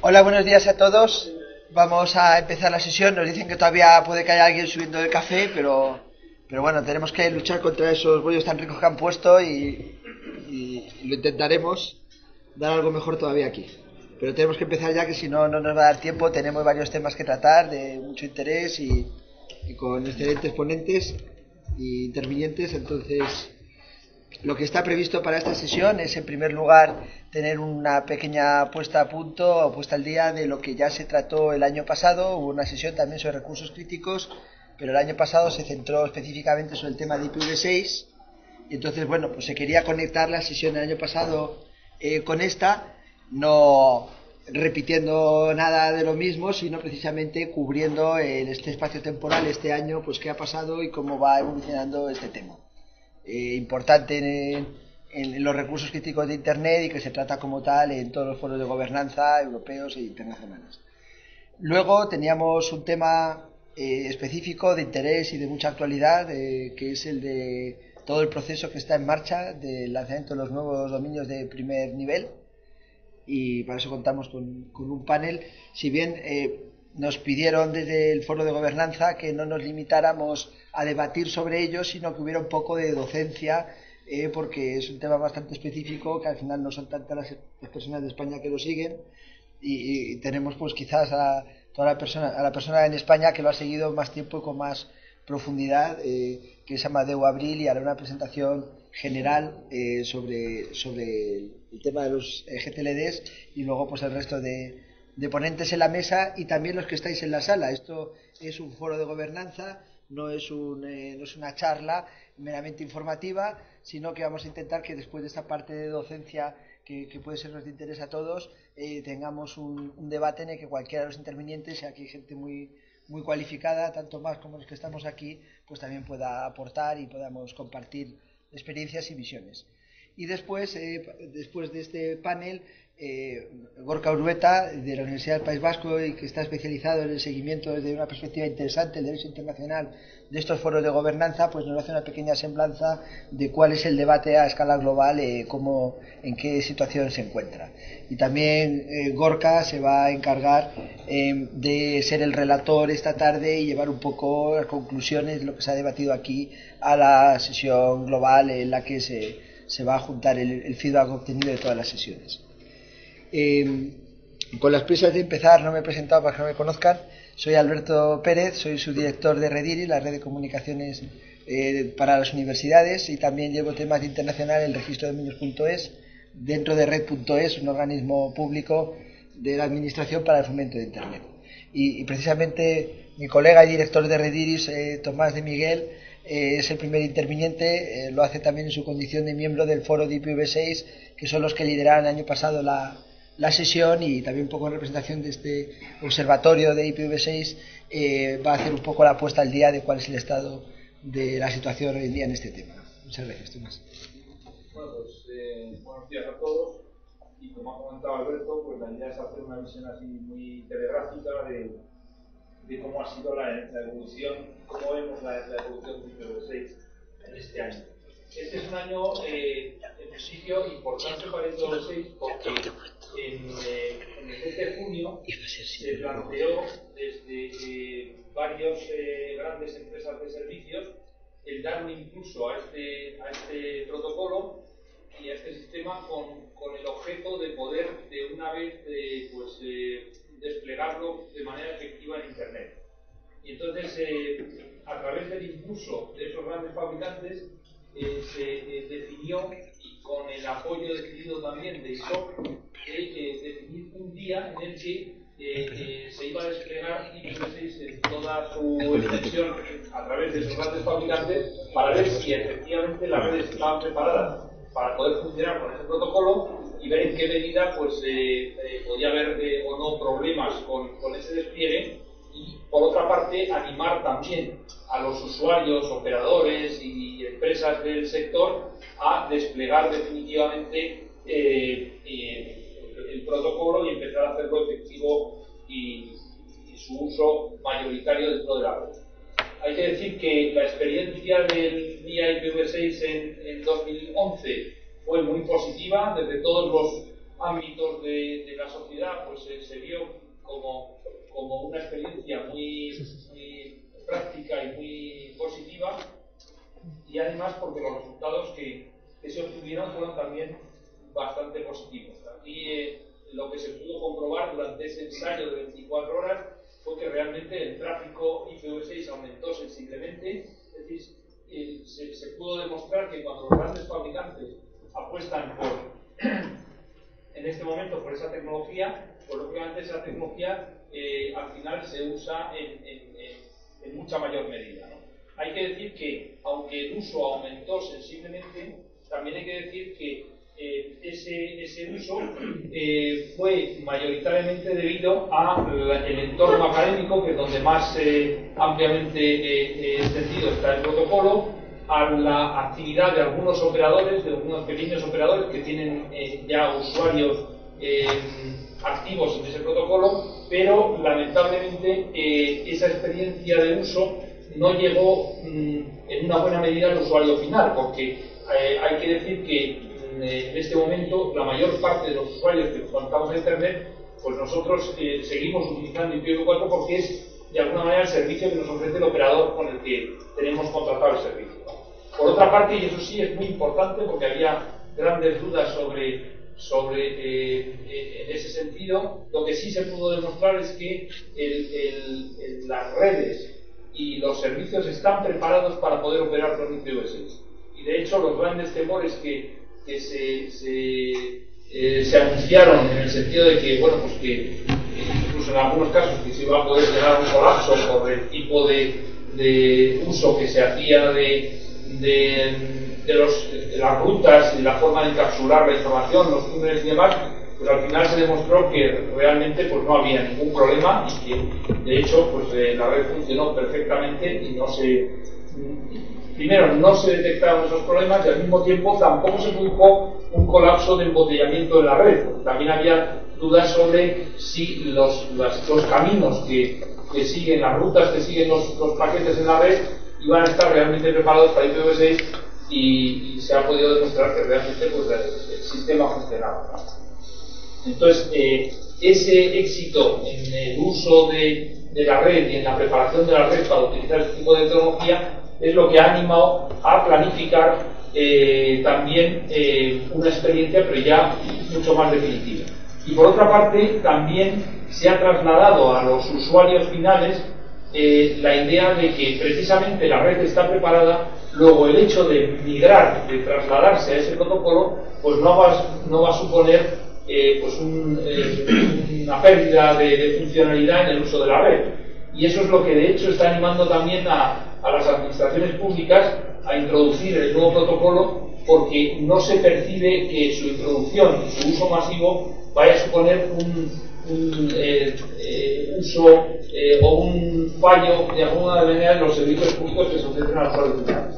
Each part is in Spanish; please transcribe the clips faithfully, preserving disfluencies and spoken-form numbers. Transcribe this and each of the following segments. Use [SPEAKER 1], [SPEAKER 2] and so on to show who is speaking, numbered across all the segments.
[SPEAKER 1] Hola, buenos días a todos. Vamos a empezar la sesión. Nos dicen que todavía puede que haya alguien subiendo el café, pero, pero bueno, tenemos que luchar contra esos bollos tan ricos que han puesto y, y, y lo intentaremos dar algo mejor todavía aquí. Pero tenemos que empezar ya, que si no, no nos va a dar tiempo. Tenemos varios temas que tratar de mucho interés y, y con excelentes ponentes e intervinientes. Entonces, lo que está previsto para esta sesión es, en primer lugar, tener una pequeña puesta a punto o puesta al día de lo que ya se trató el año pasado. Hubo una sesión también sobre recursos críticos, pero el año pasado se centró específicamente sobre el tema de I P v seis. Y entonces, bueno, pues se quería conectar la sesión del año pasado eh, con esta, no repitiendo nada de lo mismo, sino precisamente cubriendo en este espacio temporal este año, pues qué ha pasado y cómo va evolucionando este tema. Eh, importante en, en los recursos críticos de Internet y que se trata como tal en todos los foros de gobernanza europeos e internacionales. Luego teníamos un tema eh, específico de interés y de mucha actualidad, eh, que es el de todo el proceso que está en marcha del lanzamiento de los nuevos dominios de primer nivel, y para eso contamos con, con un panel. Si bien eh, nos pidieron desde el foro de gobernanza que no nos limitáramos a debatir sobre ello, sino que hubiera un poco de docencia, eh, porque es un tema bastante específico, que al final no son tantas las, las personas de España que lo siguen, y, y tenemos pues quizás a toda la persona, a la persona en España que lo ha seguido más tiempo y con más profundidad, eh, que es Amadeu Abril, y hará una presentación general eh, sobre, sobre el tema de los G T L Ds, y luego pues el resto de, de ponentes en la mesa y también los que estáis en la sala. Esto es un foro de gobernanza, no es, un, eh, no es una charla meramente informativa, sino que vamos a intentar que después de esta parte de docencia que, que puede sernos de interés a todos, eh, tengamos un, un debate en el que cualquiera de los intervinientes, y aquí hay gente muy, muy cualificada, tanto más como los que estamos aquí, pues también pueda aportar y podamos compartir experiencias y visiones. Y después, eh, después de este panel, eh, Gorka Urueta, de la Universidad del País Vasco, y que está especializado en el seguimiento desde una perspectiva interesante del derecho internacional de estos foros de gobernanza, pues nos hace una pequeña semblanza de cuál es el debate a escala global, eh, cómo, en qué situación se encuentra. Y también eh, Gorka se va a encargar eh, de ser el relator esta tarde y llevar un poco las conclusiones de lo que se ha debatido aquí a la sesión global, en la que se, se va a juntar el, el feedback obtenido de todas las sesiones. Eh, con las prisas de empezar, no me he presentado para que no me conozcan. Soy Alberto Pérez, soy subdirector de Rediri, la red de comunicaciones eh, para las universidades, y también llevo temas de internacional en el registro de dominios punto es, dentro de red punto es, un organismo público de la Administración para el Fomento de Internet. Y, y precisamente mi colega y director de Rediris, eh, Tomás de Miguel, eh, es el primer interviniente, eh, lo hace también en su condición de miembro del foro de I P v seis, que son los que lideraron el año pasado la, la sesión, y también un poco en representación de este observatorio de I P v seis, eh, va a hacer un poco la puesta al día de cuál es el estado de la situación hoy en día en este tema. Muchas gracias, Tomás.
[SPEAKER 2] Bueno, pues eh, buenos días a todos, y como ha comentado Alberto, pues la idea es hacer una visión así muy telegráfica de, de cómo ha sido la, la evolución, cómo vemos la, la evolución de I P v seis en este año. Este es un año, eh, en principio, importante para I P v seis porque en, eh, en el mes de junio se planteó desde eh, varias eh, grandes empresas de servicios el dar un impulso a este, a este protocolo y a este sistema con, con el objeto de poder de una vez eh, pues, eh, desplegarlo de manera efectiva en Internet. Y entonces, eh, a través del impulso de esos grandes fabricantes, eh, se eh, definió, y con el apoyo decidido también de I S O C, eh, eh, definir un día en el que eh, eh, se iba a desplegar I P v seis en toda su extensión a través de esos grandes fabricantes, para ver si efectivamente las redes estaban preparadas para poder funcionar con ese protocolo y ver en qué medida pues, eh, eh, podía haber eh, o no problemas con, con ese despliegue. Y por otra parte, animar también a los usuarios, operadores y empresas del sector a desplegar definitivamente eh, eh, el protocolo y empezar a hacerlo efectivo y, y su uso mayoritario dentro de la red. Hay que decir que la experiencia del día I P v seis en, en dos mil once fue muy positiva desde todos los ámbitos de, de la sociedad pues eh, se vio como, como una experiencia muy, muy práctica y muy positiva, y además porque los resultados que, que se obtuvieron fueron también bastante positivos. Aquí eh, lo que se pudo comprobar durante ese ensayo de veinticuatro horas fue que realmente el tráfico I P v seis aumentó sensiblemente, es decir, eh, se, se pudo demostrar que cuando los grandes fabricantes apuestan por, en este momento por esa tecnología, pues lógicamente esa tecnología eh, al final se usa en, en, en, en mucha mayor medida, ¿no? Hay que decir que, aunque el uso aumentó sensiblemente, también hay que decir que Eh, ese, ese uso eh, fue mayoritariamente debido al entorno académico, que es donde más eh, ampliamente eh, extendido está el protocolo, a la actividad de algunos operadores, de algunos pequeños operadores que tienen eh, ya usuarios eh, activos en ese protocolo, pero lamentablemente eh, esa experiencia de uso no llegó mm, en una buena medida al usuario final, porque eh, hay que decir que en este momento la mayor parte de los usuarios que nos conectamos a internet, pues nosotros eh, seguimos utilizando I P v cuatro porque es de alguna manera el servicio que nos ofrece el operador con el que tenemos contratado el servicio. Por otra parte, y eso sí es muy importante porque había grandes dudas sobre, sobre eh, eh, en ese sentido, lo que sí se pudo demostrar es que el, el, el, las redes y los servicios están preparados para poder operar con I P v seis. Y de hecho los grandes temores que que se, se, eh, se anunciaron en el sentido de que, bueno, pues que incluso en algunos casos que se iba a poder llegar a un colapso por el tipo de, de uso que se hacía de, de, de, los, de las rutas y la forma de encapsular la información, los túneles y demás, pues al final se demostró que realmente pues no había ningún problema y que de hecho pues eh, la red funcionó perfectamente y no se... Primero, no se detectaron esos problemas y al mismo tiempo tampoco se produjo un colapso de embotellamiento de la red. También había dudas sobre si los, los, los caminos que, que siguen, las rutas que siguen los, los paquetes en la red iban a estar realmente preparados para I P v seis y, y se ha podido demostrar que realmente pues, el, el sistema funcionaba. Entonces, eh, ese éxito en el uso de, de la red y en la preparación de la red para utilizar este tipo de tecnología es lo que ha animado a planificar eh, también eh, una experiencia, pero ya mucho más definitiva. Y por otra parte, también se ha trasladado a los usuarios finales eh, la idea de que precisamente la red está preparada, luego el hecho de migrar, de trasladarse a ese protocolo, pues no va, no va a suponer eh, pues un, eh, una pérdida de, de funcionalidad en el uso de la red. Y eso es lo que de hecho está animando también a a las administraciones públicas a introducir el nuevo protocolo, porque no se percibe que su introducción y su uso masivo vaya a suponer un, un eh, eh, uso eh, o un fallo de alguna manera en los servicios públicos que se ofrecen a los usuarios.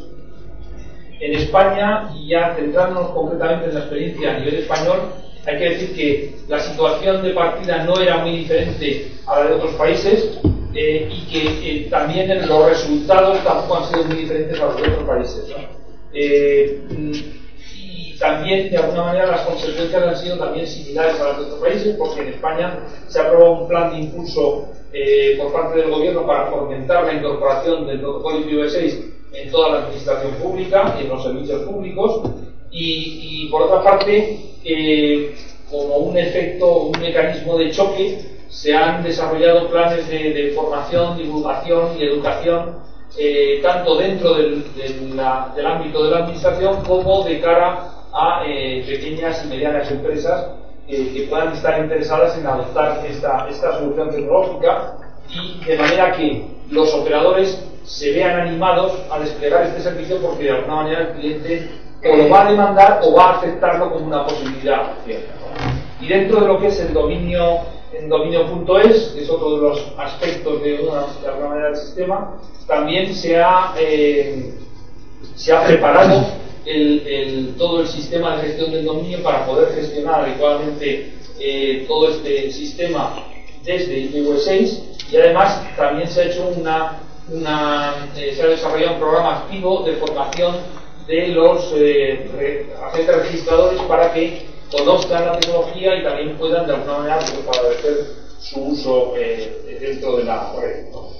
[SPEAKER 2] En España, y ya centrándonos concretamente en la experiencia a nivel español, hay que decir que la situación de partida no era muy diferente a la de otros países. Eh, y que eh, también en los resultados tampoco han sido muy diferentes a los de otros países, ¿no? Eh, y también de alguna manera las consecuencias han sido también similares a las de otros países, porque en España se aprobó un plan de impulso eh, por parte del gobierno para fomentar la incorporación del protocolo I P v seis en toda la administración pública y en los servicios públicos, y, y por otra parte eh, como un efecto, un mecanismo de choque, se han desarrollado planes de, de formación, divulgación y educación eh, tanto dentro del, de la, del ámbito de la administración como de cara a eh, pequeñas y medianas empresas eh, que puedan estar interesadas en adoptar esta, esta solución tecnológica, y de manera que los operadores se vean animados a desplegar este servicio, porque de alguna manera el cliente o lo va a demandar o va a aceptarlo como una posibilidad cierta, ¿no? Y dentro de lo que es el dominio en dominio punto es, que es otro de los aspectos de, una, de alguna manera del sistema, también se ha, eh, se ha preparado el, el, todo el sistema de gestión del dominio para poder gestionar adecuadamente eh, todo este sistema desde I P v seis, y además también se ha hecho una, una eh, se ha desarrollado un programa activo de formación de los eh, re, agentes registradores para que conozcan la tecnología y también puedan de alguna manera pues, favorecer su uso eh, dentro de la red, ¿no?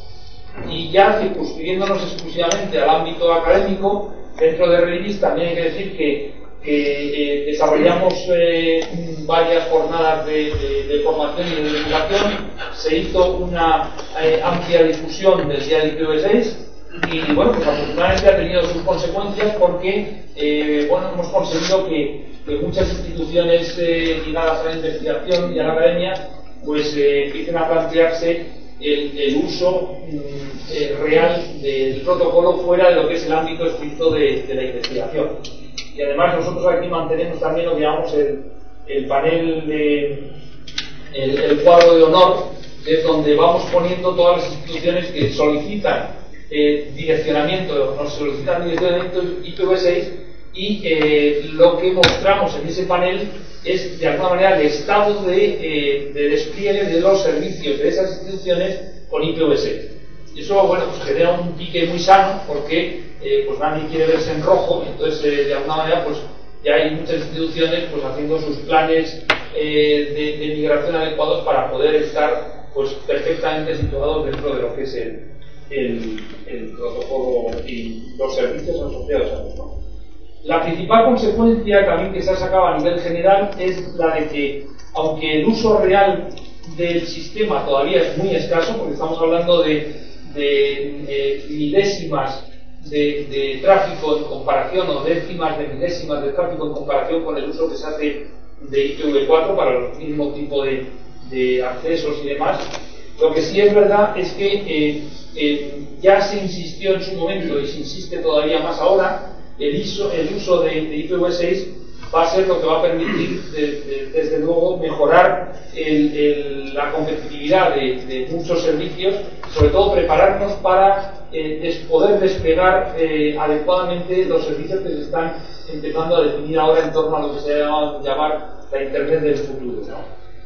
[SPEAKER 2] Y ya circunscribiéndonos exclusivamente al ámbito académico, dentro de Redis también hay que decir que, que eh, desarrollamos eh, varias jornadas de, de, de formación y de divulgación. Se hizo una eh, amplia difusión del día de I P v seis y bueno, pues afortunadamente ha tenido sus consecuencias porque eh, bueno, hemos conseguido que, que muchas instituciones eh, ligadas a la investigación y a la academia pues eh, empiecen a plantearse el, el uso mm, eh, real del protocolo fuera de lo que es el ámbito estricto de, de la investigación. Y además nosotros aquí mantenemos también lo que llamamos el, el panel de el, el cuadro de honor, que es donde vamos poniendo todas las instituciones que solicitan eh, direccionamiento, nos solicitan direccionamiento I P v seis y eh, lo que mostramos en ese panel es de alguna manera el estado de, eh, de despliegue de los servicios de esas instituciones con I P v seis. Y eso, bueno, pues genera un pique muy sano porque eh, pues nadie quiere verse en rojo, entonces eh, de alguna manera pues ya hay muchas instituciones pues haciendo sus planes eh, de, de migración adecuados para poder estar pues perfectamente situados dentro de lo que es el, el, el protocolo y los servicios asociados a esto. La principal consecuencia también que se ha sacado a nivel general es la de que, aunque el uso real del sistema todavía es muy escaso, porque estamos hablando de, de eh, milésimas de, de tráfico en comparación, o décimas de milésimas de tráfico en comparación con el uso que se hace de I P v cuatro para el mismo tipo de, de accesos y demás, lo que sí es verdad es que eh, eh, ya se insistió en su momento y se insiste todavía más ahora. El, ISO, el uso de, de I P v seis va a ser lo que va a permitir, de, de, desde luego, mejorar el, el, la competitividad de, de muchos servicios, sobre todo prepararnos para eh, des, poder desplegar eh, adecuadamente los servicios que se están empezando a definir ahora en torno a lo que se llama llamar la Internet del futuro, ¿no?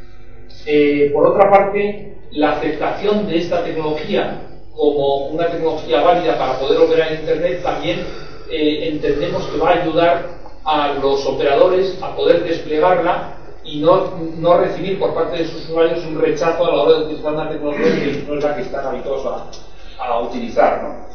[SPEAKER 2] Eh, por otra parte, la aceptación de esta tecnología como una tecnología válida para poder operar en Internet también Eh, entendemos que va a ayudar a los operadores a poder desplegarla y no, no recibir por parte de sus usuarios un rechazo a la hora de utilizar una tecnología que no es la que están habituados a, a utilizar, ¿no?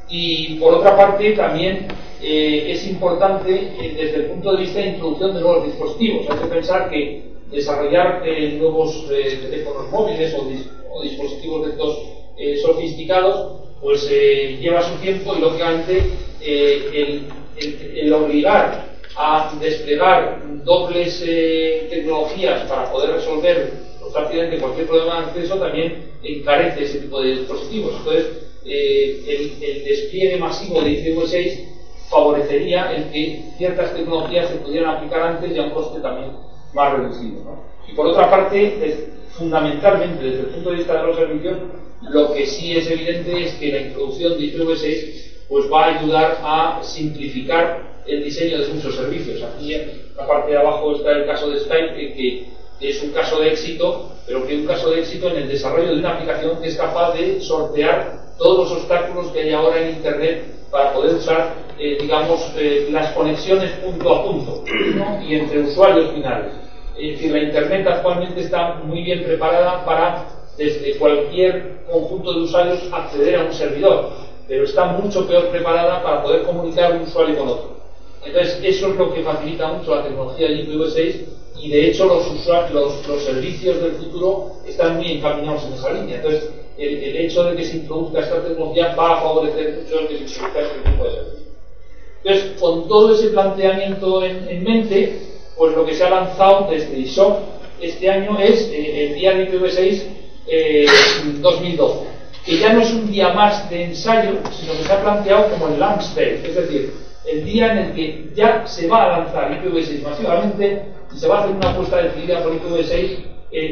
[SPEAKER 2] Y por otra parte también eh, es importante eh, desde el punto de vista de introducción de nuevos dispositivos. Hay que pensar que desarrollar eh, nuevos eh, teléfonos móviles o, dis o dispositivos de estos eh, sofisticados pues eh, lleva su tiempo y lógicamente eh, el, el, el obligar a desplegar dobles eh, tecnologías para poder resolver rápidamente cualquier problema de acceso también encarece ese tipo de dispositivos. Entonces eh, el, el despliegue masivo de I P v seis favorecería el que ciertas tecnologías se pudieran aplicar antes y a un coste también más reducido, ¿no? Y por otra parte, es, fundamentalmente desde el punto de vista de los servicios, lo que sí es evidente es que la introducción de I P v seis pues va a ayudar a simplificar el diseño de muchos servicios. Aquí en la parte de abajo está el caso de Skype, que, que es un caso de éxito, pero que es un caso de éxito en el desarrollo de una aplicación que es capaz de sortear todos los obstáculos que hay ahora en Internet para poder usar, eh, digamos, eh, las conexiones punto a punto, ¿no? Y entre usuarios finales. Es decir, la Internet actualmente está muy bien preparada para, desde cualquier conjunto de usuarios, acceder a un servidor, pero está mucho peor preparada para poder comunicar un usuario con otro. Entonces, eso es lo que facilita mucho la tecnología de I P v seis y, de hecho, los, usuarios, los, los servicios del futuro están muy encaminados en esa línea. Entonces, el, el hecho de que se introduzca esta tecnología va a favorecer mucho el que se introduzca este tipo de servicios. Entonces, con todo ese planteamiento en, en mente, pues lo que se ha lanzado desde I S O C este año es eh, el día de I P v seis eh, dos mil doce, que ya no es un día más de ensayo, sino que se ha planteado como el launch day, es decir, el día en el que ya se va a lanzar I P v seis masivamente y se va a hacer una apuesta decidida por I P v seis eh,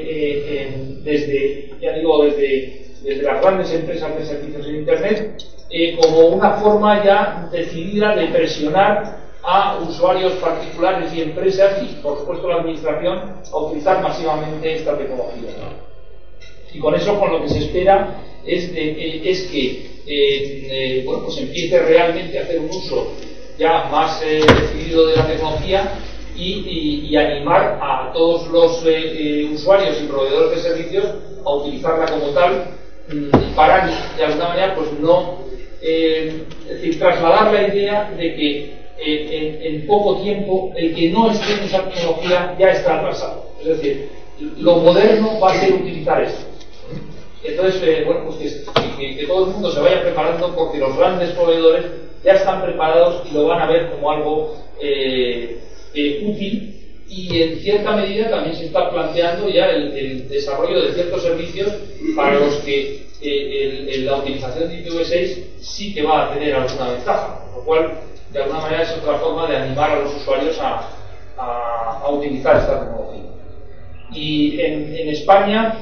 [SPEAKER 2] eh, en, desde, ya digo, desde, desde las grandes empresas de servicios en Internet, eh, como una forma ya decidida de presionar a usuarios particulares y empresas y, por supuesto, la administración a utilizar masivamente esta tecnología, ¿no? Y con eso, con lo que se espera es, de, es que eh, eh, bueno, pues empiece realmente a hacer un uso ya más eh, decidido de la tecnología y, y, y animar a todos los eh, eh, usuarios y proveedores de servicios a utilizarla como tal, mmm, para de alguna manera pues no eh, es decir, trasladar la idea de que eh, en, en poco tiempo el que no esté en esa tecnología ya está atrasado. Es decir, lo moderno va a ser utilizar esto. Entonces, eh, bueno, pues que, que, que todo el mundo se vaya preparando, porque los grandes proveedores ya están preparados y lo van a ver como algo eh, eh, útil, y en cierta medida también se está planteando ya el, el desarrollo de ciertos servicios para los que eh, el, el, la utilización de I P v seis sí que va a tener alguna ventaja, lo cual de alguna manera es otra forma de animar a los usuarios a, a, a utilizar esta tecnología. Y en, en España,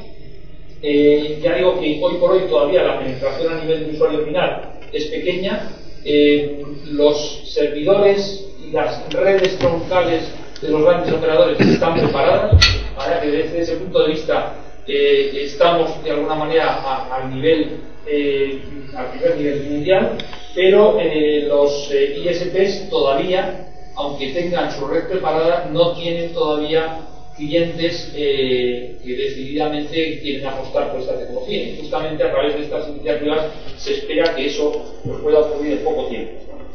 [SPEAKER 2] eh, ya digo que hoy por hoy todavía la penetración a nivel de usuario final es pequeña. Eh, los servidores y las redes troncales de los grandes operadores están preparadas, para que desde ese punto de vista eh, estamos de alguna manera al nivel eh, al primer nivel mundial, pero eh, los eh, I S Ps todavía, aunque tengan su red preparada, no tienen todavía clientes eh, que decididamente quieren apostar por esta tecnología, y justamente a través de estas iniciativas se espera que eso pues, pueda ocurrir en poco tiempo.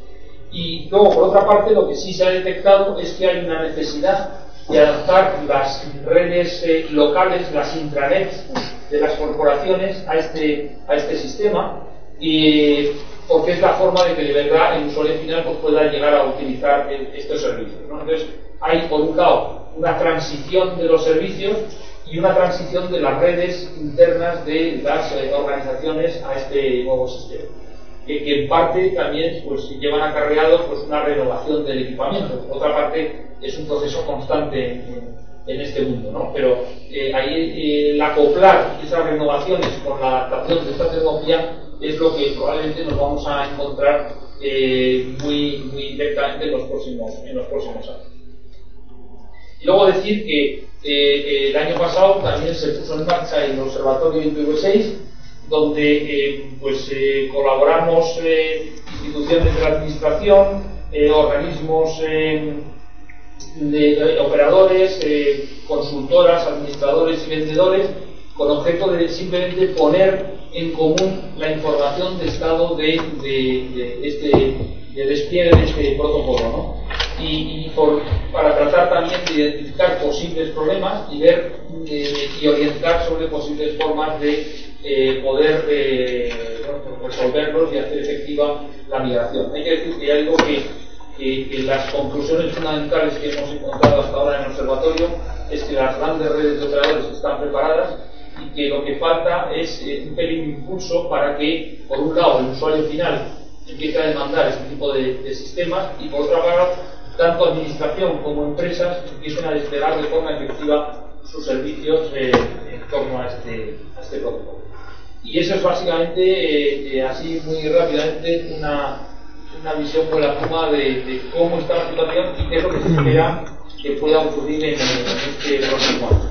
[SPEAKER 2] Y luego, por otra parte, lo que sí se ha detectado es que hay una necesidad de adaptar las redes eh, locales, las intranets de las corporaciones a este, a este sistema, y, porque es la forma de que de verdad el usuario final pues, pueda llegar a utilizar el, estos servicios, ¿no? Entonces, hay por un lado una transición de los servicios y una transición de las redes internas de las eh, organizaciones a este nuevo sistema, que, que en parte también pues, llevan acarreado pues, una renovación del equipamiento. Por otra parte, es un proceso constante en, en este mundo, ¿no? Pero eh, ahí eh, el acoplar esas renovaciones con la adaptación de esta tecnología es lo que probablemente nos vamos a encontrar eh, muy, muy directamente en los próximos, en los próximos años. Y luego decir que eh, el año pasado también se puso en marcha el Observatorio I P v seis, donde eh, pues, eh, colaboramos eh, instituciones de la administración, eh, organismos eh, de, de operadores, eh, consultoras, administradores y vendedores, con objeto de simplemente poner en común la información de estado de, de, de este de despliegue de este protocolo, ¿no? Y, y por, para tratar también de identificar posibles problemas y ver eh, y orientar sobre posibles formas de eh, poder eh, bueno, resolverlos y hacer efectiva la migración. Hay que decir que hay algo que, que, que las conclusiones fundamentales que hemos encontrado hasta ahora en el observatorio es que las grandes redes de operadores están preparadas, y que lo que falta es eh, un pelín impulso para que, por un lado, el usuario final empiece a demandar este tipo de, de sistemas, y por otra parte, tanto administración como empresas empiecen a desplegar de forma efectiva sus servicios eh, en torno a este, a este protocolo. Y eso es básicamente, eh, eh, así muy rápidamente, una, una visión por la pluma de, de cómo está la situación y qué es lo que se espera que pueda ocurrir en, en este próximo año.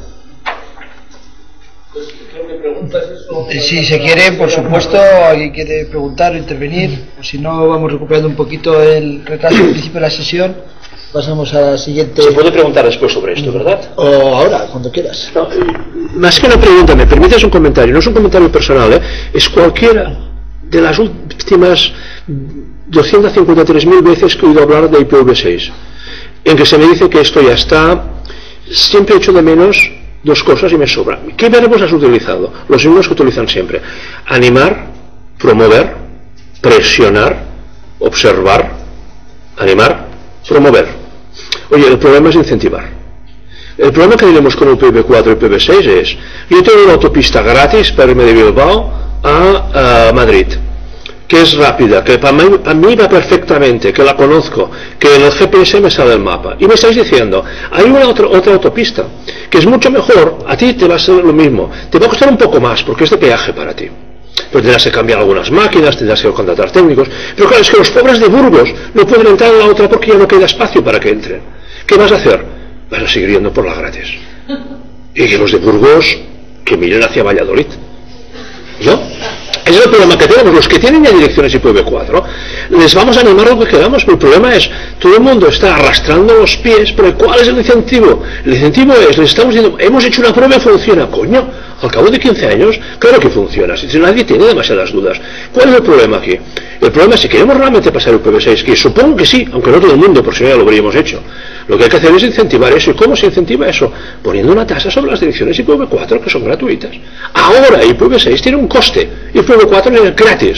[SPEAKER 2] Pues, creo que preguntas eso.
[SPEAKER 1] Si se quiere, por supuesto, alguien quiere preguntar o intervenir, o si no, vamos recuperando un poquito el retraso al principio de la sesión. Pasamos a la siguiente.
[SPEAKER 3] Se puede preguntar después sobre esto, ¿verdad?
[SPEAKER 1] O ahora, cuando quieras.
[SPEAKER 3] No, más que una pregunta, me permites un comentario. No es un comentario personal, ¿eh? Es cualquiera de las últimas doscientas cincuenta y tres mil veces que he oído hablar de I P v seis, en que se me dice que esto ya está. Siempre echo de menos dos cosas y me sobra. ¿Qué verbos has utilizado? Los mismos que utilizan siempre: animar, promover, presionar, observar, animar, promover. Oye, el problema es incentivar. El problema que tenemos con el I P v cuatro y I P v seis es: yo tengo una autopista gratis para irme de Bilbao a, a Madrid, que es rápida, que para mí, para mí va perfectamente, que la conozco, que en el G P S me sale el mapa, y me estáis diciendo, hay una otra, otra autopista que es mucho mejor, a ti te va a ser lo mismo, te va a costar un poco más porque es de peaje para ti, pero tendrás que cambiar algunas máquinas, tendrás que contratar técnicos, pero claro, es que los pobres de Burgos no pueden entrar en la otra porque ya no queda espacio para que entren. ¿Qué vas a hacer? Vas a seguir yendo por la gratis, y que los de Burgos que miren hacia Valladolid, ¿no? Ese es el problema que tenemos. Los que tienen ya direcciones I P v cuatro, les vamos a animar lo que queramos, pero el problema es, todo el mundo está arrastrando los pies, pero ¿cuál es el incentivo? El incentivo es, les estamos diciendo, hemos hecho una prueba y funciona, coño, al cabo de quince años, claro que funciona, si nadie tiene demasiadas dudas. ¿Cuál es el problema aquí? El problema es si queremos realmente pasar el I P v seis, que supongo que sí, aunque no todo el mundo, por si no ya lo habríamos hecho, lo que hay que hacer es incentivar eso. ¿Y cómo se incentiva eso? Poniendo una tasa sobre las direcciones I P v cuatro, que son gratuitas. Ahora I P v seis tiene un coste, I P v cuatro es gratis.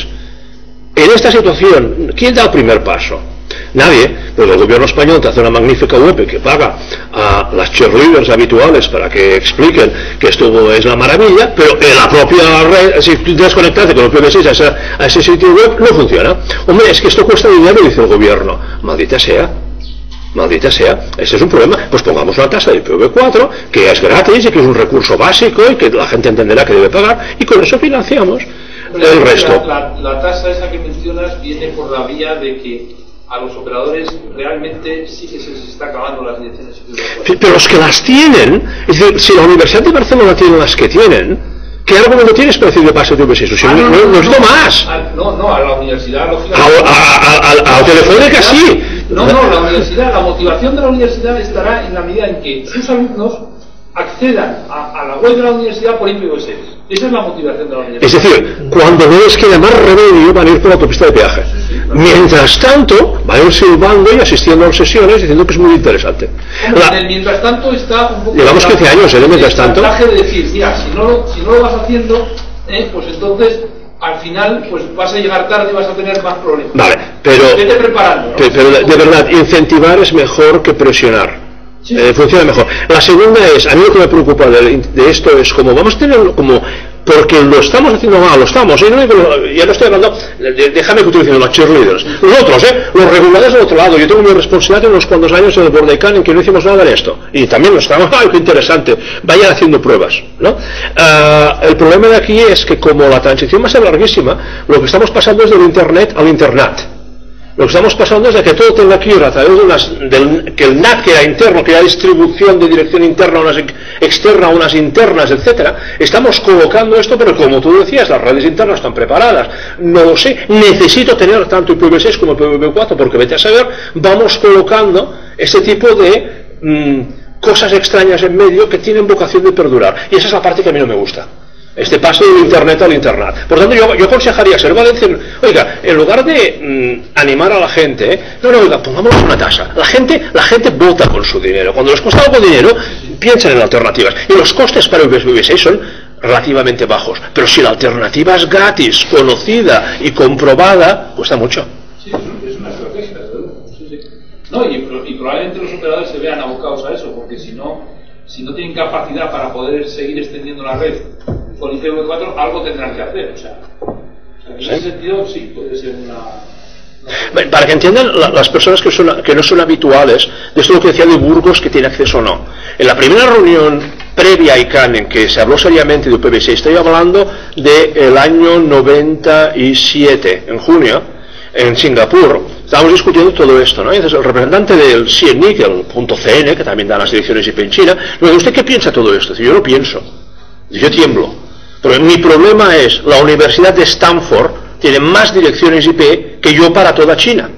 [SPEAKER 3] En esta situación, ¿quién da el primer paso? Nadie, porque el gobierno español te hace una magnífica web que paga a las cheerleaders habituales para que expliquen que esto es la maravilla, pero en la propia red, si tú desconectaste con el I P v seis a ese, a ese sitio web, no funciona. Hombre, es que esto cuesta dinero, dice el gobierno. Maldita sea. Maldita sea, ese es un problema. Pues pongamos una tasa de I P v cuatro que es gratis y que es un recurso básico y que la gente entenderá que debe pagar, y con eso financiamos el resto.
[SPEAKER 2] La, la, la tasa esa que mencionas viene por la vía de que a los operadores realmente sí que se les está acabando las direcciones I P v cuatro.
[SPEAKER 3] Pero los que las tienen, es decir, si la Universidad de Barcelona tiene las que tienen, ¿qué argumento tienes para decir de paso de I P v seis? O sea, ah, no, no, no, necesito no, más.
[SPEAKER 2] A, no, no, a la universidad,
[SPEAKER 3] lógicamente. A, a, a, a, a Telefónica sí.
[SPEAKER 2] No, no, la universidad, la motivación de la universidad estará en la medida en que sus alumnos accedan a, a la web de la universidad por I P v seis. Esa es la motivación de la universidad.
[SPEAKER 3] Es decir, cuando no les queda más remedio, van a ir por la autopista de peaje. Sí, sí, claro. Mientras tanto, van a ir silbando y asistiendo a las sesiones diciendo que es muy interesante.
[SPEAKER 2] La, en el mientras tanto está un poco...
[SPEAKER 3] Llevamos quince años, ¿eh? Mientras tanto.
[SPEAKER 2] El mensaje de decir, mira, si no lo, si no lo vas haciendo, eh, pues entonces... al final, pues vas a llegar tarde y vas a tener más problemas.
[SPEAKER 3] Vale, pero...
[SPEAKER 2] Vete preparando, ¿no?
[SPEAKER 3] Pero, pero de, de verdad, incentivar es mejor que presionar. Sí. Eh, funciona mejor. La segunda es, a mí lo que me preocupa de, de esto es como, vamos a tener como... porque lo estamos haciendo mal, lo estamos, ¿eh? no, ya no estoy hablando, de, déjame que utilicen los cheerleaders, los otros, ¿eh? los reguladores del otro lado. Yo tengo mi responsabilidad en unos cuantos años en el Bordeikan en que no hicimos nada de esto, y también lo estamos, ¡ay, qué interesante! Vayan haciendo pruebas, ¿no? Uh, el problema de aquí es que como la transición va a ser larguísima, lo que estamos pasando es del Internet al Internet. Lo que estamos pasando es de que todo tenga que ir a través de unas, del, que el N A T, que era interno, que era distribución de dirección interna, unas externa, unas internas, etcétera. Estamos colocando esto, pero como tú decías, las redes internas están preparadas. No lo sé, necesito tener tanto I P v seis como I P v cuatro, porque vete a saber, vamos colocando este tipo de mmm, cosas extrañas en medio que tienen vocación de perdurar. Y esa es la parte que a mí no me gusta. Este paso del Internet al Internet. Por tanto, yo, yo aconsejaría ser Valencia, oiga, en lugar de mmm, animar a la gente, ¿eh? no, no, oiga, pongámonos una tasa. La gente, la gente vota con su dinero. Cuando les cuesta algo dinero, piensan en alternativas. Y los costes para I P v seis son relativamente bajos. Pero si la alternativa es gratis, conocida y comprobada, cuesta mucho.
[SPEAKER 2] Sí, es una estrategia, desde luego. Sí, sí. No, y, y probablemente los operadores se vean abocados a eso, porque si no, si no tienen capacidad para poder seguir extendiendo la red con I P v cuatro, algo tendrán que hacer. O sea, o sea en ¿sí? ese sentido sí puede ser una...
[SPEAKER 3] una... Para que entiendan la, las personas que, son, que no son habituales de esto lo que decía de Burgos, que tiene acceso o no. En la primera reunión previa a I C A N en que se habló seriamente de I P v seis, estoy hablando del año noventa y siete, en junio, en Singapur, estábamos discutiendo todo esto, ¿no? Y entonces el representante del C N I C, el punto C N, que también da las direcciones I P en China, me dice, ¿usted qué piensa de todo esto? Yo no pienso, yo tiemblo. Pero mi problema es, la Universidad de Stanford tiene más direcciones I P que yo para toda China.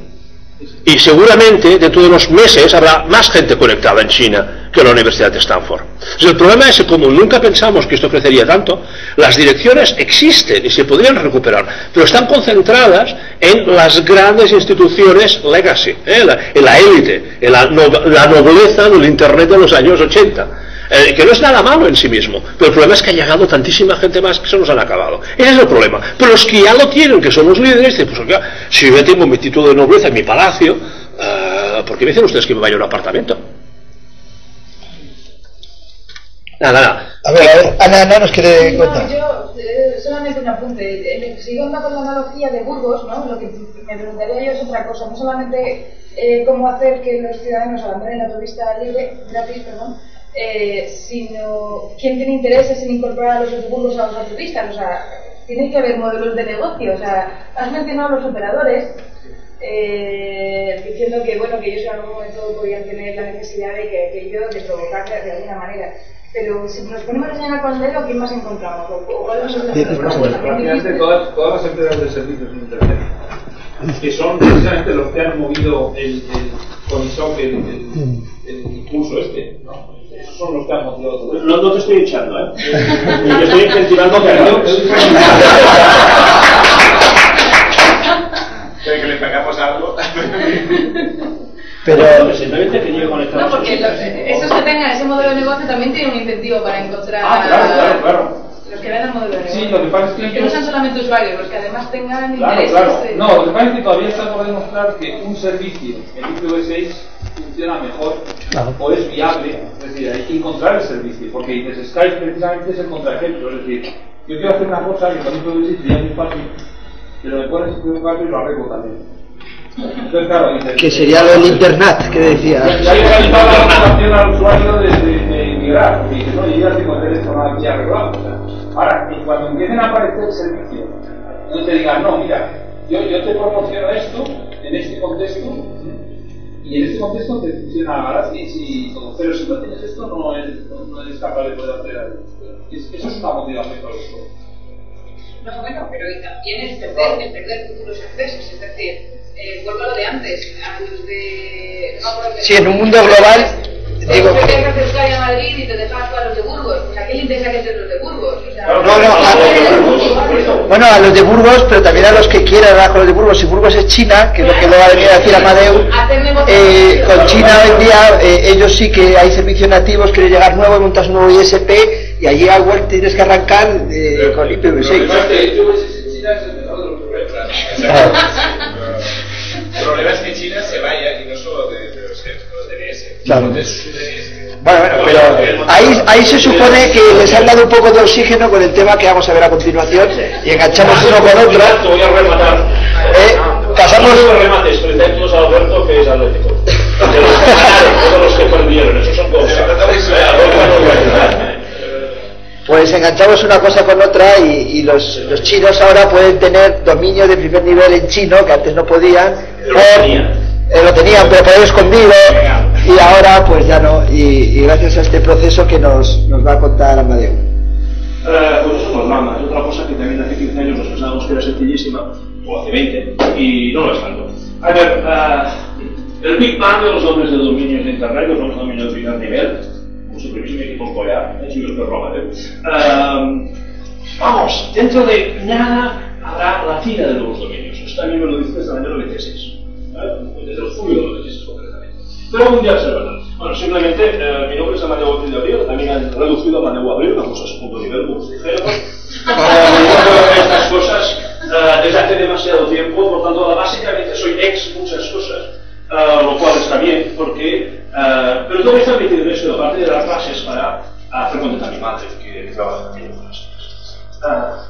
[SPEAKER 3] Y seguramente dentro de unos meses habrá más gente conectada en China que en la Universidad de Stanford. Entonces, el problema es que como nunca pensamos que esto crecería tanto, las direcciones existen y se podrían recuperar, pero están concentradas en las grandes instituciones legacy, ¿eh? la, en la élite, en la, no, la nobleza del Internet de los años ochenta. Eh, que no es nada malo en sí mismo, pero el problema es que ha llegado tantísima gente más que se nos han acabado. Ese es el problema. Pero los que ya lo tienen, que son los líderes, dicen, pues oiga, si yo tengo mi título de nobleza en mi palacio, uh, ¿por qué me dicen ustedes que me vaya a un apartamento? Nada, nada.
[SPEAKER 1] A ver, a ver, Ana, Ana nos quiere contar.
[SPEAKER 4] No, yo eh, solamente un apunte. Siguiendo con la analogía de Burgos, ¿no? Lo que me preguntaría yo es otra cosa. No solamente eh, cómo hacer que los ciudadanos abandonen la autopista libre, gratis, perdón, Eh, sino quién tiene intereses en incorporar a los autobuses a los autopistas. O sea, tiene que haber modelos de negocio. O sea, has mencionado a los operadores eh, diciendo que bueno, que ellos en algún momento podían tener la necesidad de que aquello de provocar de alguna manera. Pero si nos ponemos a señalar con el dedo, ¿quién más encontramos? ¿O cuál es el
[SPEAKER 2] Bueno, pues prácticamente todas, todas las empresas de servicios en Internet, que son precisamente los que han movido el, el CONISOC, el, el, el impulso este, ¿no? Esos son los que han motivado todo esto.
[SPEAKER 3] No, no te estoy echando, ¿eh? Te estoy incentivando que no.
[SPEAKER 2] ¿Quiere que le pagamos algo?
[SPEAKER 3] Pero no, simplemente que llegue conectado.
[SPEAKER 4] No, porque los, esos que tengan ese modelo de negocio también tienen un incentivo para encontrar.
[SPEAKER 2] Ah, claro, claro, claro.
[SPEAKER 4] Los que ven el modelo de negocio.
[SPEAKER 2] Sí, lo que pasa es que.
[SPEAKER 4] Los que no sean solamente usuarios, los que además tengan
[SPEAKER 2] Claro,
[SPEAKER 4] intereses.
[SPEAKER 2] claro.
[SPEAKER 4] De...
[SPEAKER 2] No, lo que pasa es que todavía está por demostrar que un servicio, el I P v seis, funciona mejor
[SPEAKER 3] Claro.
[SPEAKER 2] o es viable. Es decir, hay que encontrar el servicio, porque dices, Skype precisamente es el contraejemplo. Es decir, yo quiero hacer una cosa que con I P v seis sería muy fácil, pero me pones I P v cuatro y lo arreglo también. Entonces, claro, dices,
[SPEAKER 1] Que sería lo del internet, que decía.
[SPEAKER 2] ya hay organizado la información al usuario de, de, de migrar, porque dices, no, yo ya tengo el teléfono aquí arreglado. O sea, ahora, y cuando empiecen a aparecer el servicio, no te digan, no, mira, yo, yo te promociono esto en este contexto, y en este contexto te funciona gratis y todo, pero si no tienes esto, no eres, no, no eres capaz de poder hacer algo. Es, eso es una motivación para el usuario.
[SPEAKER 4] No, bueno, pero también es perder, el perder futuros accesos, es decir. Eh, vuelvo a lo de antes, a los de... No, no,
[SPEAKER 1] Sí, en un mundo global, digo...
[SPEAKER 4] Te tenías que acercar a Madrid y te dejabas para los de Burgos, pues ¿a quién le interesa que sean los de Burgos? O sea,
[SPEAKER 1] No, no, a, bueno, a los de Burgos, pero también a los que quieran hablar con los de Burgos. Si Burgos es China, que es lo que le va a venir a decir Amadeu, eh, con China hoy en día, eh, ellos sí que hay servicios nativos, quieren llegar nuevo, montas un nuevo I S P, y allí a Word tienes que arrancar eh, con I P v seis.
[SPEAKER 5] El problema es que China se vaya, y no solo de, de los D N S.
[SPEAKER 1] Claro.
[SPEAKER 5] Entonces,
[SPEAKER 1] Bueno, bueno, pero ahí, ahí se supone que les han dado un poco de oxígeno con el tema que vamos a ver a continuación y enganchamos uno con otro.
[SPEAKER 3] Te voy a rematar.
[SPEAKER 1] Eh, pasamos...
[SPEAKER 3] No los remates, pretendemos a Alberto que es atlético. De los que ganaron, todos los que perdieron, esos son cosas.
[SPEAKER 1] Pues enganchamos una cosa con otra y, y los, los chinos ahora pueden tener dominio de primer nivel en chino, que antes no podían.
[SPEAKER 3] Lo
[SPEAKER 1] por-
[SPEAKER 3] tenían.
[SPEAKER 1] eh, lo tenían, pero por ahí escondido, y ahora pues ya no. Y, y gracias a este proceso que nos, nos va a contar Amadeu.
[SPEAKER 3] Eh, pues eso nos mama, es otra cosa que también hace quince años nos pensábamos que era sencillísima, o hace veinte, y no lo es tanto. A ver, uh, el Big Bang de los nombres de dominios de Internet, los nombres de dominios de primer nivel, como su primer equipo en Corea, es un perro, uh, vamos, dentro de nada habrá la tira de nuevos dominios. Esto también me lo dice desde el año noventa y seis, ¿vale? Desde el julio de noventa y seis concretamente. Pero algún día se verá. Bueno, simplemente, eh, mi nombre es Amadeu Ortiz de Abril, también han reducido a Amadeu Abril, una cosa a punto nivel, como os dijeron. Eh, estas cosas eh, desde hace demasiado tiempo, por tanto, básicamente soy ex muchas cosas, eh, lo cual está bien, porque... Eh, pero todo esto ha metido esto, aparte de las clases, para hacer contenta a mi madre, que, que trabaja también con las cosas.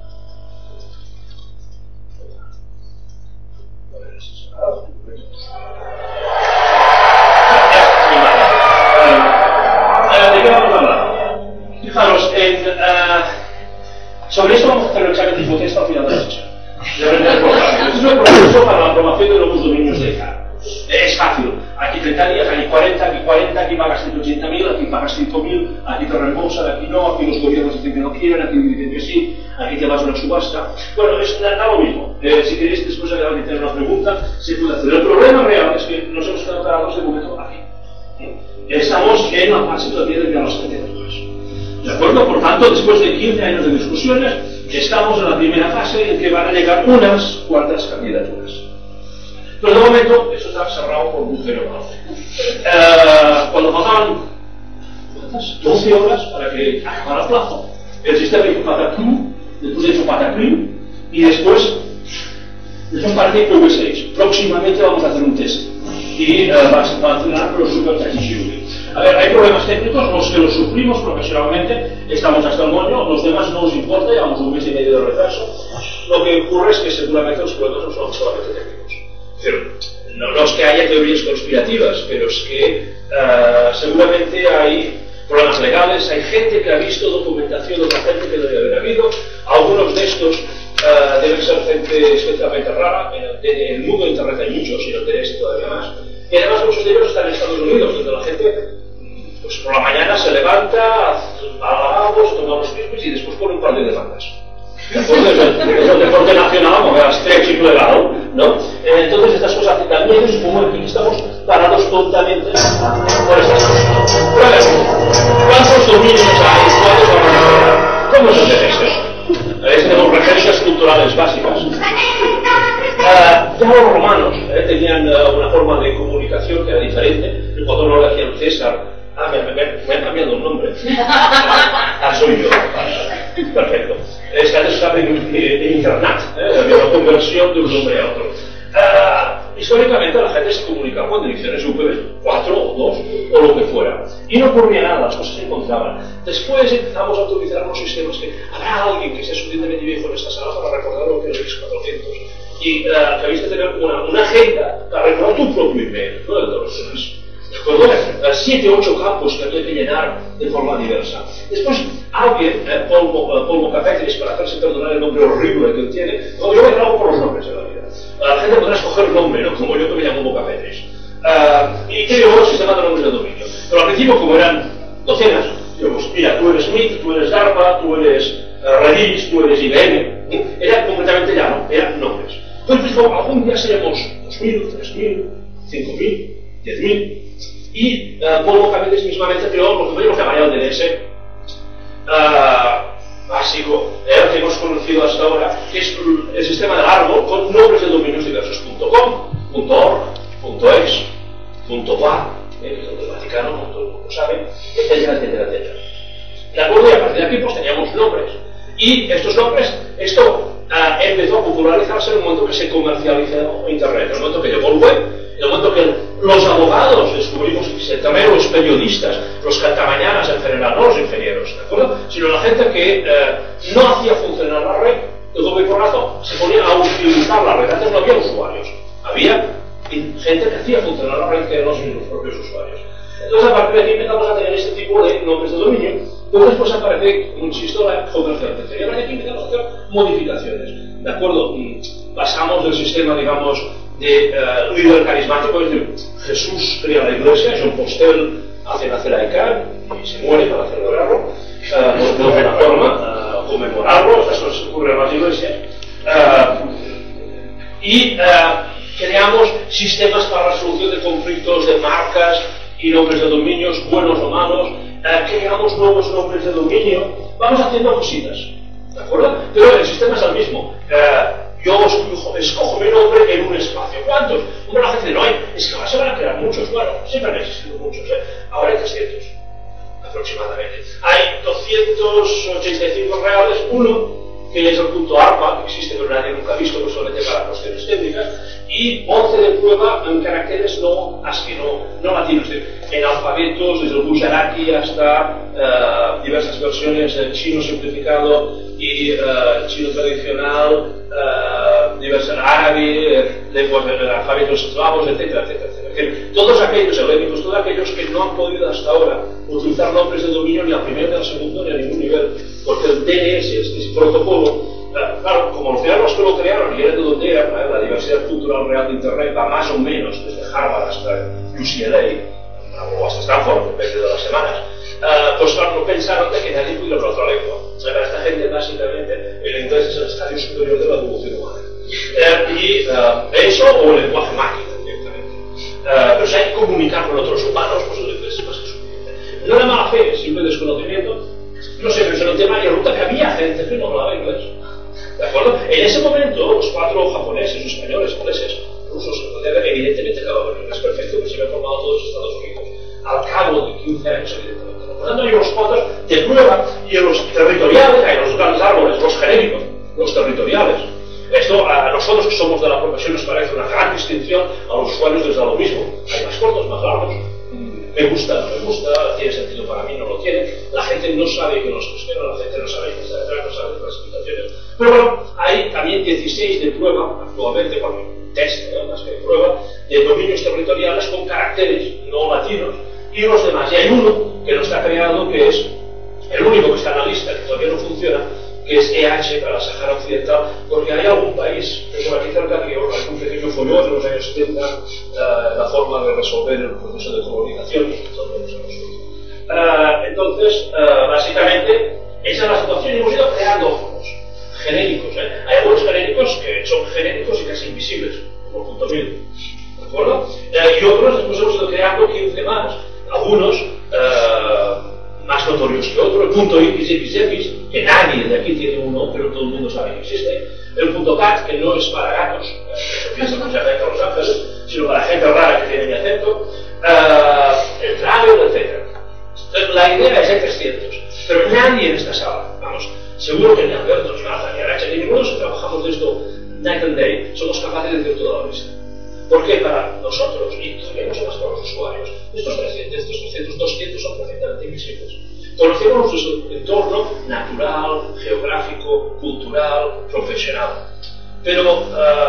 [SPEAKER 3] ¿De qué vamos a hablar? Fijaros, en, uh, sobre esto vamos a hacer el examen de hipótesis al final de la sesión. Este es el proceso para la aprobación de nuevos dominios de cada. Es fácil. Aquí treinta días, aquí cuarenta, aquí cuarenta, aquí pagas ciento ochenta mil, aquí pagas cinco mil, aquí te reembolsan, aquí no, aquí los gobiernos dicen que no quieren, aquí dicen que sí, aquí te vas a una subasta. Bueno, es da lo mismo. Eh, si queréis después de alguien tener una pregunta, se puede hacer. El problema real es que nos hemos quedado parados de momento aquí. Estamos en la fase todavía de las candidaturas. ¿De acuerdo? Por tanto, después de quince años de discusiones, estamos en la primera fase en que van a llegar unas cuantas candidaturas. Pero de momento, eso está cerrado por un cero coma eh, Cuando faltaban doce horas para que acabara el plazo, el sistema hizo pataclum, después hizo pataclum, y después hizo parte I P v seis. Próximamente vamos a hacer un test. Y uh, va a funcionar con los super taxi. A ver, hay problemas técnicos, los que los sufrimos profesionalmente, estamos hasta el moño, los demás no nos importa, llevamos un mes y medio de retraso. Lo que ocurre es que seguramente los problemas no son solamente técnicos. Pero, no, no es que haya teorías conspirativas, pero es que uh, seguramente hay problemas legales, hay gente que ha visto documentación de otra gente que no debe haber habido, algunos de estos uh, deben ser gente especialmente rara, en el, en el mundo de Internet hay muchos, y en el D N S todavía más. Y además muchos de ellos están en Estados Unidos, donde la gente pues por la mañana se levanta, diferente. Cuando no le decían César, ah, me, me, me han cambiado el nombre. Ah, soy yo. Perfecto. Es que antes estaba en, en internet, ¿eh? Había una conversión de un nombre a otro. Uh, históricamente la gente se comunicaba con direcciones U P B cuatro o dos o lo que fuera y no ocurría nada, las cosas se encontraban. Después empezamos a utilizar los sistemas que habrá alguien que sea suficientemente viejo en esta sala para recordar lo que es el X cuatrocientos y uh, que habéis de tener una, una agenda para recordar tu propio email, ¿no? Entonces, ¿de acuerdo? siete o ocho campos que había que llenar de forma diversa. Después, alguien, eh, Polvo, eh, Polvo Cafetris, para hacerse perdonar el nombre horrible que él tiene, no, yo me trago por los nombres en la vida. La gente podrá escoger el nombre, ¿no? Como yo que me llamo Polvo Cafetris. Uh, y creo un sistema de nombres de dominio. Pero al principio, como eran docenas, digamos, mira, tú eres Smith, tú eres DARPA, tú eres uh, Redis, tú eres I B M, ¿eh? Era completamente llano, eran nombres. Entonces, pues, algún día seremos dos mil, tres mil, cinco mil, diez mil. Y uh, Polvo Cafetris mismamente creó lo que podemos llamar el D N S uh, básico, eh, que hemos conocido hasta ahora, que es el sistema del árbol con nombres de dominios diversos, .com, .org, .ex, .va, eh, que es el del Vaticano, como todo el mundo sabe, etcétera, etcétera, etcétera. ¿De acuerdo? Y a partir de aquí pues teníamos nombres. Y estos nombres, esto uh, empezó a popularizarse en el momento que se comercializó Internet, en el momento que llegó el web, en el momento que los abogados descubrimos que también los periodistas, los cantamañanas en general, no los ingenieros, ¿de acuerdo? Sino la gente que eh, no hacía funcionar la red, de golpe y porrazo se ponía a utilizar la red. Antes no había usuarios, había gente que hacía funcionar la red que eran los mismos propios usuarios. Entonces a partir de aquí empezamos a tener este tipo de nombres de dominio, pero después aparece, como insisto, la comercialización. Y a partir de aquí empezamos a hacer modificaciones, ¿de acuerdo? Y pasamos del sistema, digamos, de uh, líder carismático, es decir, Jesús crea la iglesia, John Postel hace nacer a Icar y se muere para celebrarlo, uh, de buena forma, uh, conmemorarlo, estas cosas ocurren en las iglesias, uh, y uh, creamos sistemas para la resolución de conflictos de marcas y nombres de dominios, buenos o malos, uh, creamos nuevos nombres de dominio, vamos haciendo cositas, ¿de acuerdo? Pero el sistema es el mismo. Uh, Yo escojo, escojo mi nombre en un espacio. ¿Cuántos? Bueno, la gente dice, no, es que ahora se van a crear muchos. Bueno, siempre han existido muchos, ¿eh? Ahora hay trescientos, aproximadamente. Hay doscientos ochenta y cinco reales, uno, que es el punto ARPA, que existe pero nadie nunca ha visto, pues solamente para cuestiones técnicas, y once de prueba en caracteres no ASCII, no, no latinos, en alfabetos, desde el Gujarati hasta uh, diversas versiones de chino simplificado y uh, chino tradicional, uh, diversas árabe, lenguas de alfabetos eslavos, etcétera, etcétera, etcétera. Todos aquellos helénicos, todos aquellos que no han podido hasta ahora utilizar nombres de dominio ni al primero, ni al segundo, ni a ningún nivel, porque el D N S, este protocolo, claro, como los crearon los que lo crearon y eran de donde era, ¿eh? La diversidad cultural real de Internet va más o menos desde Harvard hasta U C L A o hasta Stanford, depende de las semanas, uh, pues claro, no pensaron de que nadie pudiera hablar otra lengua. O sea, para esta gente básicamente el inglés es el estadio superior de la evolución humana. Uh, y uh, eso o el lenguaje máquina directamente. Uh, pero si hay que comunicar con otros humanos, pues el inglés es más que suficiente. No era mala fe, simple desconocimiento. No sé, pero en el tema y resulta que había gente que no hablaba inglés. ¿De acuerdo? En ese momento, los cuatro japoneses, españoles, ingleses, rusos, evidentemente cada uno es perfecto, pues se habían formado todos los Estados Unidos. Al cabo de quince años, evidentemente. Por tanto, hay unos cuantos de prueba y en los territoriales, hay los grandes árboles, los genéricos, los territoriales. Esto a nosotros que somos de la profesión nos parece una gran distinción, a los usuarios les da lo mismo. Hay más cortos, más largos. Me gusta, no me gusta, tiene sentido para mí, no lo tiene. La gente no sabe que nos espera, la gente no sabe que está detrás, no sabe las explicaciones. Pero bueno, hay también dieciséis de prueba, actualmente, con test, ¿no? Más que de prueba, de dominios territoriales con caracteres no latinos y los demás. Y hay uno que no está creado, que es el único que está en la lista, que todavía no funciona, que es E H para Sahara Occidental, porque hay algún país, que por aquí cerca, que hay un pequeño follón en los años setenta, uh, la forma de resolver el proceso de colonización, y todo eso uh, entonces, uh, básicamente, esa es la situación y hemos ido creando fondos genéricos. ¿eh? Hay algunos genéricos que son genéricos y casi invisibles, como punto mil, ¿de acuerdo? Uh, y otros, después hemos ido creando quince más, algunos uh, más notorios que otros, el punto X X X, que nadie de aquí tiene uno, pero todo el mundo sabe que existe, el punto cat, que no es para gatos, eh, que piensa mucha gente a Los Ángeles, sino para gente rara que tiene mi acento, uh, el travel, etcétera. Entonces, la idea es hay trescientos, pero nadie en esta sala, vamos, seguro que ni Alberto, ni Marta, ni Aracha, ni ninguno que trabajamos de esto night and day, somos capaces de decir toda la lista. Porque para nosotros, y todavía no somos para los usuarios, estos trescientos, estos trescientos, doscientos son perfectamente invisibles. Conocemos nuestro entorno natural, geográfico, cultural, profesional. Pero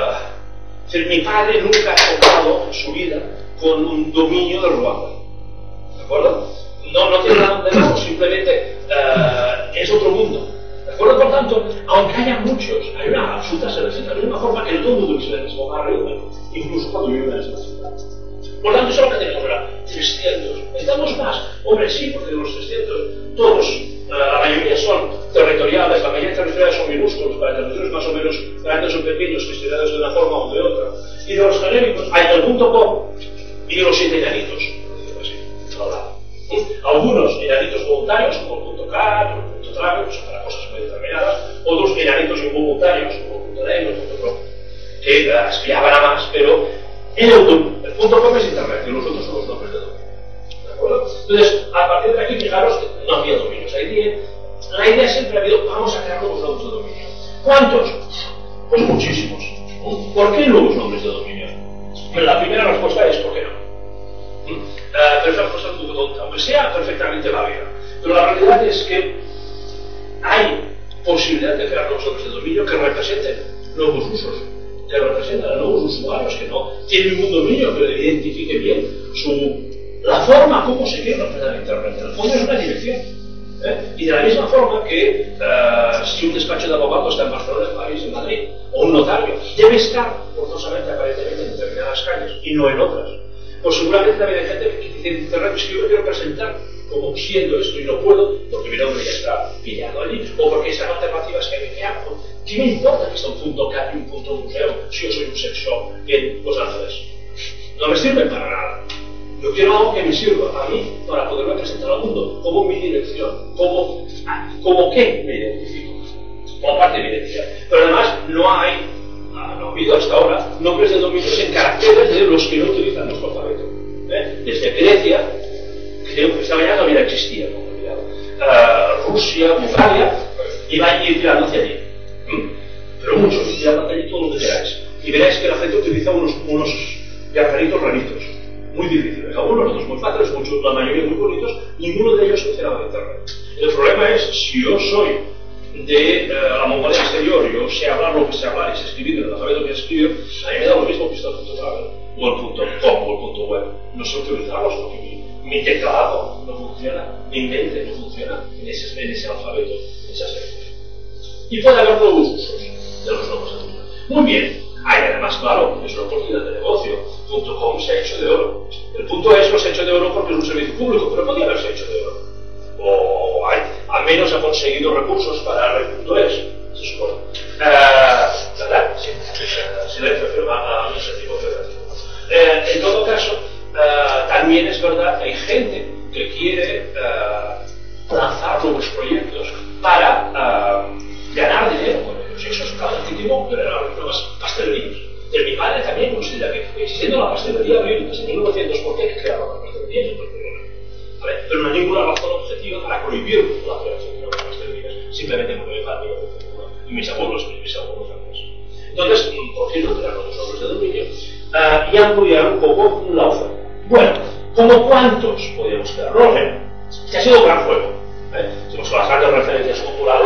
[SPEAKER 3] uh, mi padre nunca ha tocado en su vida con un dominio del Ruanda. ¿De acuerdo? No, no tiene nada de malo, simplemente uh, es otro mundo. ¿De acuerdo? Por tanto, aunque haya muchos, hay una absoluta selección, de la misma forma que no todo el mundo vive en el mismo barrio, incluso cuando vive en la misma ciudad. Por tanto, eso es lo que tenemos ahora, trescientos. ¿Necesitamos más? Hombre, sí, porque de los trescientos, todos, uh, la mayoría son territoriales, la mayoría territoriales son minúsculos, para territorios más o menos grandes o pequeños, gestionados de una forma o de otra. Y de los genéricos, hay el punto com y de los siete enanitos, por decirlo así, al lado. Algunos enanitos voluntarios, como el punto cat o el punto travel, que son para cosas muy determinadas, otros enanitos involuntarios, como el punto net o el punto pro, que aspiraban a más, pero en el, el punto com es internet y los otros son los nombres de dominio. ¿De acuerdo? Entonces, a partir de aquí, fijaros que no había dominios. La idea, la idea siempre ha habido, vamos a crear nuevos nombres de dominio. ¿Cuántos? Pues muchísimos. ¿Por qué nuevos nombres de dominio? La primera respuesta es ¿por qué no? Uh, pero es una respuesta un poco tonta, aunque sea perfectamente válida. Pero la realidad es que hay posibilidad de crear nuevos nombres de dominio que representen nuevos usos, que representan a nuevos usuarios, que no tienen un dominio que identifique bien su, la forma como se quiere representar Internet. En el fondo es una dirección. ¿eh? Y de la misma forma que uh, si un despacho de abogados está en Barcelona, en París, en Madrid, o un notario, debe estar forzosamente, aparentemente, en determinadas calles y no en otras. Pues seguramente también hay gente que dice en Internet que yo me quiero presentar como siendo esto y no puedo porque mi nombre ya está pillado allí, o porque esas alternativas que hay, ¿qué hago? ¿Qué me importa que sea un punto cat y un punto museo si yo soy un sex shop en Los Ángeles? No me sirve para nada. Yo quiero algo que me sirva a mí para poderme presentar al mundo, como mi dirección, como, como que me identifico, como parte de mi identidad. Pero además no hay, no ha habido hasta ahora, nombres de dominios en caracteres de los que no utilizan nuestro alfabeto. ¿eh? Desde Grecia, creo que esta mañana todavía existía, no me he olvidado, uh, Rusia, Bulgaria, y va a ir tirando hacia allí. ¿Mm? Pero muchos, tirando hacia allí todo lo que queráis. Y veréis que la gente utiliza unos, unos viajeritos raritos. Muy difíciles, algunos otros muy fáciles, muchos, la mayoría muy bonitos, ninguno de ellos funcionaba en Internet. El problema es, si yo soy de uh, la Mongolia exterior, yo sé hablar lo que sé hablar y sé escribir en el alfabeto que escribir, a mí me da lo mismo que está el punto travel, o el punto com, o el punto web. No sé utilizarlos porque mi, mi teclado no funciona, mi mente no funciona en ese, en ese alfabeto, en esas letras. Y puede haber nuevos usos de los nuevos alumnos. Muy bien, hay además, claro, es una oportunidad de negocio. .com se ha hecho de oro. El punto es no se ha hecho de oro porque es un servicio público, pero podría haberse hecho de oro. O hay, al menos ha conseguido recursos para red.es, se supone. Uh, ¿Verdad? Sí, silencio, administrativo federativo. Uh, en todo caso, uh, también es verdad que hay gente que quiere uh, lanzar nuevos proyectos para uh, ganar dinero con ellos. Eso es claro, legítimo, pero eran nuevas pastelerías. Pero mi padre también considera que existiendo la pastelería abril en mil novecientos, ¿por qué hay que crear la pastelería? Eso es ¿vale? Pero no hay ninguna razón objetiva para prohibir la creación de nuevas pastelerías, simplemente porque mi padre y mis abuelos, y mis abuelos antes. Entonces, ¿por qué no crear los nombres de dominio? Uh, y ampliar un poco la oferta. Bueno, ¿cómo cuántos podríamos crear? Roger, que ha sido un gran juego. ¿eh? Tenemos las grandes referencias culturales.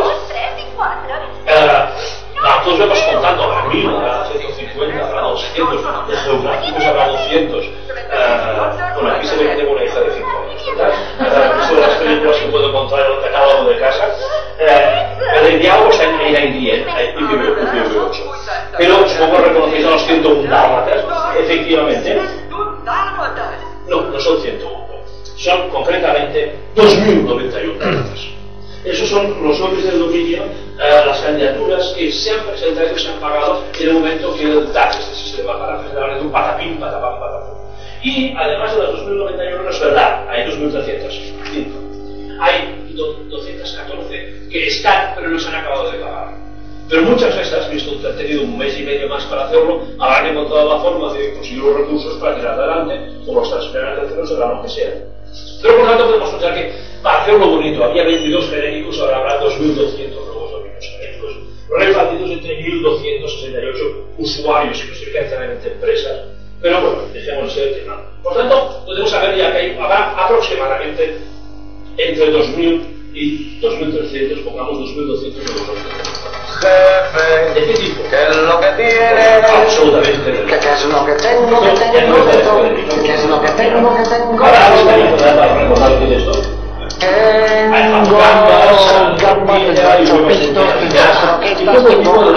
[SPEAKER 3] Uh, No, todos vamos contando a abril, a ciento cincuenta, a doscientos, de geográficos habrá doscientos. Uh, bueno, aquí se ve que tengo una hija de cinco años, ¿verdad? Uh, son las películas que puedo encontrar en el catálogo de casa. Uh, el diálogo está en I D N, I P V ocho. Pero supongo que reconocéis a los ciento uno dálmatas, efectivamente. No, no son ciento uno. Son concretamente dos mil noventa y uno dálmatas. Esos son los nombres del dominio, uh, las candidaturas que se han presentado y se han pagado en el momento que el D A T, este sistema para presentar un patapín, patapam, patapum. Y además de las dos mil noventa y uno, no es verdad, hay dos mil trescientos cinco. Hay doscientos catorce que están, pero no se han acabado de pagar. Pero muchas de estas, visto que han tenido un mes y medio más para hacerlo, habrán encontrado la forma de conseguir los recursos para tirar adelante o los transferir a terceros de la lo que sea. Pero por lo tanto podemos pensar que para hacerlo bonito había veintidós genéricos, ahora habrá dos mil doscientos nuevos dominios genéricos, repartidos entre mil doscientos sesenta y ocho usuarios que especialmente empresas. Pero bueno, dejemos ese tema. Por tanto, podemos saber ya que hay, habrá aproximadamente entre dos mil y dos mil trescientos, pongamos dos mil doscientos nuevos dominios.
[SPEAKER 6] Jefe,
[SPEAKER 3] ¿de qué tipo?
[SPEAKER 6] ¿qué es lo que tienes?
[SPEAKER 3] Absolutamente.
[SPEAKER 6] ¿Qué, qué es lo que tengo? ¿Qué tengo? ¿Qué tengo? ¿Qué es lo que tengo? ¿Qué tengo?
[SPEAKER 3] Ahora habéis tenido para recordar qué es esto.
[SPEAKER 6] Tengo gambas de chopitos, croquetas, tengo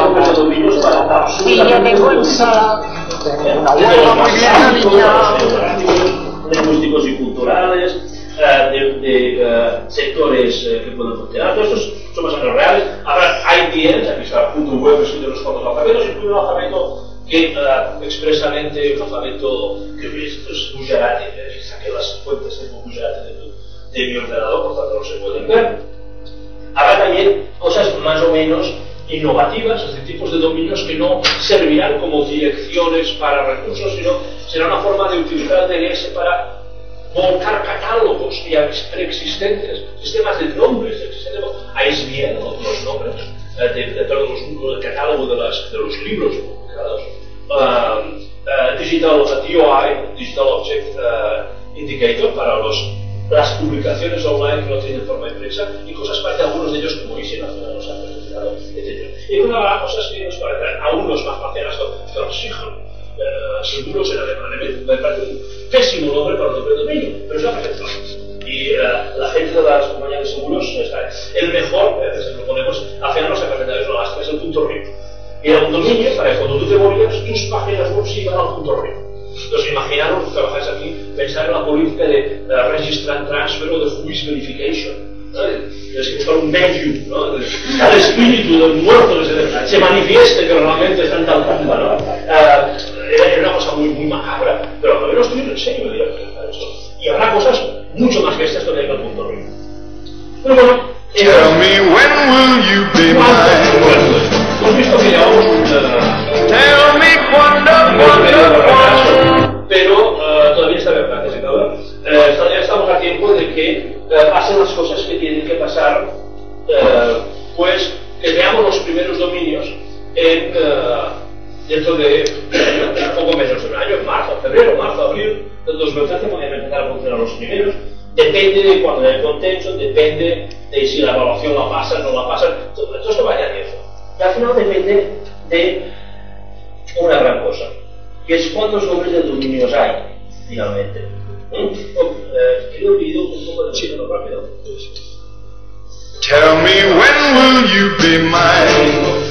[SPEAKER 6] la tortilla de bolsa, tengo una lengua muy bien alineada.
[SPEAKER 3] Lingüísticos y culturales, Uh, de, de uh, sectores uh, que pueden funcionar. Todos estos son más o menos reales. Habrá I D Ns, aquí está el punto web escrito en los cuantos alfabetos, incluye un alfabeto que uh, expresamente, un alfabeto que esto es Gujarati, eh, saqué las fuentes de Gujarati de, de mi ordenador, por tanto no se pueden ver. Habrá también cosas más o menos innovativas, es decir, tipos de dominios que no servirán como direcciones para recursos, sino será una forma de utilizar el D N S para volcar catálogos ya preexistentes, sistemas de nombres existentes. I S B N, los nombres de, de, de todos los, el catálogo de, las, de los libros publicados, uh, uh, Digital D O I, Digital Object uh, Indicator, para los, las publicaciones online que no tienen forma impresa, y cosas para que algunos de ellos, como hice, no nos han presentado, etcétera. Y luego habrá cosas que nos parecerán aún los más marcianas, pero Sichel. Uh, seguros en alemán, me parece un pésimo nombre para un nombre de dominio, pero es la perfección. Y uh, la gente de las compañías de seguros está. El mejor, a veces lo ponemos, hacemos a calendarios no basta, es el punto R I P. Y era un dominio para que cuando tú te morías, tus páginas web se iban al punto R I P. Entonces, imaginaros, que trabajáis aquí, pensar en la política de uh, Register and Transfer o de Whois Verification. ¿no? Es que buscar un medium, ¿no? Al espíritu del muerto se, se manifieste que realmente está en tal tumba, ¿no? Uh, era una cosa muy, muy macabra, pero a ver, estoy en serio me diría que eso. Y habrá cosas mucho más bestias que el punto R I P. Pero bueno, eh,
[SPEAKER 6] Tell me when will you be mine?
[SPEAKER 3] hemos visto que llevamos un uh,
[SPEAKER 6] Tell me cuándo, cuándo, cuándo.
[SPEAKER 3] pero uh, todavía está bien necesitado. Uh, todavía estamos a tiempo de que uh, pasen las cosas que tienen que pasar, uh, pues que veamos los primeros dominios en, uh, dentro de uh, poco menos de un año, en marzo, febrero, marzo, abril del dos mil trece podrían empezar a funcionar los primeros. Depende de cuando haya contexto, depende de si la evaluación la pasan o no la pasan, todo, todo esto vaya a tiempo. Y al final depende de una gran cosa, que es cuántos nombres de dominios hay, finalmente. ¿Mm? Eh, quiero olvidar un poco de sí. rápido.
[SPEAKER 6] Tell me when will you be mine?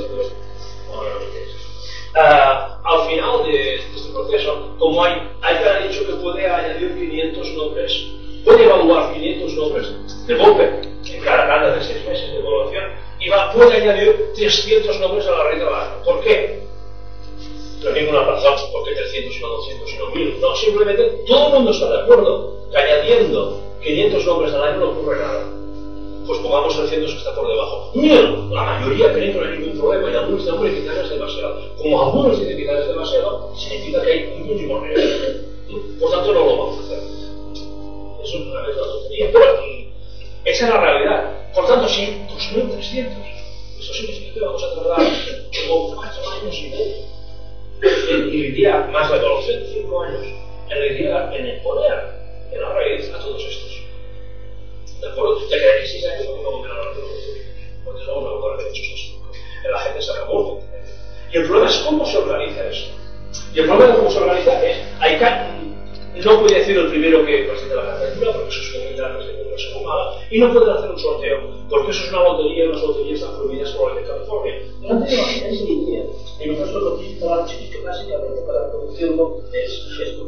[SPEAKER 3] Uh, al final de, de este proceso, como hay, hay que haber dicho que puede añadir quinientos nombres, puede evaluar quinientos nombres de golpe en cada tanda de seis meses de evaluación y va, puede añadir trescientos nombres a la red de abajo. ¿Por qué? No hay ninguna razón, ¿por qué trescientos y no doscientos y no mil? No, simplemente todo el mundo está de acuerdo que añadiendo quinientos nombres al año no ocurre nada. Pues pongamos trescientos que está por debajo. Mil, la mayoría creen que no hay ningún problema y algunos dicen que quizás es demasiado. Como algunos dicen que quizás es demasiado, significa que hay un último nivel. Por tanto, no lo vamos a hacer. Eso es una tontería, pero esa es la realidad. Por tanto, si dos mil trescientos, eso significa que vamos a tardar como cuatro años y medio. Y diría más la evaluación, cinco años, en diría en el poder, en la raíz a todos estos. ¿De acuerdo? Ya que de aquí seis años no vamos a ganar todos los dominios. Entonces vamos a votar derechos esto. La gente se acabó. Y el problema es cómo se organiza esto. Y el problema de cómo se organiza es, hay que, no puede decir el primero que presente la candidatura, porque eso es comunidad, no se fumada, y no pueden hacer un sorteo, porque eso es una lotería y las loterías están prohibidas por la ley de California. Delante de la gente es línea. Y nosotros lo que hicimos que básicamente para producirlo es esto.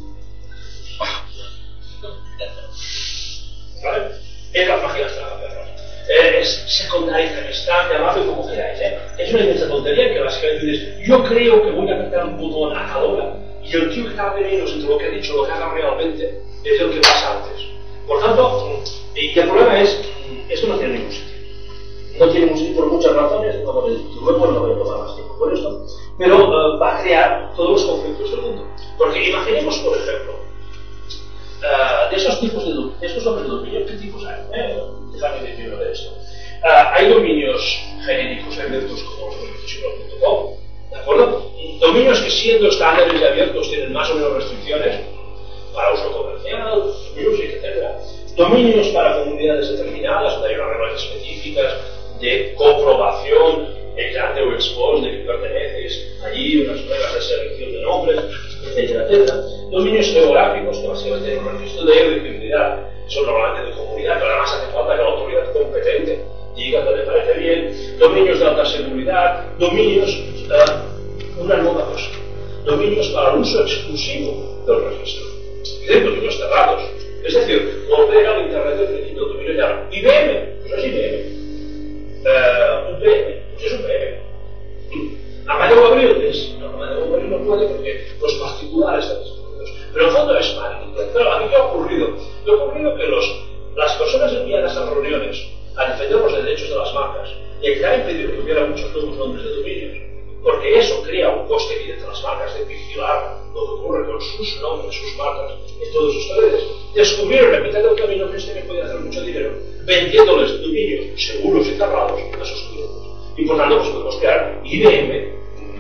[SPEAKER 3] ¿Vale? Es la página eh, es secundaria, está, llamadlo como queráis, ¿eh? Es una inmensa tontería que básicamente dices, yo creo que voy a apretar un botón a cada hora y el tío que está menos entre lo que ha dicho y lo que haga realmente es el que pasa antes. Por tanto, y el problema es, esto no tiene ningún sentido. no tiene mucho, por muchas razones, como el web, no voy a tomar más tiempo por esto, pero uh, va a crear todos los conflictos del mundo. Porque imaginemos, por ejemplo, uh, de esos tipos de, de estos nombres de dominio, ¿qué tipos hay? Eh? Déjame decirlo de esto. Uh, hay dominios genéricos abiertos como los dominios punto com, ¿de acuerdo? Dominios que siendo estándares y abiertos tienen más o menos restricciones para uso comercial, music, etcétera. Dominios para comunidades determinadas, donde hay unas reglas específicas de comprobación ex ante o ex post de que perteneces allí, unas reglas de selección de nombres, etcétera, etcétera. Dominios geográficos que básicamente tienen un registro de elegibilidad, son normalmente de comunidad, pero además hace falta que la autoridad competente diga que le parece bien. Dominios de alta seguridad, dominios, uh, una nueva cosa, dominios para el uso exclusivo del registro. Y de dominios cerrados. Es decir, volver al Internet del principio del dominio cerrado. I B M, pues no es I B M. Uh, U P M, pues es U P M. Amadeo Gabriel es. No, Amadeo Gabriel no puede porque los particulares están excluidos. Pero en fondo es pánico. Claro, ¿a mí qué ha ocurrido? ¿Qué ha ocurrido? Que los, las personas enviadas a reuniones a defender los derechos de las marcas y que ha impedido que hubiera muchos nuevos nombres de dominios, porque eso crea un coste evidente a las marcas de vigilar lo que ocurre con sus nombres, sus marcas en todos sus redes. Descubrieron en mitad del camino que este me podía hacer mucho dinero vendiéndoles dominios seguros y cerrados a sus clientes. Y por tanto, pues podemos crear I B M,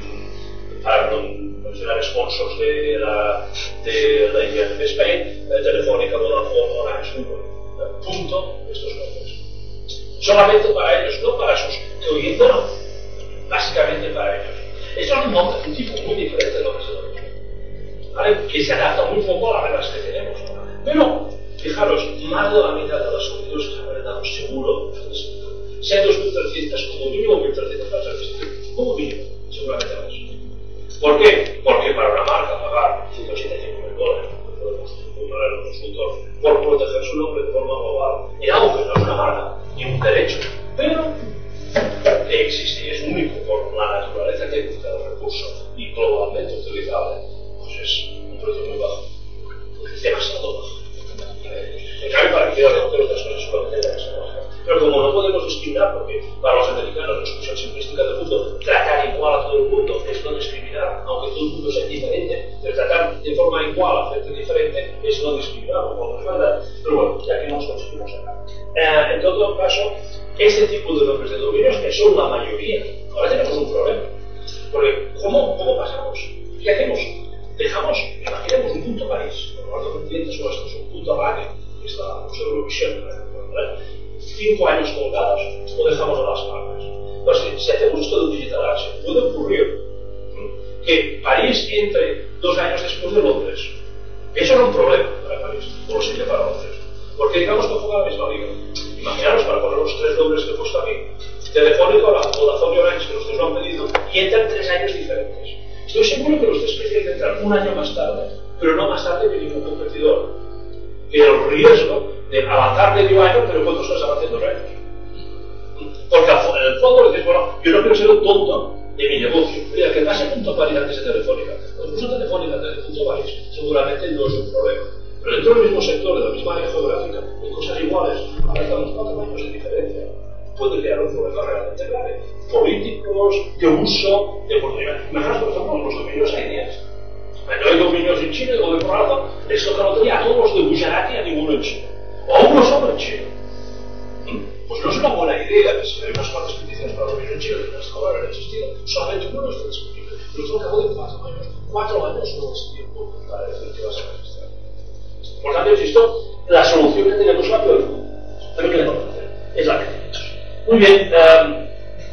[SPEAKER 3] para no mencionar sponsors de la, de la I B M de Spain, Telefónica, Vodafone, Orange, punto, estos nombres. Solamente para ellos, no para sus clientes, bueno, básicamente para ellos. Esto es un nombre, un tipo muy diferente de lo que se domina, ¿vale? Que se adapta muy poco a las reglas que tenemos. Pero, fijaros, más de la mitad de los sonidos que han dado seguro, sean dos mil trescientos como mínimo, mil trescientos para ser como mínimo, seguramente más. ¿Por qué? Porque para una marca pagar ciento ochenta y cinco mil dólares para el consultor por proteger su nombre de forma global en algo que no es una marca ni un derecho, pero que existe y es único por la naturaleza técnica del recurso y globalmente utilizable, pues es un precio muy bajo, demasiado bajo. En cambio, para que vean que otras cosas solamente hay que ser bajas. Pero como no podemos discriminar, porque para los americanos la expresión simplística del mundo, tratar igual a todo el mundo es no discriminar, aunque todo el mundo sea diferente, pero tratar de forma igual a gente diferente es no discriminar, como no es verdad. Pero bueno, ya que no nos conseguimos acá. Eh, en todo caso, este tipo de nombres de dominios, que son la mayoría, ahora tenemos un problema. Porque, ¿cómo, cómo pasamos? ¿Qué hacemos? Dejamos, imaginemos un punto país, normalmente clientes nuestros, un punto radio, que es la Museo de Eurovisión, ¿verdad? Cinco años colgados, o dejamos a las marcas. Pues si hacemos esto de Digital Action, puede ocurrir que París entre dos años después de Londres. Eso era un problema para París, o lo sería para Londres. Porque digamos que juega la misma liga. Imaginaros para poner los tres nombres que he puesto aquí. Telefónica, Vodafone y Orange, que los tres lo han pedido, y entran tres años diferentes. Estoy seguro que los tres prefieren entrar un año más tarde, pero no más tarde que ningún competidor. Que el riesgo de avanzar medio año, pero ¿cuántos cosas avancen dos años? Porque en el fondo dices, bueno, yo no quiero ser un tonto de mi negocio. Mira, que pase punto París antes de Telefónica. Pues puso Telefónica antes de punto París, seguramente no es un problema. Pero dentro del mismo sector, de la misma área geográfica, en cosas iguales, avanzamos cuatro años de diferencia. Puede crear un problema realmente grave. Políticos, de uso, de oportunidad. Imaginaos, por ejemplo, los dominios aéreos. No hay dominios en China, o de por algo, les toca la lotería a todos los de Gujarati y a ninguno en China. O a uno solo en China. Pues no es una buena idea que si hay unas cuantas peticiones para dominio en China que las que haber existido, solamente uno está disponible. Pero esto acabó de cuatro años. Cuatro años no es tiempo para decir que vas a registrar. Por tanto, insisto, la solución que tenemos es la peor. Pero ¿qué le vamos a hacer? Es la que tenemos. Muy bien. Um,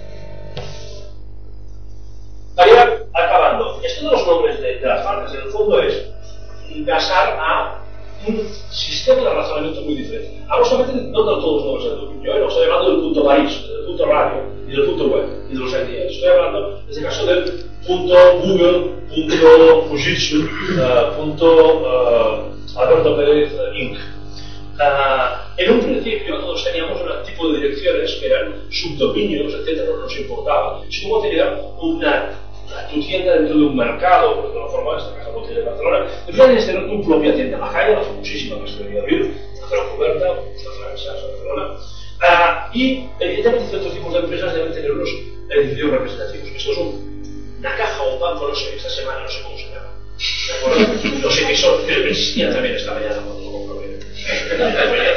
[SPEAKER 3] para ir acabando, esto de los nombres de, de las marcas, en el fondo es pasar a un sistema de razonamiento muy diferente. Ahora solamente no de todos los nombres del dominio, ¿eh? No estoy hablando del punto París, del punto radio y del punto web y de los N D A. Estoy hablando, en este caso, del punto Google, punto Fujitsu, uh, punto uh, Alberto Pérez uh, incorporated. Uh, en un principio todos teníamos un tipo de direcciones que eran subdominios, etcétera, no nos importaba. Es como tener una, tu tienda dentro de un mercado, por alguna forma, esta casa botella de Barcelona, deberías tener tu propia tienda en la calle, la famosísima que se debería abrir, la Creu Coberta, la França, Barcelona. Uh, Uh, y evidentemente ciertos tipos de empresas deben tener unos edificios representativos. Esto es un, una caja o un banco, no sé, esta semana no sé cómo se llama. ¿De acuerdo? No sé qué son, creo que existía también esta mañana cuando lo comprobé. Pero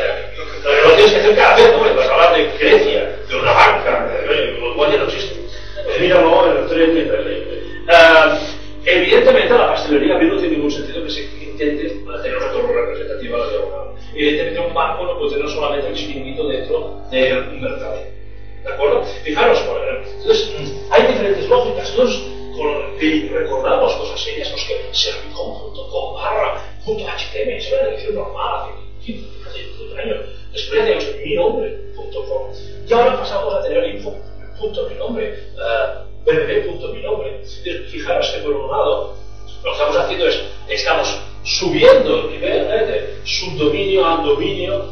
[SPEAKER 3] lo tienes que hacer cada vez, ¿no? Vas a hablar de Grecia, de una banca, lo cual ya no existe. Míralo en el tren y uh, evidentemente la pastelería a mí no tiene ningún sentido que se intente tener una torre representativa a la diagonal. Evidentemente un banco no puede tener solamente el chiringuito dentro del mercado. ¿De acuerdo? Fijaros, entonces hay diferentes lógicas. Entonces, con, recordamos cosas serias, los que servicom punto com barra punto h t m l es una dirección normal hace quince, años. Después tenemos mi nombre punto com y ahora pasamos a tener info punto mi nombre, uh, w w w punto mi nombre. Fijaros que por un lado lo que estamos haciendo es estamos subiendo el nivel ¿eh? de subdominio a dominio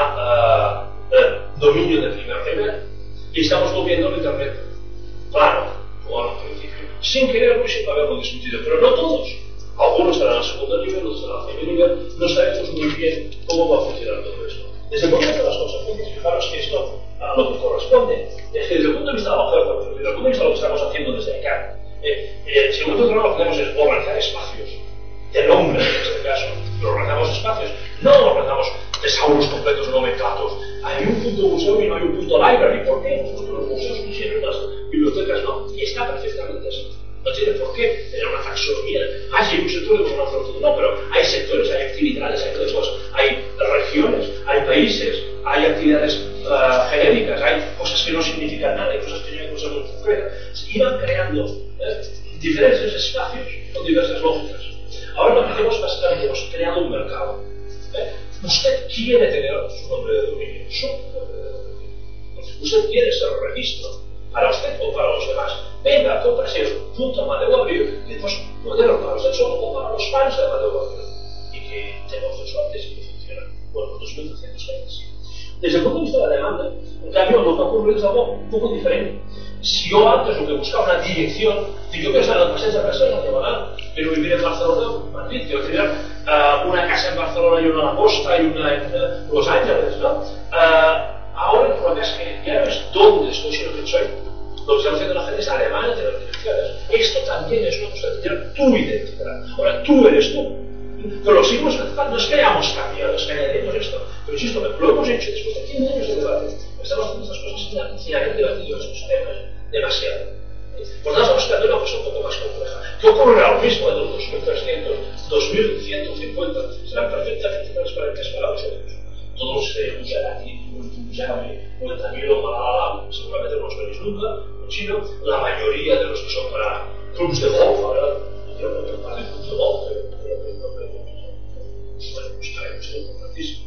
[SPEAKER 3] a uh, eh, dominio de primer nivel y estamos moviendo el internet plano, como al principio, sin querer sin haberlo discutido, pero no todos. Algunos estarán al segundo nivel, otros estarán al primer nivel, no sabemos muy bien cómo va a funcionar todo esto. Desde el punto de vista de las consecuencias, fijaros que esto a lo que corresponde es que desde el punto de vista de la oferta, desde el punto de vista de lo que estamos haciendo desde acá, eh, eh, si nosotros lo que hacemos es organizar espacios de nombre en este caso, pero organizamos espacios, no organizamos tesauros completos nomenclatos. Hay un punto museo y no hay un punto library. ¿Por qué? Porque los museos quisieron, las bibliotecas no, y está perfectamente así. No tiene por qué tener una taxonomía. Ah, sí, hay un sector de conocer todo. No, pero hay sectores, hay actividades, hay cosas, hay regiones, hay países, hay actividades uh, genéricas, hay cosas que no significan nada, hay cosas que no hay cosas muy concretas. Iban creando ¿eh? diferentes espacios con diversas lógicas. Ahora lo que hacemos básicamente hemos creado un mercado. ¿eh? Usted quiere tener su nombre de dominio, su nombre de dominio. Usted quiere ser registro para usted o para los demás. Venga, cómprase punto Amadeu Abril y después ponerlo para usted solo o para los fans de Amadeu Abril. Y que tenemos suerte si que funciona. Bueno, dos mil trescientos años. Desde el punto de vista de la demanda, en cambio, lo que ocurre es algo un poco diferente. Si yo antes lo que buscaba una dirección, si yo pensaba en el paseo de Barcelona, diagonal, quiero vivir en Barcelona, Madrid, quiero tener uh, una casa en Barcelona y una en la costa y una en uh, Los Ángeles, ¿no? Uh, ahora el problema es que ya no es dónde estoy, sino que soy. Lo que está haciendo la gente es alemana, tener direcciones. Esto también es una cosa de tener tu identidad. Ahora tú eres tú. Pero lo seguimos haciendo, no es que hayamos cambiado, es que añadimos esto. Pero insisto, lo hemos hecho después de cien años de debate. Estamos haciendo estas cosas sin haber debatido estos temas demasiado. Por tanto, estamos creando una cosa un poco más compleja. ¿Qué ocurre ahora mismo en los dos mil trescientos, dos mil ciento cincuenta? Serán perfectamente transparentes para vosotros. Todos ustedes Gujarati, Punjabi, o el tamil o Malayalam, seguramente no los veréis nunca, en chino, la mayoría de los que son para clubs de golf, ¿verdad? Yo no tengo más de clubs de golf, pero creo que no creo que bueno, pues trae un ser importantísimo.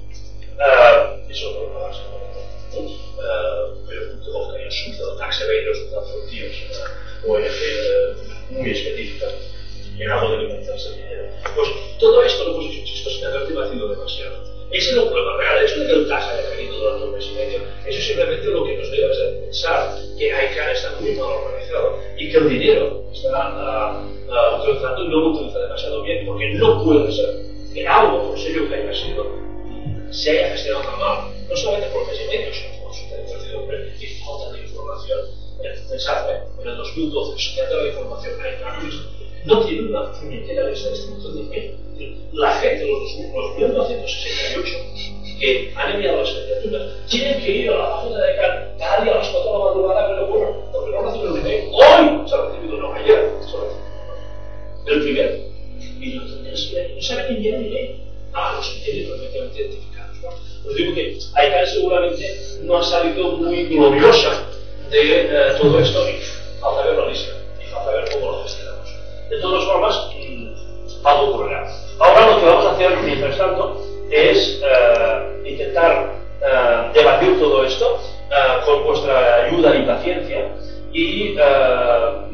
[SPEAKER 3] Eso no lo vas a ver. Pero el club de golf tenía un tax evaders, un frontiers, O N G muy específica, en algo de alimentarse el dinero. Pues todo esto lo hemos hecho esto sin haber debatido demasiado. Ese es el problema real. El hecho de que el TAS haya caído durante un mes y medio, eso es simplemente lo que nos debe hacer pensar que ICANN está muy mal organizado y que el dinero que está uh, uh, utilizando no lo utiliza demasiado bien, porque no puede ser que algo, por serio que haya sido, se haya gestionado tan mal, no solamente por mes y medio, sino por su incertidumbre y falta de información. Pensad, ¿eh? En el dos mil doce, si ya toda la información a ICANN no tiene una puñetera lista de distribución de dinero. La gente, los, los mil novecientos sesenta y ocho, que han enviado las candidaturas, tienen que ir a la página de ICANN cada día a las cuatro de la madrugada que le ocurra, porque no reciben el dinero. Hoy se ha recibido, no, ayer se ha recibido. El primero. Y no, no saben enviar el dinero a los que tienen perfectamente identificados. ¿No? Os digo que ICANN seguramente no ha salido muy gloriosa de eh, todo esto y falta ver la lista y falta ver cómo lo gestionamos. De todas formas, mmm, algo ocurrirá. Ahora lo que vamos a hacer, mientras tanto, es uh, intentar uh, debatir todo esto uh, con vuestra ayuda y paciencia y uh,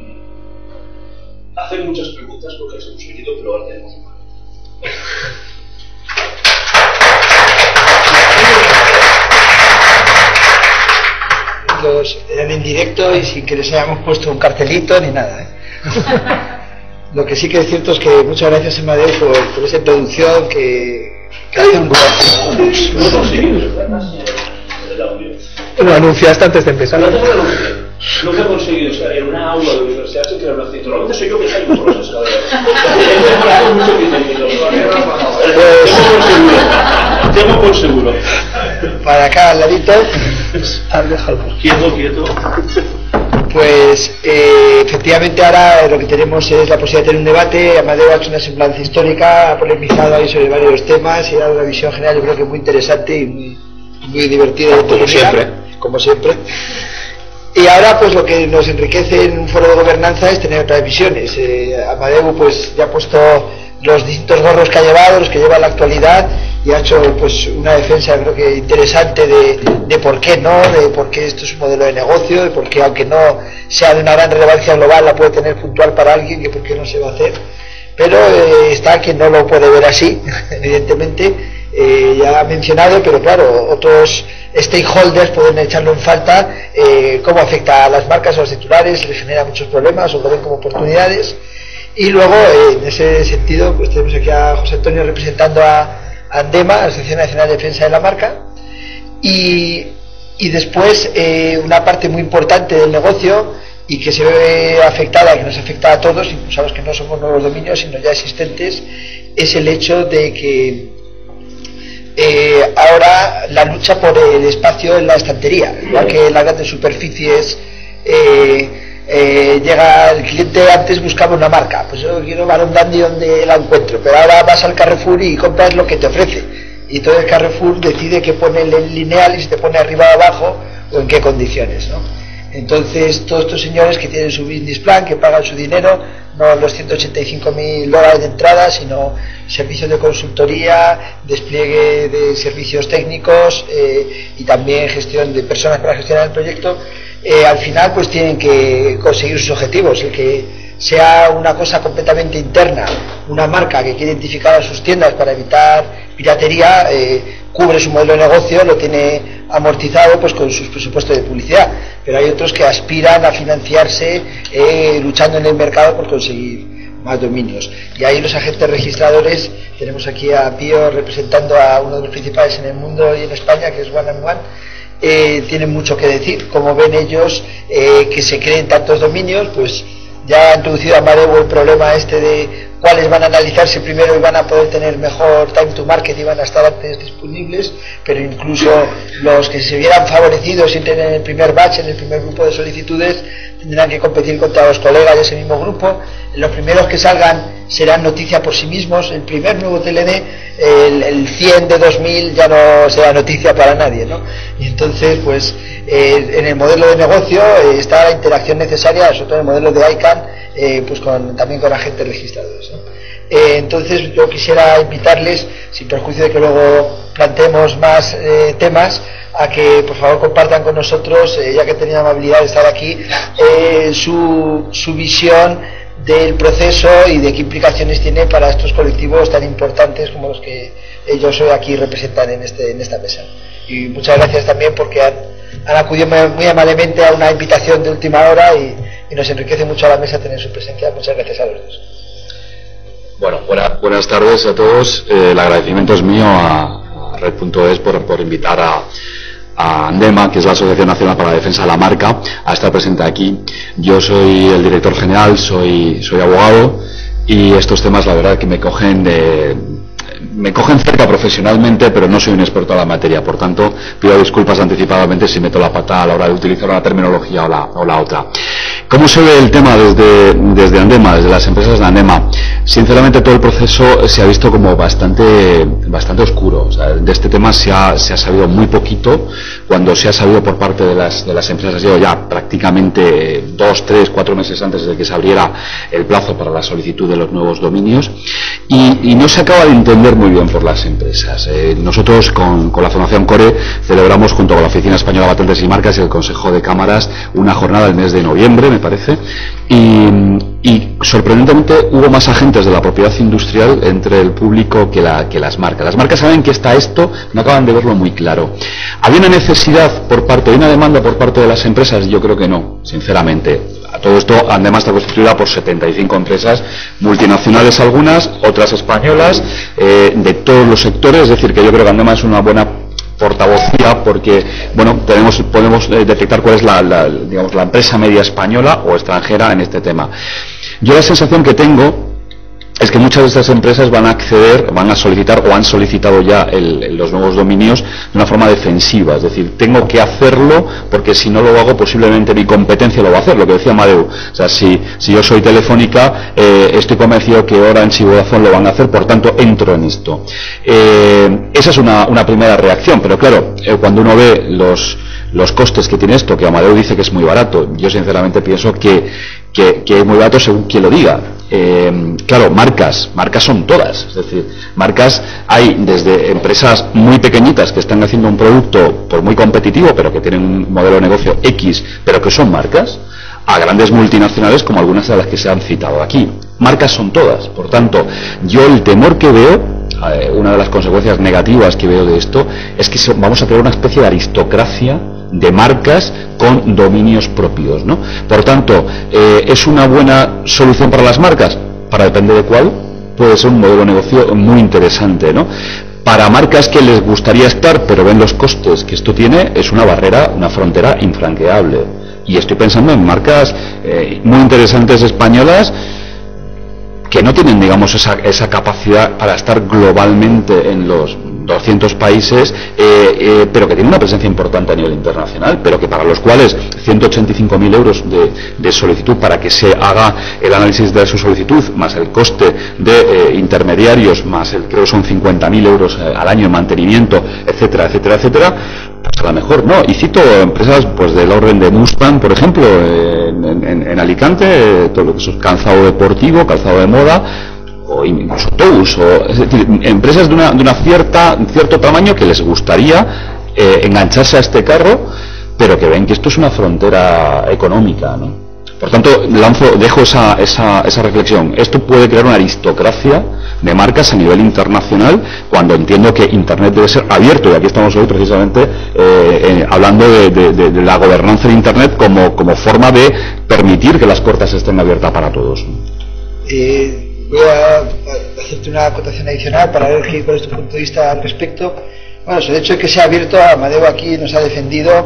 [SPEAKER 3] hacer muchas preguntas porque les hemos venido, pero ahora tenemos un par.
[SPEAKER 1] Los eran en directo y sin que les hayamos puesto un cartelito ni nada, ¿eh? Lo que sí que es cierto es que muchas gracias, Amadeu, por, por esa introducción que, que hace un buen.
[SPEAKER 7] Lo anunciaste antes de empezar.
[SPEAKER 3] No, lo que he conseguido, o sea, en una aula de universidad se crea una cita. Normalmente soy yo que salgo por las escaleras. Pues tengo por seguro.
[SPEAKER 1] Para acá al ladito.
[SPEAKER 3] Quieto, quieto.
[SPEAKER 1] Pues eh, efectivamente ahora lo que tenemos es la posibilidad de tener un debate. Amadeo ha hecho una semblanza histórica, ha polemizado ahí sobre varios temas y ha dado una visión general, yo creo que muy interesante y muy, muy divertida.
[SPEAKER 3] Como siempre.
[SPEAKER 1] Como siempre. Y ahora pues lo que nos enriquece en un foro de gobernanza es tener otras visiones. Eh, Amadeu pues ya ha puesto los distintos gorros que ha llevado, los que lleva en la actualidad, y ha hecho pues una defensa creo que interesante de, de por qué no, de por qué esto es un modelo de negocio, de por qué aunque no sea de una gran relevancia global la puede tener puntual para alguien, que por qué no se va a hacer. Pero eh, está quien no lo puede ver así, evidentemente, eh, ya ha mencionado, pero claro, otros stakeholders pueden echarlo en falta, eh, cómo afecta a las marcas, a los titulares, les genera muchos problemas o lo ven como oportunidades. Y luego, eh, en ese sentido, pues tenemos aquí a José Antonio representando a ANDEMA, la Asociación Nacional de Defensa de la Marca, y, y después eh, una parte muy importante del negocio y que se ve afectada, que nos afecta a todos, incluso a los que no somos nuevos dominios, sino ya existentes, es el hecho de que eh, ahora la lucha por el espacio en la estantería, igual que en las grandes superficies, eh, Eh, llega el cliente, antes buscaba una marca, pues yo quiero Barón Dandy donde la encuentro, pero ahora vas al Carrefour y compras lo que te ofrece, y entonces Carrefour decide que pone el lineal y si te pone arriba o abajo o en qué condiciones, ¿no? Entonces todos estos señores que tienen su business plan, que pagan su dinero, no los ciento ochenta y cinco mil dólares de entrada, sino servicios de consultoría, despliegue de servicios técnicos eh, y también gestión de personas para gestionar el proyecto. Eh, al final pues tienen que conseguir sus objetivos, el que sea una cosa completamente interna, una marca que quiere identificar a sus tiendas para evitar piratería, eh, cubre su modelo de negocio, lo tiene amortizado pues con sus presupuestos de publicidad, pero hay otros que aspiran a financiarse eh, luchando en el mercado por conseguir más dominios, y ahí los agentes registradores, tenemos aquí a Pío representando a uno de los principales en el mundo y en España, que es One and One. Eh, tienen mucho que decir, como ven ellos eh, que se creen tantos dominios, pues ya ha introducido a Amadeu el problema este de cuáles van a analizarse primero y van a poder tener mejor time to market y van a estar antes disponibles, pero incluso los que se vieran favorecidos sin tener el primer batch, en el primer grupo de solicitudes, tendrán que competir contra los colegas de ese mismo grupo. Los primeros que salgan serán noticia por sí mismos. El primer nuevo T L D, el, el cien de dos mil, ya no será noticia para nadie, ¿no? Y entonces pues eh, en el modelo de negocio eh, está la interacción necesaria, sobre todo en el modelo de ICANN, eh, pues con, también con agentes registradores, ¿no? Eh, entonces yo quisiera invitarles, sin perjuicio de que luego planteemos más eh, temas, a que por favor compartan con nosotros, eh, ya que tenían la amabilidad de estar aquí, eh, su, su visión del proceso y de qué implicaciones tiene para estos colectivos tan importantes como los que ellos hoy aquí representan en, este, en esta mesa. Y muchas gracias también porque han, han acudido muy amablemente a una invitación de última hora y, y nos enriquece mucho a la mesa tener su presencia. Muchas gracias a los dos.
[SPEAKER 8] Bueno, buena, buenas tardes a todos. Eh, el agradecimiento es mío a, a Red punto es por, por invitar a, a ANDEMA, que es la Asociación Nacional para la Defensa de la Marca, a estar presente aquí. Yo soy el director general, soy, soy abogado, y estos temas la verdad que me cogen de... me cogen cerca profesionalmente, pero no soy un experto en la materia, por tanto pido disculpas anticipadamente si meto la pata a la hora de utilizar una terminología o la, o la otra. ¿Cómo se ve el tema desde, desde ANDEMA, desde las empresas de ANDEMA? Sinceramente todo el proceso se ha visto como bastante, bastante oscuro. O sea, de este tema se ha, se ha sabido muy poquito. Cuando se ha sabido por parte de las, de las empresas, llevo ya prácticamente dos, tres, cuatro meses antes de que se abriera el plazo para la solicitud de los nuevos dominios, y, y no se acaba de entender muy bien por las empresas. Eh, nosotros con, con la Fundación Core celebramos junto con la Oficina Española de Patentes y Marcas y el Consejo de Cámaras una jornada el mes de noviembre, me parece, y, y sorprendentemente hubo más agentes de la propiedad industrial entre el público que, la, que las marcas. Las marcas saben que está esto, no acaban de verlo muy claro. ¿Había una necesidad por parte, hay una demanda por parte de las empresas? Yo creo que no, sinceramente. A todo esto, ANDEMA está constituida por setenta y cinco empresas, multinacionales algunas, otras españolas, eh, de todos los sectores, es decir, que yo creo que ANDEMA es una buena portavocía, porque bueno, tenemos, podemos eh, detectar cuál es la, la, digamos, la empresa media española o extranjera en este tema. Yo la sensación que tengo es que muchas de estas empresas van a acceder, van a solicitar o han solicitado ya el, los nuevos dominios de una forma defensiva, es decir, tengo que hacerlo porque si no lo hago posiblemente mi competencia lo va a hacer, lo que decía Amadeu. O sea, si, si yo soy Telefónica, eh, estoy convencido que Orange y Vodafone lo van a hacer, por tanto entro en esto. Eh, esa es una, una primera reacción, pero claro, eh, cuando uno ve los, los costes que tiene esto, que Amadeu dice que es muy barato, yo sinceramente pienso que, que, que es muy barato según quien lo diga. Eh, claro, marcas, marcas son todas, es decir, marcas hay desde empresas muy pequeñitas que están haciendo un producto por muy competitivo, pero que tienen un modelo de negocio X, pero que son marcas, a grandes multinacionales como algunas de las que se han citado aquí. Marcas son todas, por tanto, yo el temor que veo, eh, una de las consecuencias negativas que veo de esto, es que vamos a crear una especie de aristocracia de marcas con dominios propios, ¿no? Por tanto, eh, ¿es una buena solución para las marcas? Para depende de cuál, puede ser un modelo de negocio muy interesante, ¿no? Para marcas que les gustaría estar, pero ven los costes que esto tiene, es una barrera, una frontera infranqueable. Y estoy pensando en marcas eh, muy interesantes españolas que no tienen, digamos, esa, esa capacidad para estar globalmente en los doscientos países, eh, eh, pero que tienen una presencia importante a nivel internacional, pero que para los cuales ciento ochenta y cinco mil euros de, de solicitud para que se haga el análisis de su solicitud, más el coste de eh, intermediarios, más el, creo que son cincuenta mil euros eh, al año en mantenimiento, etcétera, etcétera, etcétera, pues a lo mejor no. Y cito empresas pues del orden de Mustang, por ejemplo, eh, en, en, en Alicante, eh, todo lo que es calzado deportivo, calzado de moda, o incluso Tous, o es decir, empresas de una, de una cierta cierto tamaño que les gustaría eh, engancharse a este carro, pero que ven que esto es una frontera económica, ¿no? Por tanto, lanzo, dejo esa, esa, esa reflexión. Esto puede crear una aristocracia de marcas a nivel internacional, cuando entiendo que Internet debe ser abierto, y aquí estamos hoy precisamente eh, eh, hablando de, de, de, de la gobernanza de Internet como, como forma de permitir que las puertas estén abiertas para todos.
[SPEAKER 1] Eh... Voy a hacerte una acotación adicional para ver qué, cuál es tu punto de vista al respecto. Bueno, sobre el hecho de que sea abierto, Amadeu aquí nos ha defendido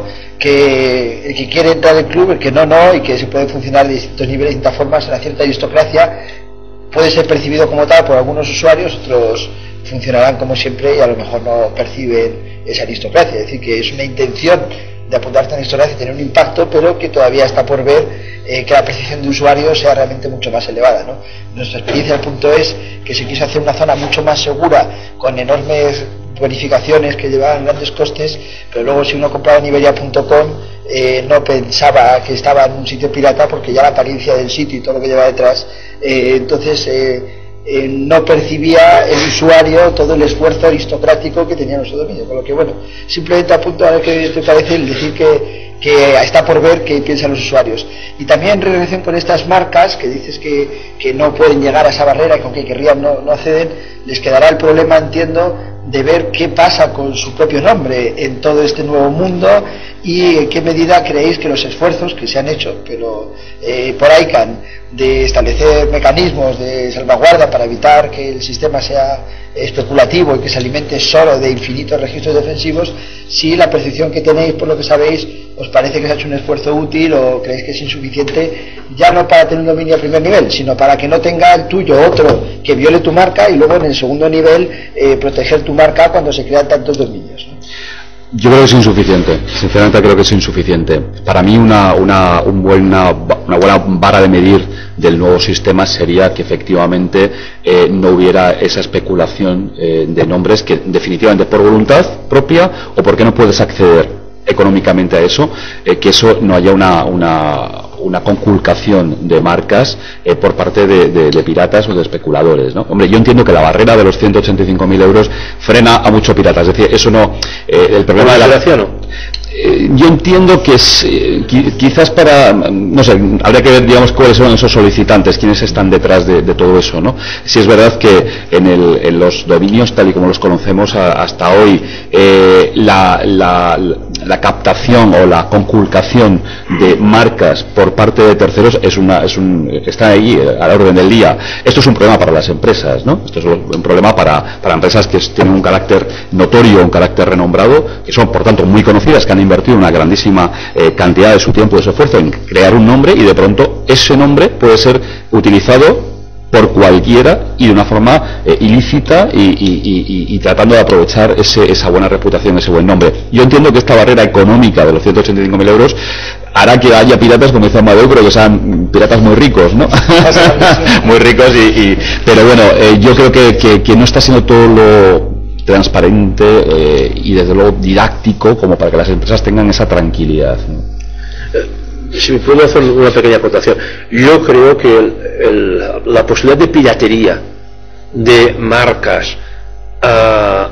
[SPEAKER 1] que el que quiere entrar al club, el que no, no, y que se puede funcionar de distintos niveles, de distintas formas, una cierta aristocracia, puede ser percibido como tal por algunos usuarios, otros funcionarán como siempre y a lo mejor no perciben esa aristocracia. Es decir, que es una intención de apuntarte a la aristocracia y tener un impacto, pero que todavía está por ver eh, que la percepción de usuario sea realmente mucho más elevada, ¿no? Nuestra experiencia, el punto es que se quiso hacer una zona mucho más segura, con enormes bonificaciones que llevaban grandes costes, pero luego si uno compraba en Iberia punto com eh, no pensaba que estaba en un sitio pirata, porque ya la apariencia del sitio y todo lo que lleva detrás, eh, entonces eh, eh, no percibía el usuario todo el esfuerzo aristocrático que tenía nuestro dominio. Con lo que, bueno, simplemente apunto a ver qué te parece el decir que que está por ver qué piensan los usuarios. Y también en relación con estas marcas, que dices que, que no pueden llegar a esa barrera, que aunque querrían no, no acceden, les quedará el problema, entiendo, de ver qué pasa con su propio nombre en todo este nuevo mundo y en qué medida creéis que los esfuerzos que se han hecho, pero eh, por I C A N, de establecer mecanismos de salvaguarda para evitar que el sistema sea especulativo y que se alimente solo de infinitos registros defensivos, si la percepción que tenéis, por lo que sabéis, os parece que se ha hecho un esfuerzo útil o creéis que es insuficiente, ya no para tener un dominio a primer nivel, sino para que no tenga el tuyo otro que viole tu marca, y luego en el segundo nivel eh, proteger tu marca cuando se crean tantos dominios, ¿no?
[SPEAKER 8] Yo creo que es insuficiente, sinceramente creo que es insuficiente. Para mí una, una, un buena, una buena vara de medir del nuevo sistema sería que efectivamente eh, no hubiera esa especulación eh, de nombres, que definitivamente por voluntad propia o porque no puedes acceder económicamente a eso, eh, que eso no haya una, una, una conculcación de marcas eh, por parte de, de, de piratas o de especuladores, ¿no? Hombre, yo entiendo que la barrera de los ciento ochenta y cinco mil euros frena a mucho pirata, es decir, eso no, eh, el problema de la gracia no. Eh, yo entiendo que es, eh, quizás para, no sé, habría que ver, digamos, cuáles son esos solicitantes, quiénes están detrás de, de todo eso, ¿no? Si es verdad que en, el, en los dominios tal y como los conocemos a, hasta hoy, eh, la, la, la captación o la conculcación de marcas por parte de terceros es una es un está ahí a la orden del día. Esto es un problema para las empresas, ¿no? Esto es un problema para, para empresas que tienen un carácter notorio, un carácter renombrado, que son por tanto muy conocidas, que han invertido una grandísima eh, cantidad de su tiempo, de su esfuerzo en crear un nombre, y de pronto ese nombre puede ser utilizado por cualquiera y de una forma eh, ilícita y, y, y, y tratando de aprovechar ese, esa buena reputación, ese buen nombre. Yo entiendo que esta barrera económica de los ciento ochenta y cinco mil euros hará que haya piratas, como dice Amadeu, pero que sean piratas muy ricos, ¿no? Muy ricos, y, y, pero bueno, eh, yo creo que, que, que no está siendo todo lo transparente eh, y desde luego didáctico como para que las empresas tengan esa tranquilidad, ¿no?
[SPEAKER 3] Si me puedo hacer una pequeña acotación, yo creo que el, el, la posibilidad de piratería de marcas uh,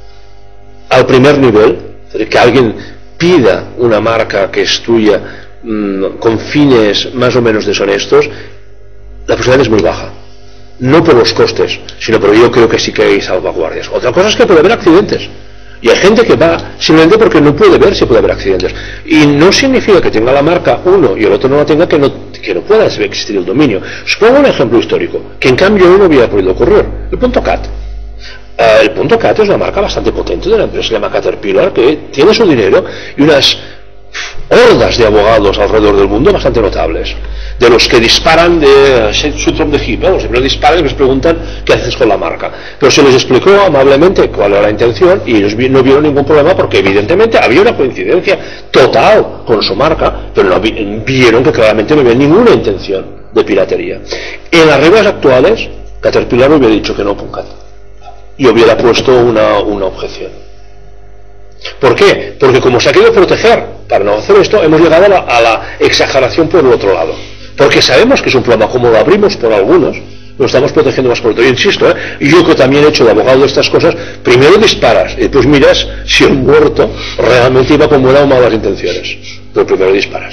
[SPEAKER 3] al primer nivel, es decir, que alguien pida una marca que es tuya mmm, con fines más o menos deshonestos, la posibilidad es muy baja. No por los costes, sino porque yo creo que sí que hay salvaguardias. Otra cosa es que puede haber accidentes. Y hay gente que va simplemente porque no puede ver si puede haber accidentes. Y no significa que tenga la marca uno y el otro no la tenga, que no, que no pueda existir el dominio. Os pongo un ejemplo histórico, que en cambio no hubiera podido ocurrir. El punto cat. Uh, el punto cat es una marca bastante potente de la empresa, se llama Caterpillar, que tiene su dinero y unas hordas de abogados alrededor del mundo bastante notables, de los que disparan de shoot from the hip, ¿eh? Los que disparan y les preguntan qué haces con la marca, pero se les explicó amablemente cuál era la intención y ellos no vieron ningún problema, porque evidentemente había una coincidencia total con su marca, pero no vi, vieron que claramente no había ninguna intención de piratería. En las reglas actuales Caterpillar hubiera dicho que no con Cat y hubiera puesto una, una objeción. ¿Por qué? Porque como se ha querido proteger para no hacer esto, hemos llegado a la, a la exageración por el otro lado. Porque sabemos que es un problema, como lo abrimos por algunos, lo estamos protegiendo más por otro. Yo insisto, ¿eh? yo que también he hecho de abogado de estas cosas, primero disparas y después miras si el muerto realmente iba con buenas o malas intenciones. Pero primero disparas.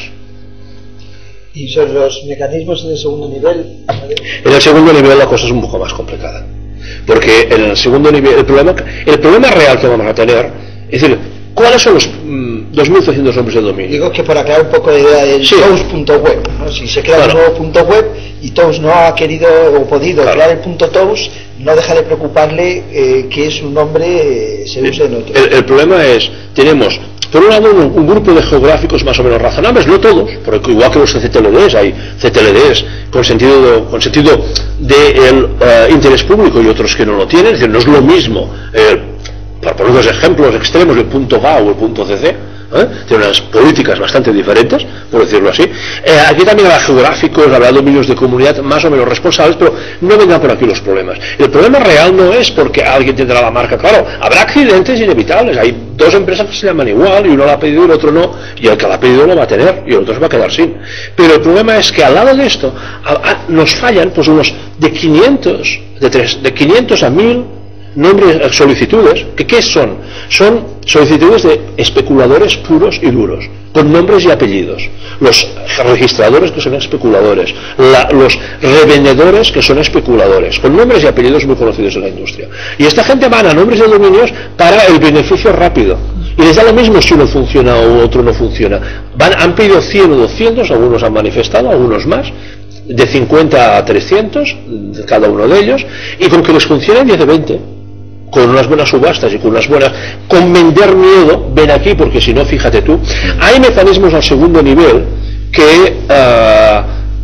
[SPEAKER 1] ¿Y sobre los mecanismos en el segundo nivel?
[SPEAKER 3] En el segundo nivel la cosa es un poco más complicada. Porque en el segundo nivel, el problema, el problema real que vamos a tener, es decir, ¿cuáles son los mmm, dos mil seiscientos nombres de dominio?
[SPEAKER 1] Digo que para crear un poco de idea del
[SPEAKER 3] sí.
[SPEAKER 1] toast punto web, ¿no? Si se crea claro. un nuevo punto web y Toast no ha querido o podido claro. crear el punto Toast, no deja de preocuparle eh, que su nombre eh, se use en otro.
[SPEAKER 3] El, el problema es, tenemos por un lado un, un grupo de geográficos más o menos razonables, no todos, porque igual que los C T L Ds, hay C T L Ds con sentido de, con sentido de el, uh, interés público y otros que no lo tienen, es decir, no es lo mismo, eh, para poner dos ejemplos extremos, el punto G A o el punto C C, ¿eh? tiene unas políticas bastante diferentes, por decirlo así. Eh, aquí también habrá geográficos, habrá dominios de comunidad más o menos responsables, pero no vendrán por aquí los problemas. El problema real no es porque alguien tendrá la marca, claro, habrá accidentes inevitables, hay dos empresas que se llaman igual y uno la ha pedido y el otro no, y el que la ha pedido lo va a tener y el otro se va a quedar sin. Pero el problema es que al lado de esto a, a, nos fallan pues unos de quinientos, de, tres, de quinientos a mil nombres, solicitudes, que ¿qué son? Son solicitudes de especuladores puros y duros, con nombres y apellidos. Los registradores que son especuladores, la, los revendedores que son especuladores, con nombres y apellidos muy conocidos en la industria. Y esta gente van a nombres de dominios para el beneficio rápido. Y les da lo mismo si uno funciona o otro no funciona. Van, han pedido cien o doscientos, algunos han manifestado, algunos más, de cincuenta a trescientos, cada uno de ellos, y con que les funcionen diez o veinte. Con unas buenas subastas y con unas buenas, con vender miedo, ven aquí porque si no, fíjate tú, hay mecanismos al segundo nivel que uh,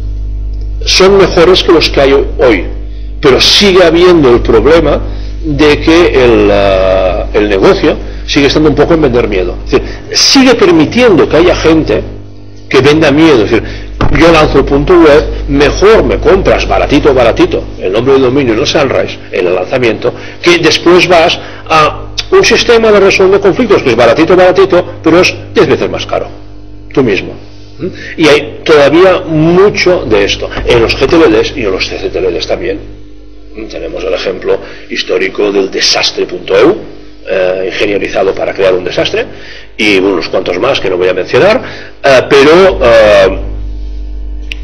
[SPEAKER 3] son mejores que los que hay hoy, pero sigue habiendo el problema de que el, uh, el negocio sigue estando un poco en vender miedo, es decir, sigue permitiendo que haya gente que venda miedo, es decir, yo lanzo el punto web, mejor me compras baratito, baratito, el nombre de dominio no Sunrise en el lanzamiento, que después vas a un sistema de resolución de conflictos que es baratito, baratito, pero es diez veces más caro, tú mismo. Y hay todavía mucho de esto, en los G T L Ds y en los C C T L Ds también. Tenemos el ejemplo histórico del desastre punto e u, eh, ingenierizado para crear un desastre, y unos cuantos más que no voy a mencionar, eh, pero... Eh,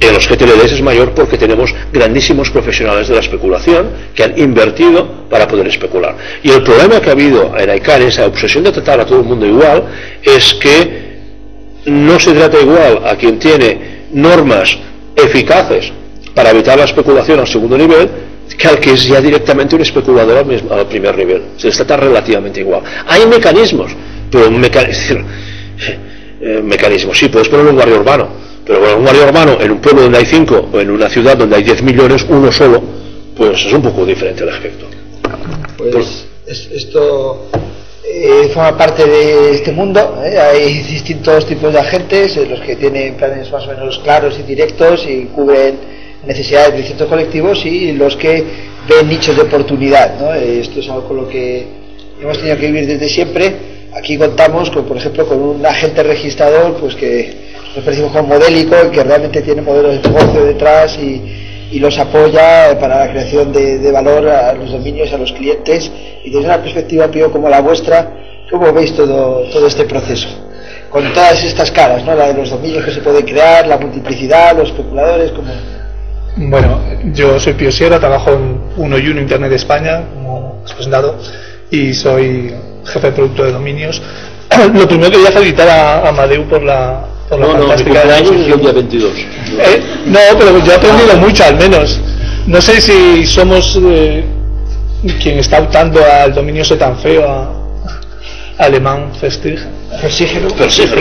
[SPEAKER 3] en los G T L Ds es mayor porque tenemos grandísimos profesionales de la especulación que han invertido para poder especular. Y el problema que ha habido en ICANN, esa obsesión de tratar a todo el mundo igual, es que no se trata igual a quien tiene normas eficaces para evitar la especulación al segundo nivel que al que es ya directamente un especulador al, mismo, al primer nivel. Se les trata relativamente igual. Hay mecanismos, pero meca es decir, eh, mecanismos, sí, puedes poner un guardia urbano, pero bueno, un guardia urbano en un pueblo donde hay cinco o en una ciudad donde hay diez millones, uno solo, pues es un poco diferente el efecto.
[SPEAKER 1] Pues, pues es, esto eh, forma parte de este mundo, ¿eh? Hay distintos tipos de agentes, eh, los que tienen planes más o menos claros y directos y cubren necesidades de distintos colectivos, y los que ven nichos de oportunidad, ¿no? Eh, esto es algo con lo que hemos tenido que vivir desde siempre. Aquí contamos con, por ejemplo, con un agente registrador pues que nos percibimos como modélico y que realmente tiene modelos de negocio detrás y, y los apoya para la creación de, de valor a los dominios, a los clientes. Y desde una perspectiva, Pío, como la vuestra, ¿cómo veis todo, todo este proceso? Con todas estas caras, ¿no? La de los dominios que se pueden crear, la multiplicidad, los especuladores, como...
[SPEAKER 7] Bueno, yo soy Pío Sierra, trabajo en uno y uno Internet de España, como has presentado, y soy jefe de producto de dominios. Lo primero quería felicitar a Amadeu por la, por la
[SPEAKER 3] no,
[SPEAKER 7] fantástica
[SPEAKER 3] no,
[SPEAKER 7] exposición.
[SPEAKER 3] el día veintidós.
[SPEAKER 7] Eh, no, pero yo he aprendido mucho, al menos. No sé si somos eh, quien está optando al dominio ese tan feo, a, a alemán Festig.
[SPEAKER 1] Persígelo.
[SPEAKER 7] Persígelo.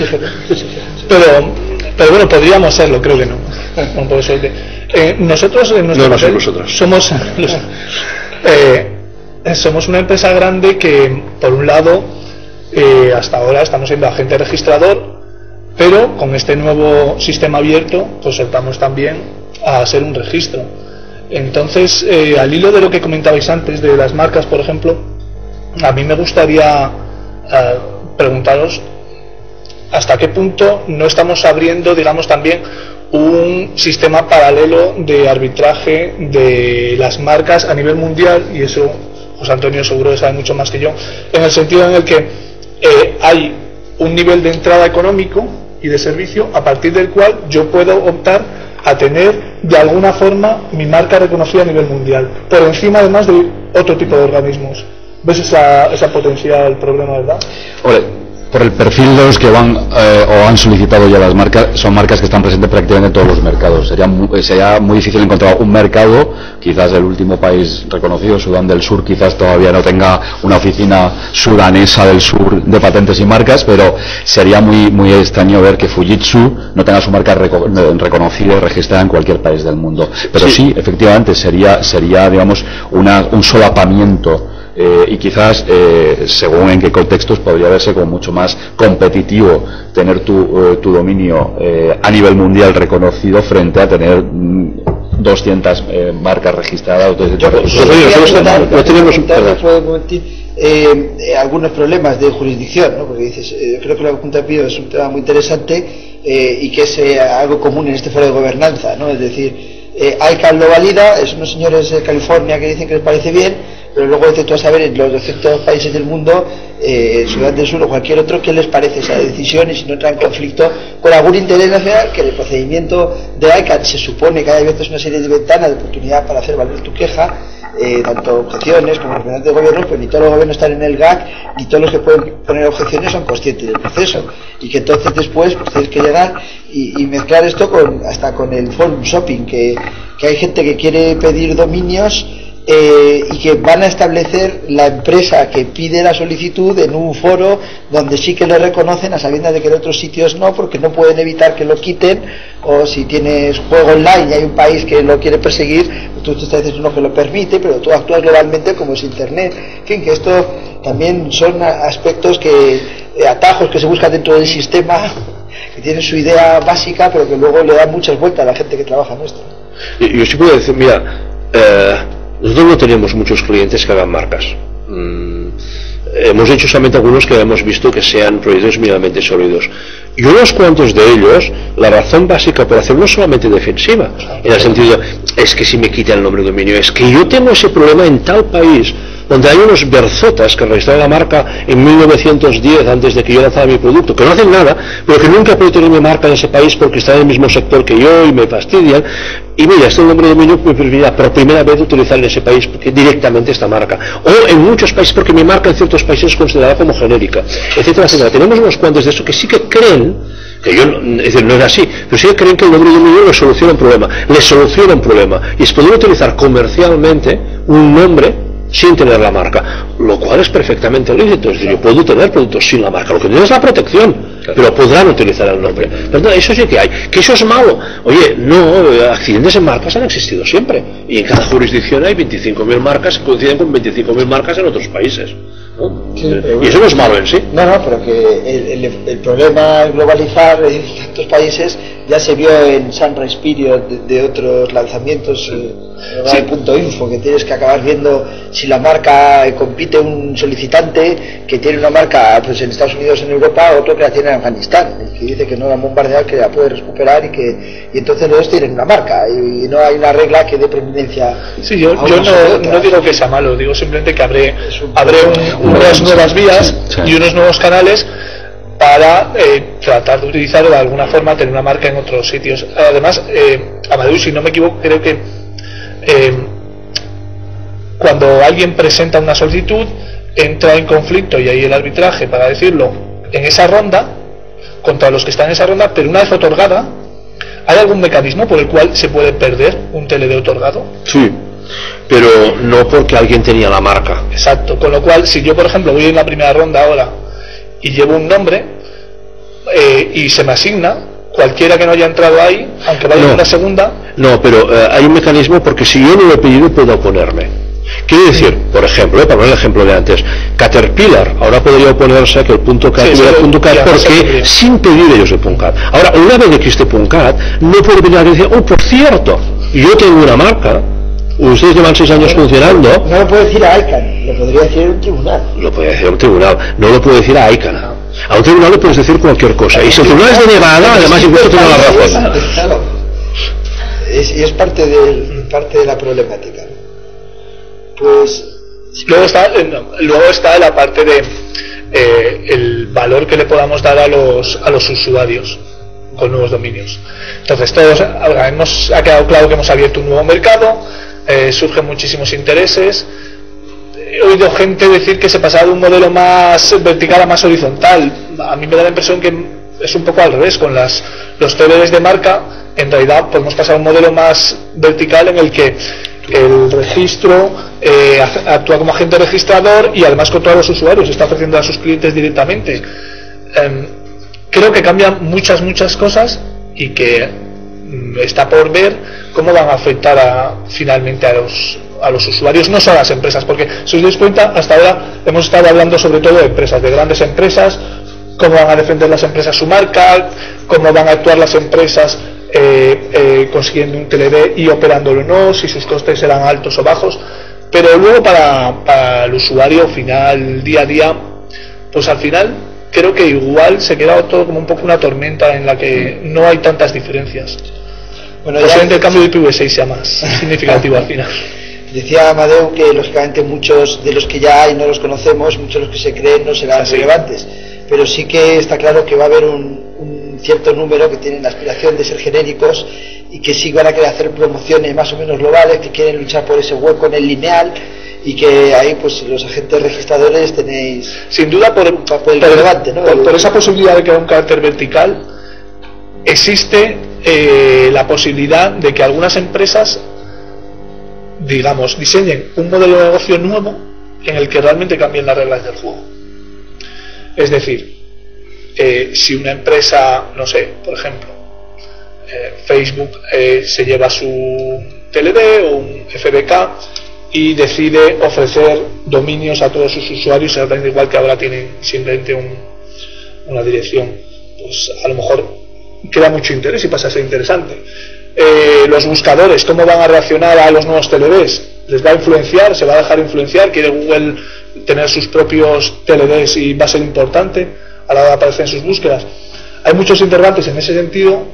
[SPEAKER 7] Pero, pero bueno, podríamos serlo, creo que no. Con poco suerte. Eh, nosotros en nuestro
[SPEAKER 3] no, no
[SPEAKER 7] papel,
[SPEAKER 3] nosotros.
[SPEAKER 7] somos los, eh, somos una empresa grande que, por un lado, eh, hasta ahora estamos siendo agente registrador, pero con este nuevo sistema abierto, pues optamos también a ser un registro. Entonces, eh, al hilo de lo que comentabais antes de las marcas, por ejemplo, a mí me gustaría eh, preguntaros hasta qué punto no estamos abriendo, digamos, también un sistema paralelo de arbitraje de las marcas a nivel mundial, y eso José Antonio seguro que sabe mucho más que yo, en el sentido en el que eh, hay un nivel de entrada económico y de servicio a partir del cual yo puedo optar a tener de alguna forma mi marca reconocida a nivel mundial, por encima además de otro tipo de organismos. ¿Ves esa, esa potencial problema, verdad?
[SPEAKER 8] Ole. Por el perfil de los que van eh, o han solicitado ya las marcas, son marcas que están presentes prácticamente en todos los mercados. Sería muy, sería muy difícil encontrar un mercado, quizás el último país reconocido, Sudán del Sur, quizás todavía no tenga una oficina sudanesa del sur de patentes y marcas, pero sería muy muy extraño ver que Fujitsu no tenga su marca reco reconocida y registrada en cualquier país del mundo. Pero sí, sí efectivamente, sería, sería digamos, una, un solapamiento. Eh, y quizás, eh, según en qué contextos, podría verse como mucho más competitivo tener tu, eh, tu dominio eh, a nivel mundial reconocido frente a tener mm, doscientas eh, marcas registradas.
[SPEAKER 1] No tenemos eh, algunos problemas de jurisdicción, ¿no? Porque dices, eh, creo que lo que apunta Pío es un tema muy interesante eh, y que es eh, algo común en este foro de gobernanza, ¿no? Es decir, eh, ICANN lo valida, es unos señores de California que dicen que les parece bien, pero luego dice tú a saber en los doscientos países del mundo, eh, Sudán del Sur o cualquier otro, qué les parece esa decisión y si no entra en conflicto con algún interés nacional, que en el procedimiento de ICANN se supone que hay veces una serie de ventanas de oportunidad para hacer valer tu queja, eh, tanto objeciones como representantes de gobierno, pero ni todos los gobiernos están en el G A C, ni todos los que pueden poner objeciones son conscientes del proceso, y que entonces después pues, tienes que llegar y, y mezclar esto con hasta con el forum shopping, que, que hay gente que quiere pedir dominios Eh, y que van a establecer la empresa que pide la solicitud en un foro donde sí que lo reconocen a sabiendas de que en otros sitios no, porque no pueden evitar que lo quiten, o si tienes juego online y hay un país que lo quiere perseguir, tú, tú estás diciendo uno que lo permite, pero tú actúas globalmente como es internet. En fin, que esto también son aspectos que, eh, atajos que se buscan dentro del sistema, que tienen su idea básica, pero que luego le dan muchas vueltas a la gente que trabaja en esto.
[SPEAKER 3] Yo, yo sí puedo decir, mira, eh, nosotros no tenemos muchos clientes que hagan marcas. Mm, hemos hecho solamente algunos que hemos visto que sean proyectos mínimamente sólidos. Y unos cuantos de ellos, la razón básica por hacerlo no solamente defensiva, en el sentido, es que si me quita el nombre de dominio, es que yo tengo ese problema en tal país, donde hay unos berzotas que registraron la marca en mil novecientos diez, antes de que yo lanzara mi producto, que no hacen nada, pero que nunca puedo tener mi marca en ese país porque están en el mismo sector que yo y me fastidian. Y mira, este nombre de dominio me permitirá por primera vez utilizar en ese país porque directamente esta marca. O en muchos países, porque mi marca en ciertos países es considerada como genérica, etcétera, etcétera. Tenemos unos cuantos de estos que sí que creen, que yo, es decir, no es así, pero sí que creen que el nombre de dominio les soluciona un problema, les soluciona un problema. Y es poder utilizar comercialmente un nombre sin tener la marca, lo cual es perfectamente lícito. Es decir, yo puedo tener productos sin la marca, lo que no es la protección, pero podrán utilizar el nombre. Pero no, eso sí que hay. ¿Que eso es malo? Oye, no, accidentes en marcas han existido siempre. Y en cada jurisdicción hay veinticinco mil marcas que coinciden con veinticinco mil marcas en otros países, ¿no? Sí, y eso no es malo en sí.
[SPEAKER 1] No, no, pero que el, el, el problema globalizar en tantos países ya se vio en Sunrise Period de, de otros lanzamientos, eh, sí. Punto info, que tienes que acabar viendo si la marca eh, compite un solicitante que tiene una marca pues en Estados Unidos, en Europa, otro que la tiene en Afganistán, que dice que no la han bombardeado, que la puede recuperar y que y entonces los dos tienen una marca y, y no hay una regla que dé preeminencia.
[SPEAKER 7] Sí, yo, yo no, no digo que sea malo, digo simplemente que habré, habré un, unas nuevas vías sí. y unos nuevos canales para eh, tratar de utilizar o de alguna forma tener una marca en otros sitios. Además, eh, Amadeu, si no me equivoco, creo que eh, cuando alguien presenta una solicitud entra en conflicto y hay el arbitraje, para decirlo, en esa ronda contra los que están en esa ronda, pero una vez otorgada, ¿hay algún mecanismo por el cual se puede perder un T L D otorgado?
[SPEAKER 3] Sí, pero no porque alguien tenía la marca.
[SPEAKER 7] Exacto, con lo cual si yo por ejemplo voy en la primera ronda ahora y llevo un nombre eh, y se me asigna, cualquiera que no haya entrado ahí, aunque vaya no, en la segunda...
[SPEAKER 3] No, pero eh, hay un mecanismo porque si yo no lo he pedido puedo oponerme. Quiere decir, por ejemplo, eh, para poner el ejemplo de antes, Caterpillar ahora podría oponerse a que el punto cat
[SPEAKER 7] sí,
[SPEAKER 3] tuviera el punto cat porque sin pedir ellos el punto cat. Ahora, una vez que existe punto cat, no puede venir alguien y decir, oh, por cierto, yo tengo una marca, ustedes llevan seis años funcionando.
[SPEAKER 1] No lo puede decir a ICANN, lo podría decir un tribunal.
[SPEAKER 3] Lo puede decir un tribunal, no lo puede decir a ICANN. A un tribunal le puedes decir cualquier cosa. Y si el tribunal es denegada, además incluso tiene la razón.
[SPEAKER 1] Claro. Es, y es parte de, parte de la problemática. Pues
[SPEAKER 7] luego está, luego está la parte de eh, el valor que le podamos dar a los, a los usuarios con nuevos dominios. Entonces todos hemos, ha quedado claro que hemos abierto un nuevo mercado, eh, surgen muchísimos intereses. He oído gente decir que se pasaba de un modelo más vertical a más horizontal. A mí me da la impresión que es un poco al revés. Con las, los T L Ds de marca, en realidad podemos pasar a un modelo más vertical en el que el registro eh, actúa como agente registrador y además controla a los usuarios, está ofreciendo a sus clientes directamente. Eh, creo que cambian muchas, muchas cosas y que mm, está por ver cómo van a afectar a, finalmente a los, a los usuarios, no solo a las empresas, porque si os dais cuenta, hasta ahora hemos estado hablando sobre todo de empresas, de grandes empresas, cómo van a defender las empresas su marca, cómo van a actuar las empresas Eh, eh, consiguiendo un T L D y operándolo o no, si sus costes serán altos o bajos, pero luego para, para el usuario final, día a día, pues al final creo que igual se queda todo como un poco una tormenta en la que no hay tantas diferencias. Bueno, posiblemente el cambio de I P v seis sea más significativo al final.
[SPEAKER 1] Decía Amadeu que lógicamente muchos de los que ya hay no los conocemos, muchos de los que se creen no serán
[SPEAKER 7] Así.
[SPEAKER 1] relevantes, pero sí que está claro que va a haber un, un cierto número que tienen la aspiración de ser genéricos y que sí van a querer hacer promociones más o menos globales, que quieren luchar por ese hueco en el lineal y que ahí pues los agentes registradores tenéis
[SPEAKER 7] sin duda por,
[SPEAKER 1] un papel
[SPEAKER 7] por,
[SPEAKER 1] relevante, ¿no?
[SPEAKER 7] por, por esa posibilidad de que haya un carácter vertical existe eh, la posibilidad de que algunas empresas, digamos, diseñen un modelo de negocio nuevo en el que realmente cambien las reglas del juego. Es decir, eh, si una empresa, no sé, por ejemplo, eh, Facebook eh, se lleva su T L D o un F B K y decide ofrecer dominios a todos sus usuarios, exactamente igual que ahora tienen simplemente un, una dirección, pues a lo mejor queda mucho interés y pasa a ser interesante. Eh, los buscadores, ¿cómo van a reaccionar a los nuevos T L Ds? ¿Les va a influenciar? ¿Se va a dejar influenciar? ¿Quiere Google tener sus propios T L Ds y va a ser importante a la hora de aparecer en sus búsquedas? Hay muchos interrogantes en ese sentido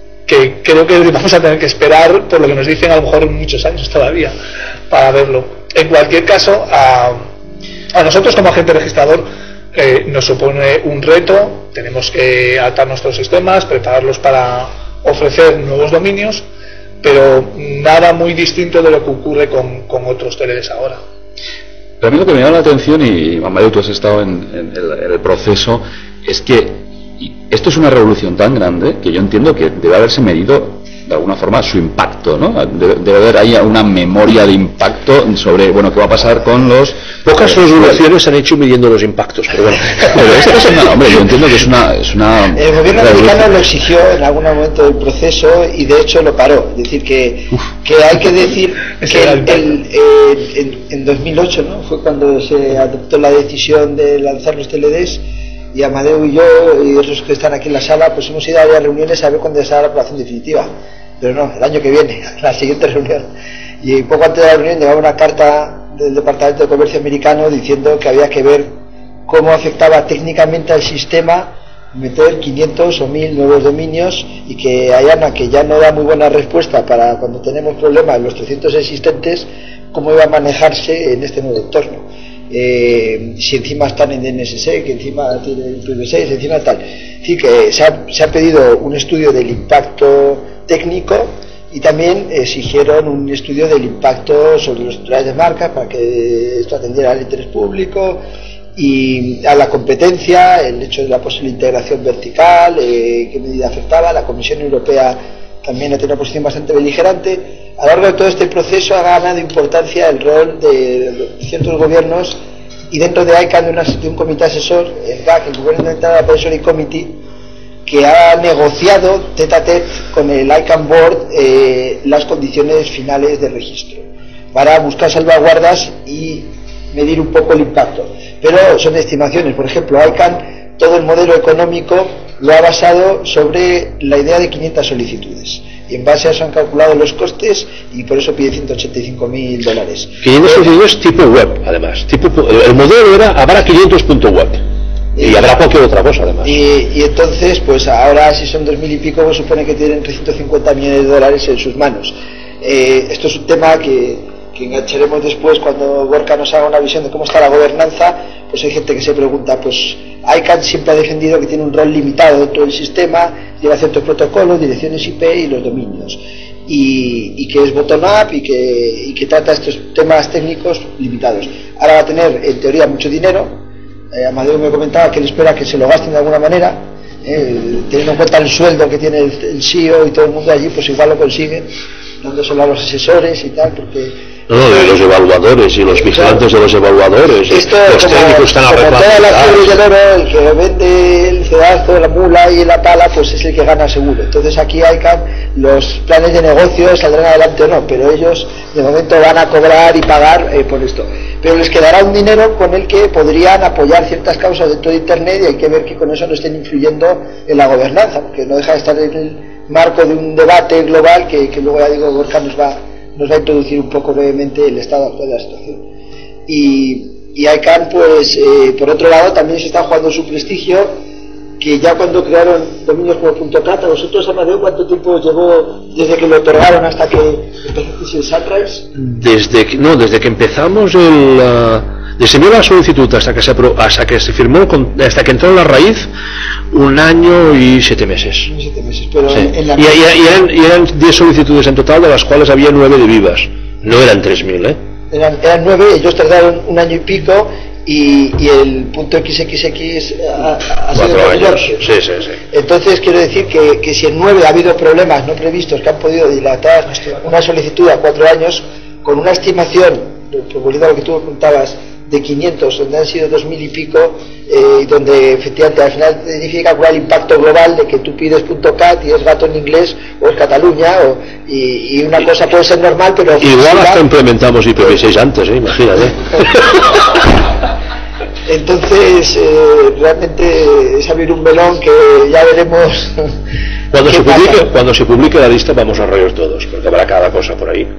[SPEAKER 7] que creo que vamos a tener que esperar, por lo que nos dicen, a lo mejor muchos años todavía para verlo. en cualquier caso, a, a nosotros como agente registrador eh, nos supone un reto. Tenemos que adaptar nuestros sistemas, prepararlos para ofrecer nuevos dominios, pero nada muy distinto de lo que ocurre con, con otros T L Ds ahora.
[SPEAKER 8] Pero a mí lo que me llama la atención, y Amadeu, tú has estado en, en, el, en el proceso, es que esto es una revolución tan grande que yo entiendo que debe haberse medido de alguna forma su impacto, ¿no? Debe, debe haber ahí una memoria de impacto sobre, bueno, qué va a pasar con los...
[SPEAKER 3] Pocas regulaciones se han hecho midiendo los impactos, pero bueno.
[SPEAKER 8] Pero esto es una, hombre, yo entiendo que es una... Es una
[SPEAKER 1] el gobierno americano lo exigió en algún momento del proceso y de hecho lo paró. Es decir, que, que hay que decir que el, el, el, en, en dos mil ocho, ¿no?, fue cuando se adoptó la decisión de lanzar los T L Ds, y Amadeu y yo y otros que están aquí en la sala pues hemos ido a varias reuniones a ver cuándo será la aprobación definitiva, pero no, el año que viene, la siguiente reunión. Y poco antes de la reunión llegaba una carta del Departamento de Comercio americano diciendo que había que ver cómo afectaba técnicamente al sistema meter quinientos o mil nuevos dominios, y que AYANA, que ya no da muy buena respuesta para cuando tenemos problemas en los trescientos existentes, cómo iba a manejarse en este nuevo entorno. Eh, si encima están en D N S S, que encima tiene I P v seis, encima tal. Es decir, que se ha, se ha pedido un estudio del impacto técnico, y también exigieron un estudio del impacto sobre los titulares de marca para que esto atendiera al interés público y a la competencia, el hecho de la posible integración vertical, eh, qué medida afectaba. La Comisión Europea también ha tenido una posición bastante beligerante. A lo largo de todo este proceso ha ganado importancia el rol de ciertos gobiernos, y dentro de ICANN de, una, de un comité asesor, el G A C, el Governmental Advisory Committee, que ha negociado tete a tete con el ICANN Board eh, las condiciones finales de registro para buscar salvaguardas y medir un poco el impacto. Pero son estimaciones. Por ejemplo, ICANN, todo el modelo económico lo ha basado sobre la idea de quinientas solicitudes, y en base a eso han calculado los costes, y por eso pide ciento ochenta y cinco mil dólares.
[SPEAKER 3] quinientas solicitudes tipo web, además. Tipo, el modelo era habrá quinientos punto web. Y, y habrá cualquier otra cosa, además.
[SPEAKER 1] Y, y entonces, pues ahora, si son dos mil y pico, pues supone que tienen trescientos cincuenta millones de dólares en sus manos. Eh, esto es un tema que, que engancharemos después cuando Gorka nos haga una visión de cómo está la gobernanza. Pues hay gente que se pregunta, pues ICANN siempre ha defendido que tiene un rol limitado dentro del sistema, lleva ciertos protocolos, direcciones I P y los dominios, y, y que es bottom-up y que, y que trata estos temas técnicos limitados. Ahora va a tener, en teoría, mucho dinero. eh, Amadeu me comentaba que él espera que se lo gasten de alguna manera, eh, teniendo en cuenta el sueldo que tiene el, el C E O y todo el mundo allí, pues igual lo consigue dándoselo a los asesores y tal, porque...
[SPEAKER 3] No, no, de los evaluadores y los vigilantes claro. de los evaluadores.
[SPEAKER 1] Esto,
[SPEAKER 3] los
[SPEAKER 1] como,
[SPEAKER 3] técnicos están
[SPEAKER 1] como todas las fiebre del oro, el que vende el cedazo, la mula y la pala, pues es el que gana seguro. Entonces aquí ICANN, los planes de negocio saldrán adelante o no, pero ellos de momento van a cobrar y pagar eh, por esto. Pero les quedará un dinero con el que podrían apoyar ciertas causas dentro de Internet, y hay que ver que con eso no estén influyendo en la gobernanza, porque no deja de estar en el marco de un debate global que, que luego, ya digo, Gorka nos va nos va a introducir un poco brevemente el estado actual de la situación. Y, y ICANN, pues, eh, por otro lado, también se está jugando su prestigio, que ya cuando crearon dominios como .cat, a vosotros, Amadeu, ¿cuánto tiempo llevó desde que lo otorgaron hasta que empezasteis el Sunrise?
[SPEAKER 3] Desde que, no, desde que empezamos el... Uh... Desde la solicitud hasta que se apro hasta que se firmó, con, hasta que entró en la raíz, un año y siete meses.
[SPEAKER 1] Siete meses, pero
[SPEAKER 3] sí.
[SPEAKER 1] en, en la...
[SPEAKER 3] y, y, y, eran, y eran diez solicitudes en total, de las cuales había nueve de vivas. No eran tres mil, ¿eh?
[SPEAKER 1] Eran, eran nueve, ellos tardaron un año y pico, y, y el punto equis equis equis ha, ha sido
[SPEAKER 3] cuatro años. Sí, sí, sí.
[SPEAKER 1] Entonces quiero decir que, que si en nueve ha habido problemas no previstos que han podido dilatar una solicitud a cuatro años, con una estimación, volviendo a lo que tú preguntabas, de quinientos, donde han sido dos mil y pico, eh, donde efectivamente al final significa calcular el impacto global de que tú pides .cat y es gato en inglés o es Cataluña, o, y, y una cosa puede ser normal, pero...
[SPEAKER 3] Igual hasta implementamos I P v seis antes, ¿eh? Imagínate.
[SPEAKER 1] Entonces, eh, realmente es abrir un melón que ya veremos...
[SPEAKER 3] Cuando se, publique, cuando se publique la lista vamos a reír todos, porque habrá cada cosa por ahí.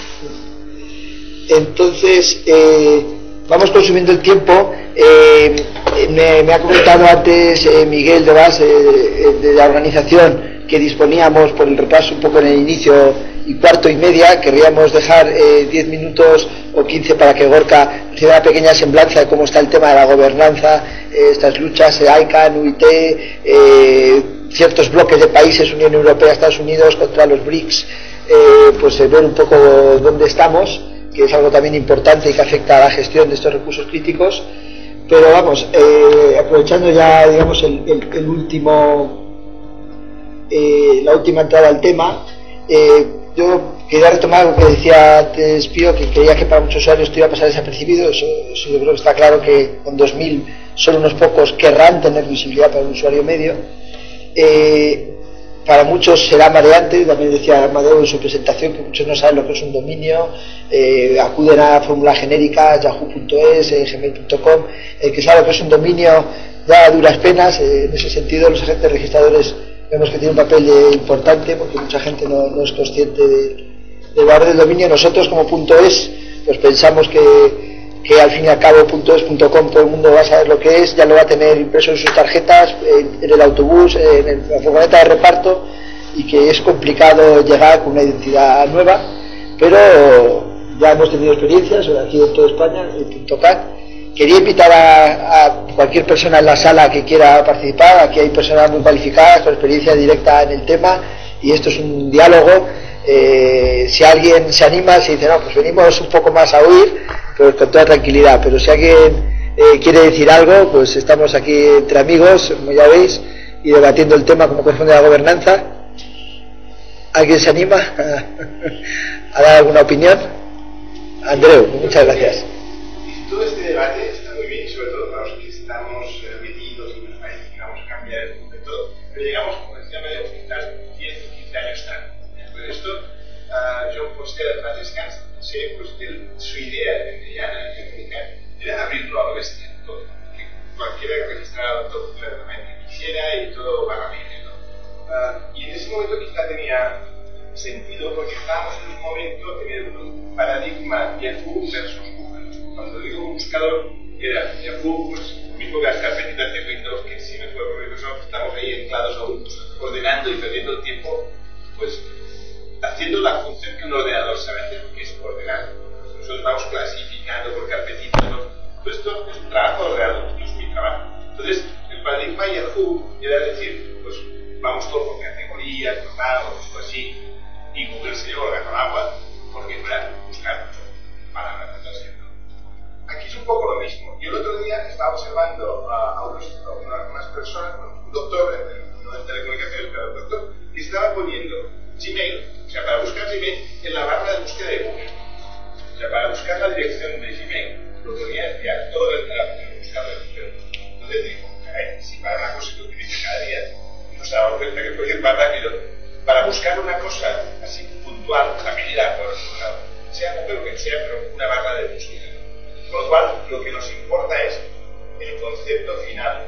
[SPEAKER 1] Entonces... Eh, vamos consumiendo el tiempo. Eh, me, me ha comentado antes eh, Miguel de base eh, de la organización que disponíamos por el retraso un poco en el inicio y cuarto y media querríamos dejar eh, diez minutos o quince para que Gorka nos diera una pequeña semblanza de cómo está el tema de la gobernanza, eh, estas luchas, eh, ICANN, U I T, eh, ciertos bloques de países, Unión Europea, Estados Unidos, contra los BRICS, eh, pues eh, ver un poco dónde estamos, que es algo también importante y que afecta a la gestión de estos recursos críticos. Pero vamos, eh, aprovechando ya, digamos, el, el, el último, eh, la última entrada al tema, eh, yo quería retomar lo que decía antes Pío, que creía que para muchos usuarios esto iba a pasar desapercibido. Eso, eso yo creo que está claro, que con dos mil solo unos pocos querrán tener visibilidad para un usuario medio. Eh, para muchos será mareante, también decía Amadeo en su presentación, que muchos no saben lo que es un dominio, eh, acuden a fórmula genérica, yahoo punto es, eh, gmail punto com, el que sabe lo que es un dominio da a duras penas. Eh, en ese sentido los agentes registradores vemos que tienen un papel eh, importante, porque mucha gente no, no es consciente de, del valor del dominio. Nosotros como punto .es pues pensamos que que al fin y al cabo punto es punto com todo el mundo va a saber lo que es, ya lo va a tener impreso en sus tarjetas, en, en el autobús, en, el, la furgoneta de reparto, y que es complicado llegar con una identidad nueva, pero ya hemos tenido experiencias aquí en toda España, en punto cat. Quería invitar a, a cualquier persona en la sala que quiera participar. Aquí hay personas muy cualificadas con experiencia directa en el tema, y esto es un diálogo. Eh, si alguien se anima, si dice no, pues venimos un poco más a oír, pues con toda tranquilidad, pero si alguien eh, quiere decir algo, pues estamos aquí entre amigos, como ya veis, y debatiendo el tema como corresponde a la gobernanza. ¿Alguien se anima a, a dar alguna opinión? Andreu, muchas gracias.
[SPEAKER 9] Todo este debate está muy bien, sobre todo para los que estamos eh, metidos y nos parece que vamos a cambiar el mundo de todo, pero llegamos, como decía María, quizás diez o quince años tarde. Después de esto, uh, John Foster, más descansa, sé, pues él, su idea de Diana y América era abrirlo a lo bestia, todo, que cualquiera que registrara todo claramente quisiera y todo para libre, ¿no? Uh, y en ese momento quizá tenía sentido, porque estábamos en un momento en un paradigma Yahoo versus Google. Cuando digo un buscador, era Yahoo, pues lo mismo que las carpetitas de Windows, que si me fue por Microsoft, estamos ahí anclados aún, ordenando y perdiendo el tiempo, pues haciendo la función que un ordenador sabe hacer, que es ordenar. Nosotros vamos clasificando por carpetitas, ¿no? Todo esto es un trabajo real, no es mi trabajo. Entonces, el paradigma Yahoo era decir, pues vamos todos por categorías, por pagos, o así, y Google se llevó el gato al agua, porque era buscar palabras de traducción. Aquí es un poco lo mismo. Yo el otro día estaba observando a, a, unos, a unas personas, un doctor, no de telecomunicaciones, pero un doctor, que estaba poniendo Gmail, o sea, para buscar Gmail en la barra de búsqueda de Google. O sea, para buscar la dirección de Gmail, lo ponía ya todo el, el buscador. Entonces digo, caray, si para una cosa que utiliza cada día, no se ha dado cuenta que puede ir más rápido, para buscar una cosa así puntual, la medida por una, sea Google o que sea, pero una barra de búsqueda. Con lo cual, lo que nos importa es el concepto final.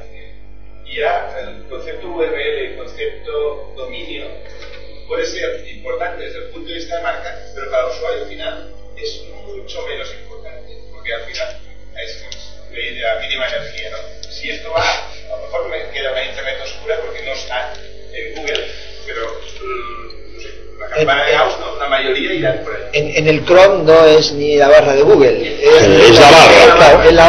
[SPEAKER 9] Y ya el concepto U R L, el concepto dominio, puede ser importante desde el punto de vista de marca, pero para el usuario final es mucho menos importante, porque al final es ley de la mínima energía, ¿no? Si esto va, a lo mejor me queda una internet oscura porque no está en Google, pero no sé, la campana de Gauss, ¿no? La mayoría irá por ahí.
[SPEAKER 1] En, en el Chrome no es ni la barra de Google, es,
[SPEAKER 8] es la barra.
[SPEAKER 1] Claro, en la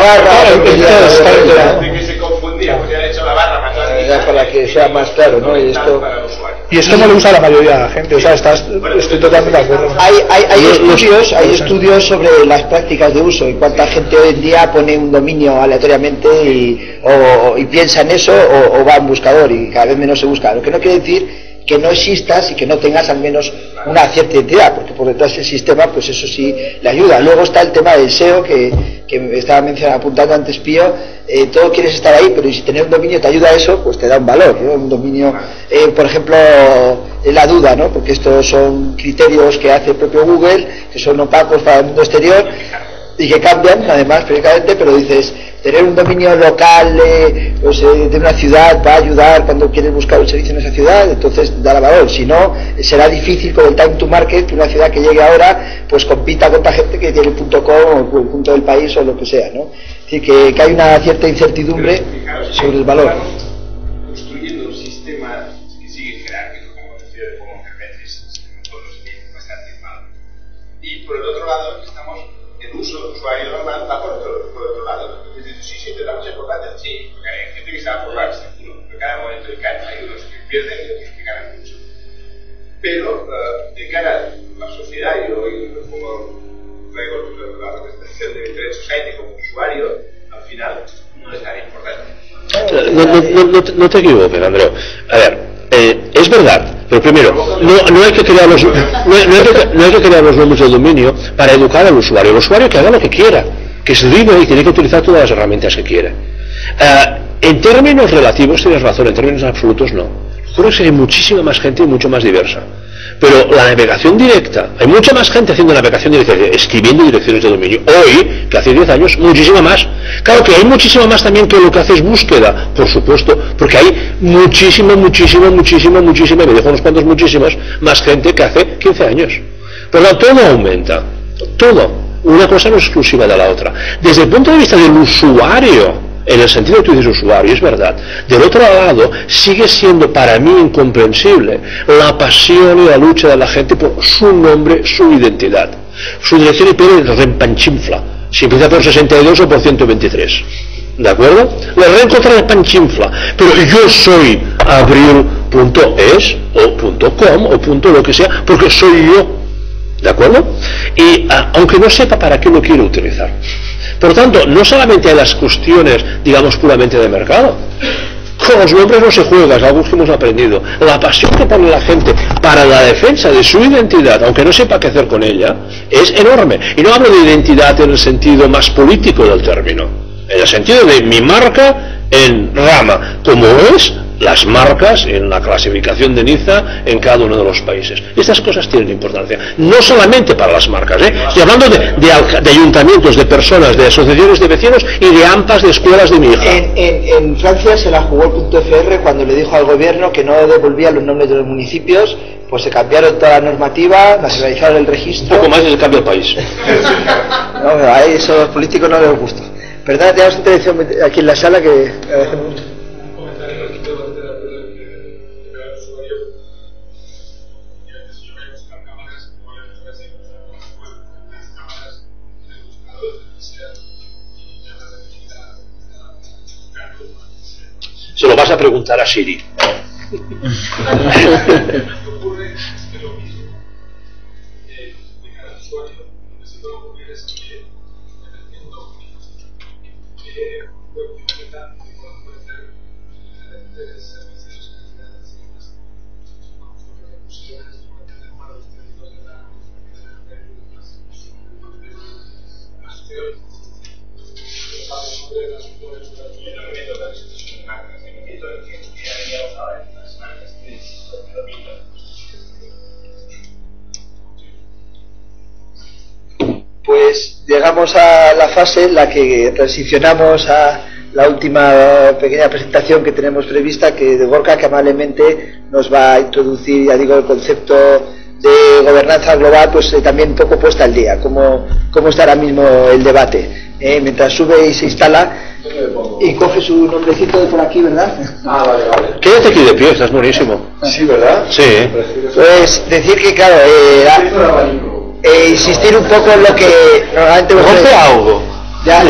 [SPEAKER 1] barra.
[SPEAKER 9] De que se confundía, porque ha hecho la barra más
[SPEAKER 1] larga. Para que sea más claro, ¿no? Y esto.
[SPEAKER 7] Y esto no lo usa la mayoría de la gente, o sea, estás, estoy totalmente de acuerdo.
[SPEAKER 1] Hay, hay, hay estudios, hay estudios sobre las prácticas de uso y cuánta gente hoy en día pone un dominio aleatoriamente y, o, y piensa en eso o, o va a un buscador y cada vez menos se busca. Lo que no quiere decir que no existas y que no tengas al menos una cierta identidad, porque por detrás del sistema, pues eso sí le ayuda. Luego está el tema del S E O, que, que me estaba mencionando, apuntando antes Pío, eh, todo quieres estar ahí, pero si tener un dominio te ayuda a eso, pues te da un valor, ¿no? Un dominio, eh, por ejemplo, la duda, ¿no? Porque estos son criterios que hace el propio Google, que son opacos para el mundo exterior, y que cambian, además, periódicamente, pero dices, tener un dominio local eh, pues, eh, de una ciudad va a ayudar cuando quieres buscar un servicio en esa ciudad, entonces dará valor. Si no, será difícil con el time to market que una ciudad que llegue ahora pues compita contra gente que tiene el .com o el punto del país o lo que sea, ¿no? Es decir, que, que hay una cierta incertidumbre sobre el valor.
[SPEAKER 9] Construyendo un sistema que sigue jerárquico, como decía, de como Kubernetes, todos los bastante sea por la seguro, en cada momento del año hay unos que pierden y otros que ganan mucho. Pero uh, de cara a la sociedad, y hoy como traigo la representación de Internet Society como usuario, al final no es tan importante.
[SPEAKER 3] No, no, no, no, te, no te equivoques, Andreu. A ver, eh, es verdad, pero primero, no, no, hay que crear los, no, no, hay que, no hay que crear los nombres de dominio para educar al usuario. El usuario que haga lo que quiera, que se vive y tiene que utilizar todas las herramientas que quiera. Uh, en términos relativos tienes razón, en términos absolutos no. Creo que hay muchísima más gente y mucho más diversa. Pero la navegación directa, hay mucha más gente haciendo navegación directa, escribiendo direcciones de dominio, hoy, que hace diez años, muchísima más. Claro que hay muchísima más también que lo que hace es búsqueda, por supuesto, porque hay muchísima, muchísima, muchísima, muchísima, me dejo unos cuantos muchísimas, más gente que hace quince años. Por lo tanto, todo aumenta, todo. Una cosa no es exclusiva de la otra. Desde el punto de vista del usuario, en el sentido que tú dices usuario, es verdad. Del otro lado, sigue siendo para mí incomprensible la pasión y la lucha de la gente por su nombre, su identidad. Su dirección I P rempanchinfla, si empieza por sesenta y dos o por ciento veintitrés. ¿De acuerdo? La reencontra rempanchinfla, pero yo soy abril punto es o .com o punto lo que sea, porque soy yo. ¿De acuerdo? Y a, aunque no sepa para qué lo quiero utilizar. Por lo tanto, no solamente hay las cuestiones, digamos, puramente de mercado. Con los nombres no se juega, es algo que hemos aprendido. La pasión que pone la gente para la defensa de su identidad, aunque no sepa qué hacer con ella, es enorme. Y no hablo de identidad en el sentido más político del término, en el sentido de mi marca en rama, como es las marcas en la clasificación de Niza en cada uno de los países. Estas cosas tienen importancia, no solamente para las marcas, ¿eh? Estoy hablando de, de, de ayuntamientos, de personas, de asociaciones de vecinos y de AMPAs de escuelas de mi hija.
[SPEAKER 1] En, en, en Francia se la jugó el punto F R cuando le dijo al gobierno que no devolvía los nombres de los municipios, pues se cambiaron toda la normativa, nacionalizaron el registro.
[SPEAKER 3] Un poco más y se cambia el país.
[SPEAKER 1] No, a eso a los políticos no les gusta. Perdón, tenemos intervención aquí en la sala que agradecemos mucho.
[SPEAKER 3] Se lo vas a preguntar a Siri.
[SPEAKER 1] Pues llegamos a la fase en la que transicionamos a la última pequeña presentación que tenemos prevista, que de Gorka, que amablemente nos va a introducir, ya digo, el concepto de gobernanza global, pues eh, también un poco puesta al día, cómo, cómo está ahora mismo el debate, eh, mientras sube y se instala y coge su nombrecito de por aquí, ¿verdad?
[SPEAKER 9] Ah, vale, vale.
[SPEAKER 3] Quédate aquí de pie, estás buenísimo.
[SPEAKER 9] Sí, ¿verdad?
[SPEAKER 3] Sí.
[SPEAKER 1] Pues decir que, claro, eh, eh, insistir un poco en lo que normalmente
[SPEAKER 3] Coge algo.
[SPEAKER 1] ya,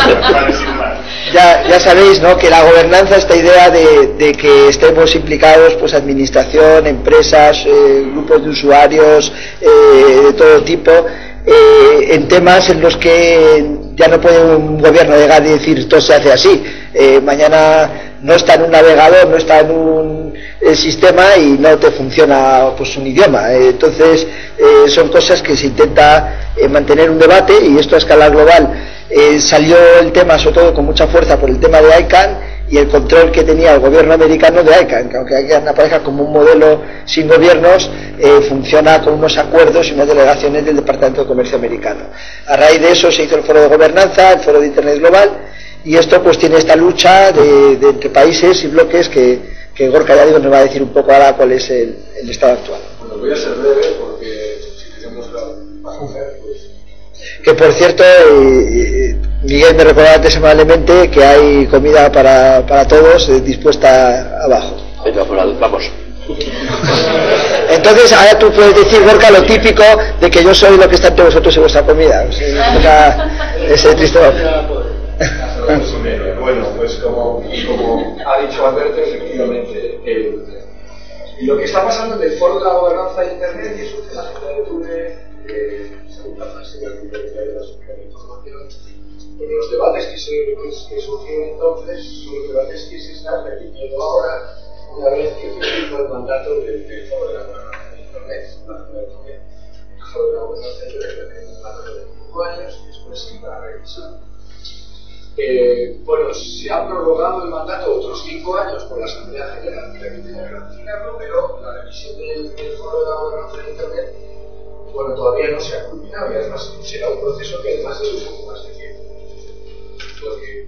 [SPEAKER 1] ya, ya sabéis, ¿no?, que la gobernanza, esta idea de, de que estemos implicados, pues administración, empresas, eh, grupos de usuarios eh, de todo tipo, eh, en temas en los que ya no puede un gobierno llegar y decir todo se hace así. Eh, mañana no está en un navegador, no está en un eh, sistema y no te funciona pues un idioma. Eh, entonces eh, son cosas que se intenta eh, mantener un debate, y esto a escala global. Eh, salió el tema sobre todo con mucha fuerza por el tema de ICANN y el control que tenía el gobierno americano de ICANN, que aunque ICANN aparezca como un modelo sin gobiernos, eh, funciona con unos acuerdos y unas delegaciones del Departamento de Comercio americano. A raíz de eso se hizo el foro de gobernanza, el foro de Internet global, y esto pues tiene esta lucha de, de entre países y bloques que, que Gorka, ya digo, nos va a decir un poco ahora cuál es el, el estado actual.
[SPEAKER 9] Bueno, voy a ser breve porque si tenemos la hacer, pues...
[SPEAKER 1] Que por cierto, eh, Miguel me recordaba antes amablemente que hay comida para, para todos eh, dispuesta abajo.
[SPEAKER 3] Venga, vamos.
[SPEAKER 1] Entonces ahora tú puedes decir, Gorka, lo típico de que yo soy lo que está entre vosotros en vuestra comida. O sea, ese triste...
[SPEAKER 9] Bueno, pues como
[SPEAKER 10] como, como ha dicho Alberto, efectivamente, el, lo que está pasando en el foro de la gobernanza de Internet, y eso que la gente de Tune, eh, segunda fase de la conferencia de la sociedad de información, pero los debates que, se, que, que surgieron entonces son los debates que se están repitiendo ahora, una vez que finalizó el mandato del, del foro de la gobernanza de Internet. El foro de la gobernanza de Internet tiene un mandato de cinco años y después se iba a revisar. Eh, bueno, se ha prorrogado el mandato otros cinco años por la Asamblea General, que aquí tenía que ratificarlo, pero la revisión del, del foro de la gobernanza de Internet, bueno, todavía no se ha culminado y además será un proceso que además debe un poco más de tiempo. Porque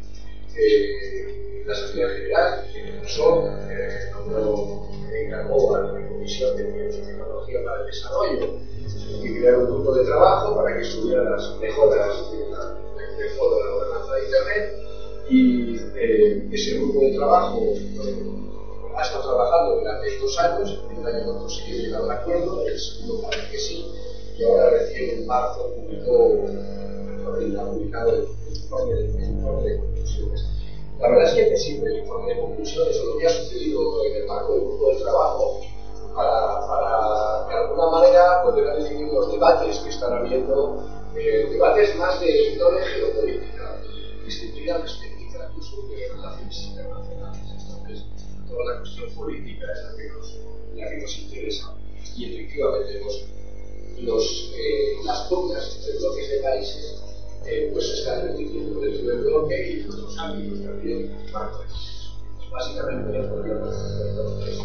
[SPEAKER 10] eh, la Asamblea General, que no eh, nombró, encargó a la Comisión de Ciencia y Tecnología para el Desarrollo y crear un grupo de trabajo para que estuvieran las mejoras de la del foro de la gobernanza de Internet, y eh, ese grupo de trabajo eh, ha estado trabajando durante dos años. El primer año no consiguió llegar a un acuerdo, el segundo parece que sí, y ahora recién en marzo publicó, ha publicado el informe de, el informe de conclusiones. La verdad es que me sirve el informe de conclusiones o lo que ha sucedido en el marco del grupo de trabajo para, para de alguna manera poder definir los debates que están habiendo. Eh, debates más de índole geopolítica, disciplinas técnicas, incluso de relaciones internacionales. Entonces, toda la cuestión política es la que nos, la que nos interesa. Y efectivamente, los, los, eh, las pugnas entre bloques de países eh, pues se están repitiendo dentro del bloque y en otros ámbitos también. Básicamente, podríamos hacer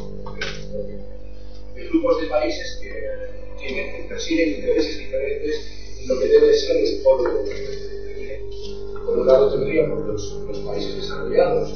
[SPEAKER 10] de grupos de países que, tienen, que persiguen intereses diferentes. Lo que debe ser el foro de Internet. Por un lado tendríamos los, los países desarrollados,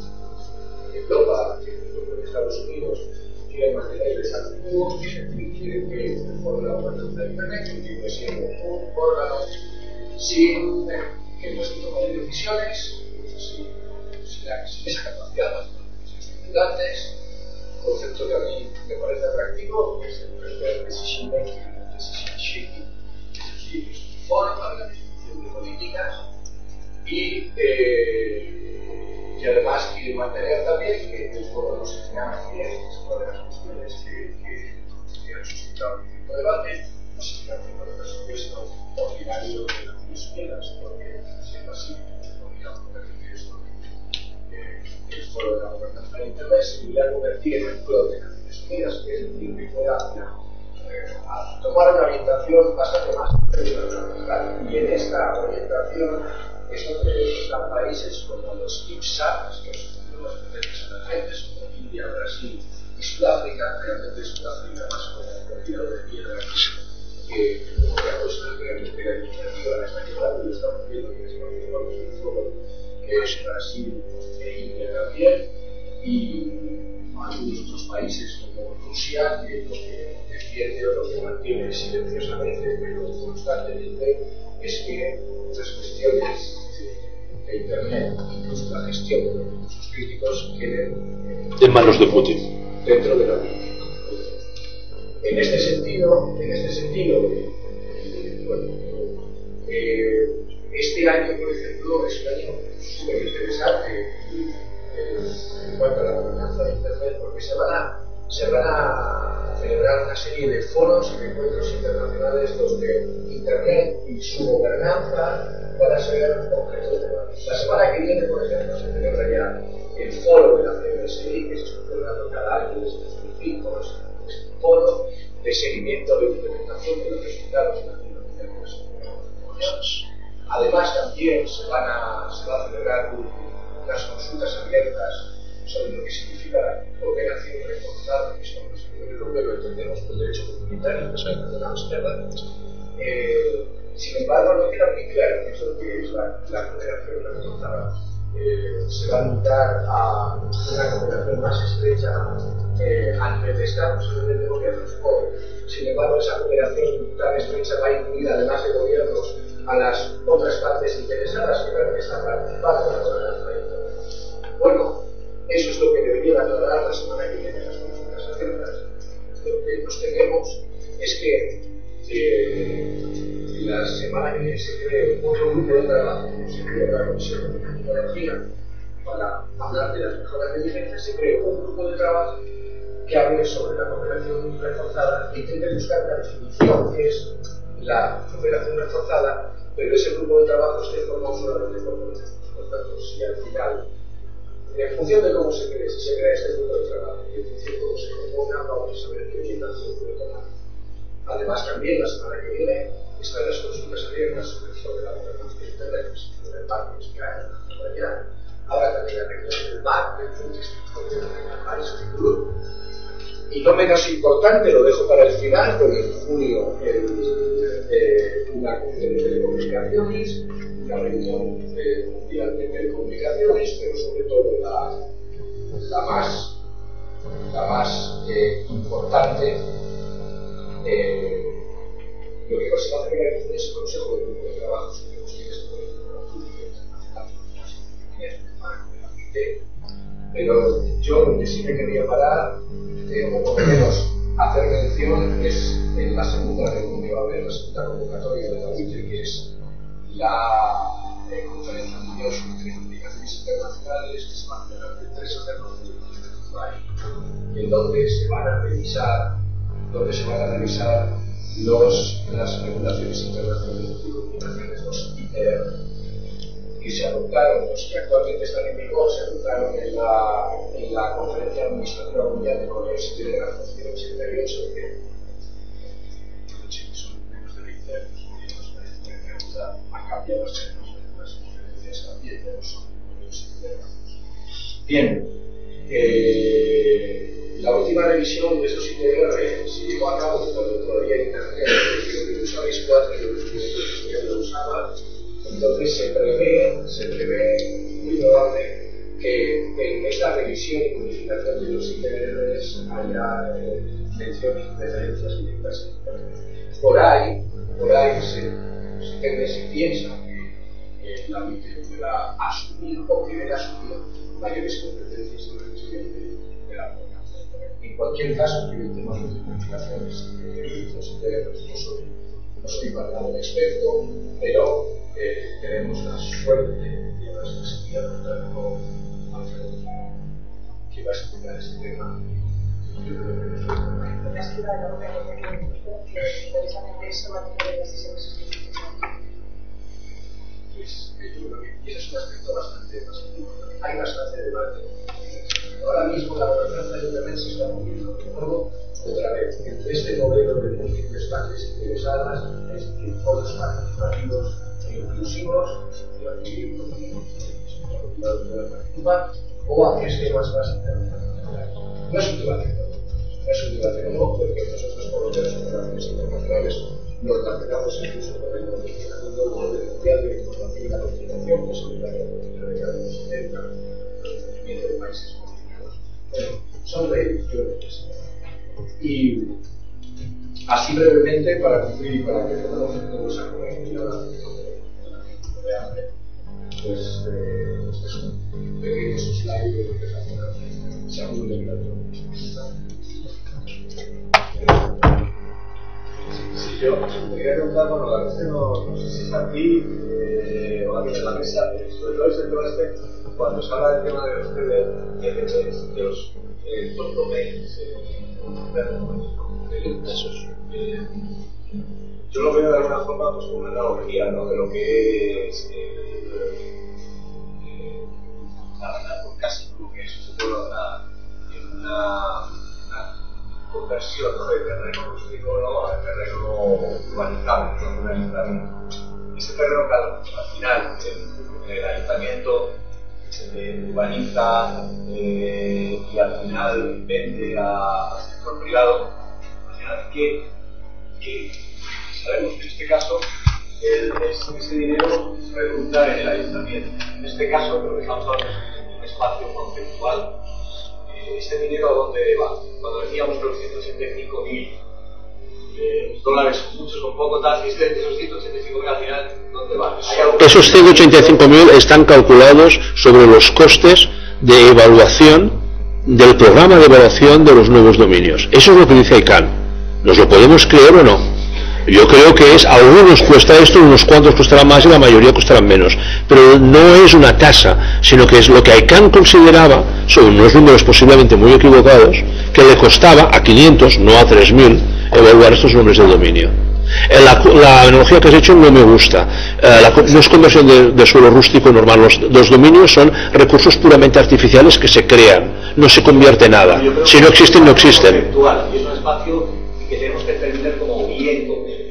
[SPEAKER 10] Europa, Estados Unidos, quieren mantener esa actitud, quieren que el foro de la gobernanza de Internet continúe siendo un órgano sin que no se tomen decisiones, sin, sin, la, sin esa capacidad de tomar decisiones vinculantes, concepto que a mí me parece atractivo, que es el decision making, decision shaping. Es un foro para la definición de políticas y, eh, y además quiere mantener también que el foro no se financia, que es una de las cuestiones que, que, que han suscitado el tipo de debate, no se financia por el presupuesto ordinario de Naciones Unidas, porque siendo así, podríamos convertir esto en el foro de la gobernanza de Internet, se podría convertir en el foro de Naciones Unidas, que es decir, que fuera a tomar una orientación bastante más internacional. Y en esta orientación es donde están países como los I P S A, que son las potencias emergentes, como India, Brasil y Sudáfrica. Realmente Sudáfrica más como un tirado de piedra que como otra cosa, realmente la iniciativa la está llevando y lo estamos viendo que es el foro, que es Brasil e India también, y algunos otros países como Rusia, que lo que defiende o lo que mantiene silenciosamente pero constantemente es que las cuestiones de Internet, incluso la gestión de los recursos críticos, queden
[SPEAKER 3] en manos de Putin
[SPEAKER 10] dentro de la Unión. En este sentido, en este sentido, eh, bueno, eh, este año, por ejemplo, es un año súper interesante eh, en cuanto a la gobernanza de Internet, porque se van a, se van a celebrar una serie de foros y de encuentros internacionales donde Internet y su gobernanza van a ser objeto de debate. La semana que viene, por ejemplo, se celebra ya el foro de la C N S I, que se está celebrando cada año desde dos mil cinco, es un foro de seguimiento de implementación de los resultados de la tecnología de las comunicaciones. Además, también se, van a, se va a celebrar un, unas consultas abiertas sobre lo que significa la cooperación reforzada, que son los niveles europeo lo entendemos por derecho comunitario, que son de Amsterdam. Eh, sin embargo, no queda muy claro qué es lo que es la, la cooperación reforzada. Eh, se va a limitar a una cooperación más estrecha eh, a nivel de Estados, a nivel de gobiernos pobres. Sin embargo, esa cooperación tan estrecha va a incluir, además de gobiernos, a las otras partes interesadas que van a estar participando en la gobernanza de Internet. Bueno, eso es lo que debería aclarar la semana que viene las consultas abiertas. Lo que nos tememos es que eh, la semana que viene se cree otro grupo de trabajo, como se crea la Comisión de Tecnología, para hablar de las mejoras de diligencia, se creó un grupo de trabajo que hable sobre la cooperación reforzada e intente buscar una definición que es la cooperación reforzada, pero ese grupo de trabajo se forma solamente por conceptos. Por tanto, si al final, en función de cómo se cree, si se crea este grupo de trabajo y en función de cómo se componga, vamos a saber qué orientación puede tomar. Además, también la semana que viene están las consultas abiertas sobre, sobre la gobernanza de Internet, sobre el marco que hay en la actualidad. Ahora también la reunión del M A C, del Centro Instituto de País Futuro. Y no menos importante, lo dejo para el final, porque en junio el, eh, una conferencia de telecomunicaciones, una reunión eh, mundial de telecomunicaciones, pero sobre todo la, la más, la más eh, importante, eh, lo que se va a celebrar es el Consejo de Grupo de Trabajo sobre cuestiones de política pública internacional, pero yo lo que sí me quería parar, eh, o por lo menos hacer mención, es en la segunda reunión que va a haber, la segunda convocatoria de la U I T E, que es la eh, Conferencia Mundial sobre Telecomunicaciones Internacionales, que se va a celebrar el tres de noviembre, en donde se van a revisar, donde se van a revisar los, las regulaciones internacionales de telecomunicaciones, los I T E R, que se adoptaron, los que actualmente están en vigor, se adoptaron en la, en la Conferencia Administrativa Mundial de Comercio y Delegación del ochenta y ocho, que son menos de veinte años, y nos han cambiado las conferencias también, pero son menos de delegaciones. Bien, eh, la última revisión de esos I T R se llevó a cabo cuando todavía Internet, creo que usabais cuatro, yo lo usaba. Entonces se prevé, se prevé muy probable que en esta revisión y modificación de los I T Rs haya eh, mención y referencias directas. Por ahí, por ahí se, se, se, se piensa que eh, la U I T E pueda asumir o querer asumir mayores competencias sobre la gestión de, de la gobernanza. En cualquier caso, que en temas de modificaciones de los I T Rs no soy, no soy para nada un experto, pero Eh, tenemos la suerte de la necesidad de contar con Alfredo, que va a explicar este tema. Yo creo que no
[SPEAKER 4] Me has quedado que precisamente eso va a tener decisiones específicas.
[SPEAKER 10] Pues yo creo que ese es un aspecto bastante, bastante importante. Hay bastante debate. Ahora mismo la gobernanza de Internet se está moviendo de nuevo, otra vez, entre este modelo de múltiples partes interesadas, es decir, foros participativos inclusivos, de adquirir participa, o hacia esquemas más internacionales. No es un debate nuevo, no es un debate nuevo, porque nosotros por lo menos en relaciones internacionales nos mantenemos incluso con el Orden Mundial de Información y la Comunicación, que es el área de la década de los setenta, el crecimiento de países comunicados. Bueno, son reediciones. Y así brevemente, para cumplir y para que podamos todos acordar de hambre, pues eh, este es un pequeño slide de lo que es la salud de la
[SPEAKER 11] Sí, yo te quería preguntar, bueno, la verdad es que no, no sé si es aquí eh, o aquí en la mesa, sobre todo ese tema este, cuando se habla del tema de los T D Ps, de los eh, top domains, eh, yo lo veo de alguna forma pues, como una analogía, ¿no?, de lo que es eh, eh, la verdad por casi como que eso se puede lograr en una, una conversión, ¿no?, de terreno rústico, ¿no?, a terreno urbanizable, ¿no?, un ayuntamiento. Ese terreno, claro, al final el, el ayuntamiento se urbaniza eh, y al final vende al sector privado. Al final, ¿qué, qué sabemos que en este caso el, es, ese dinero se redunda en el ayuntamiento? En este caso, lo que estamos hablando es un espacio conceptual. Eh, ¿Este dinero a dónde va? Cuando decíamos que los ciento ochenta y cinco mil eh, dólares son muchos o poco, tal, esos ciento ochenta y cinco mil al final, ¿dónde van?
[SPEAKER 3] Esos ciento ochenta y cinco mil están calculados sobre los costes de evaluación del programa de evaluación de los nuevos dominios. Eso es lo que dice I C A N. ¿Nos lo podemos creer o no? Yo creo que es, a algunos cuesta esto, unos cuantos costarán más y la mayoría costarán menos. Pero no es una tasa, sino que es lo que I C A N consideraba, son unos números posiblemente muy equivocados, que le costaba a quinientos, no a tres mil, evaluar estos nombres del dominio. La, la analogía que has hecho no me gusta. Eh, la, no es conversión de, de suelo rústico normal. Los, los dominios son recursos puramente artificiales que se crean. No se convierte en nada. Si no existen, no existen.
[SPEAKER 11] Y es un espacio que tenemos que entender como bien.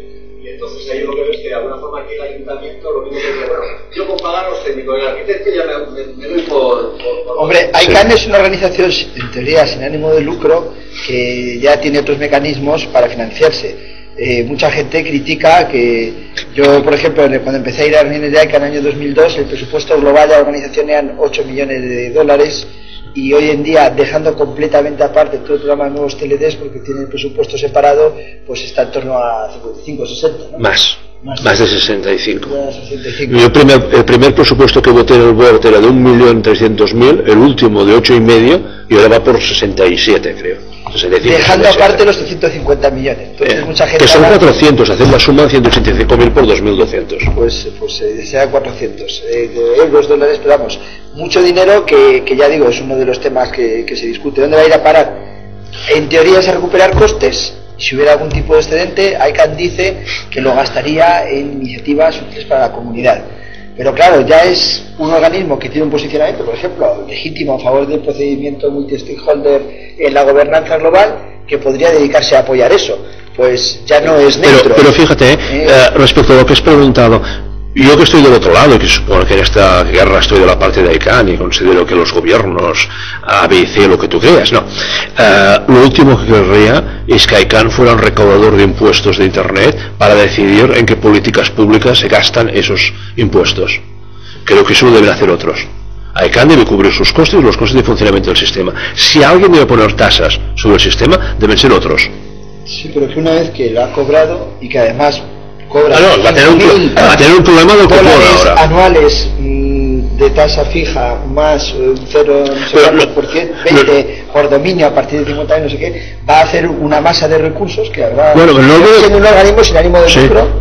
[SPEAKER 11] Y entonces ahí lo que veo es que de alguna forma aquí el ayuntamiento lo mismo que dice, bueno, yo con pagar los técnicos, el arquitecto ya me, me, me doy por... por, por
[SPEAKER 1] Hombre, I C A N es una organización, en teoría, sin ánimo de lucro, que ya tiene otros mecanismos para financiarse. Eh, mucha gente critica que yo, por ejemplo, cuando empecé a ir a reuniones de I C A N en el año dos mil dos, el presupuesto global de la organización eran ocho millones de dólares, y hoy en día, dejando completamente aparte todo el programa de nuevos T L Ds, porque tiene el presupuesto separado, pues está en torno a cincuenta y cinco, sesenta, ¿no?
[SPEAKER 3] Más. Más, más de sesenta y cinco.
[SPEAKER 1] sesenta y cinco.
[SPEAKER 3] Yo primer, el primer presupuesto que voté en el board era de un millón trescientos mil, el último de ocho y medio, y ahora va por sesenta y siete, creo. sesenta y cinco,
[SPEAKER 1] dejando
[SPEAKER 3] sesenta y siete.
[SPEAKER 1] Aparte los trescientos cincuenta millones. Entonces,
[SPEAKER 3] eh,
[SPEAKER 1] mucha gente
[SPEAKER 3] que son
[SPEAKER 1] habla,
[SPEAKER 3] cuatrocientos, hacer la suma de ciento ochenta y cinco mil por dos mil doscientos.
[SPEAKER 1] Pues, pues eh, sea cuatrocientos eh, euros, dólares, pero vamos, mucho dinero que, que ya digo, es uno de los temas que, que se discute. ¿Dónde va a ir a parar? En teoría es a recuperar costes. Si hubiera algún tipo de excedente, I C A N dice que lo gastaría en iniciativas útiles para la comunidad. Pero claro, ya es un organismo que tiene un posicionamiento, por ejemplo, legítimo a favor del procedimiento multi-stakeholder en la gobernanza global, que podría dedicarse a apoyar eso. Pues ya no es neutro.
[SPEAKER 3] Pero, pero fíjate, eh, eh, respecto a lo que has preguntado, yo que estoy del otro lado, y que supongo que en esta guerra estoy de la parte de I C A N y considero que los gobiernos A, B y C, lo que tú creas, no. Uh, lo último que querría es que I C A N fuera un recaudador de impuestos de Internet para decidir en qué políticas públicas se gastan esos impuestos. Creo que eso lo deben hacer otros. I C A N debe cubrir sus costes y los costes de funcionamiento del sistema. Si alguien debe poner tasas sobre el sistema, deben ser otros.
[SPEAKER 1] Sí, pero que una vez que lo ha cobrado y que además cobra
[SPEAKER 3] ah, no, va, a tener un, va a tener un problema de
[SPEAKER 1] dólares anuales mmm, de tasa fija más un cero por ciento, veinte por dominio a partir de cincuenta años, no sé qué, va a hacer una masa de recursos que habrá
[SPEAKER 3] bueno, pero no
[SPEAKER 1] siendo un organismo sin ánimo de sí. lucro.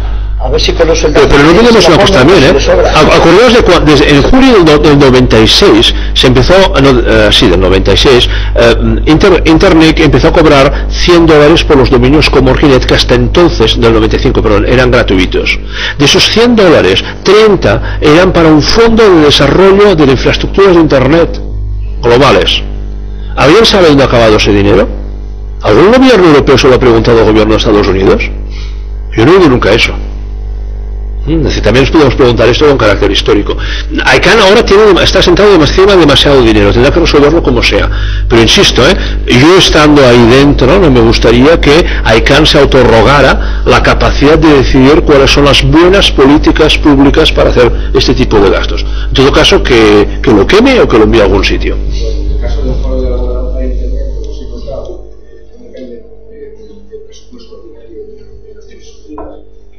[SPEAKER 1] A ver si con los sueldos.
[SPEAKER 3] Pero, pero no tenemos una cosa también, ¿eh? Acordaos de cuando, desde en julio del, del noventa y seis se empezó, no, uh, sí, del noventa y seis, uh, Inter, Internet empezó a cobrar cien dólares por los dominios como Orginet, que hasta entonces, del noventa y cinco, perdón, eran gratuitos. De esos cien dólares, treinta eran para un fondo de desarrollo de infraestructuras de Internet globales. ¿Alguien sabe dónde ha acabado ese dinero? ¿Algún gobierno europeo se lo ha preguntado al gobierno de Estados Unidos? Yo no he oído nunca eso. También nos podemos preguntar esto con carácter histórico. I C A N ahora tiene, está sentado encima de demasiado dinero, tendrá que resolverlo como sea. Pero insisto, ¿eh? yo estando ahí dentro, no me gustaría que I C A N se autorrogara la capacidad de decidir cuáles son las buenas políticas públicas para hacer este tipo de gastos. En todo caso, que, que lo queme o que lo envíe a algún sitio.
[SPEAKER 11] En el caso del foro de la gobernanza de Internet, como sí contaba, no depende del presupuesto ordinario de Naciones Unidas,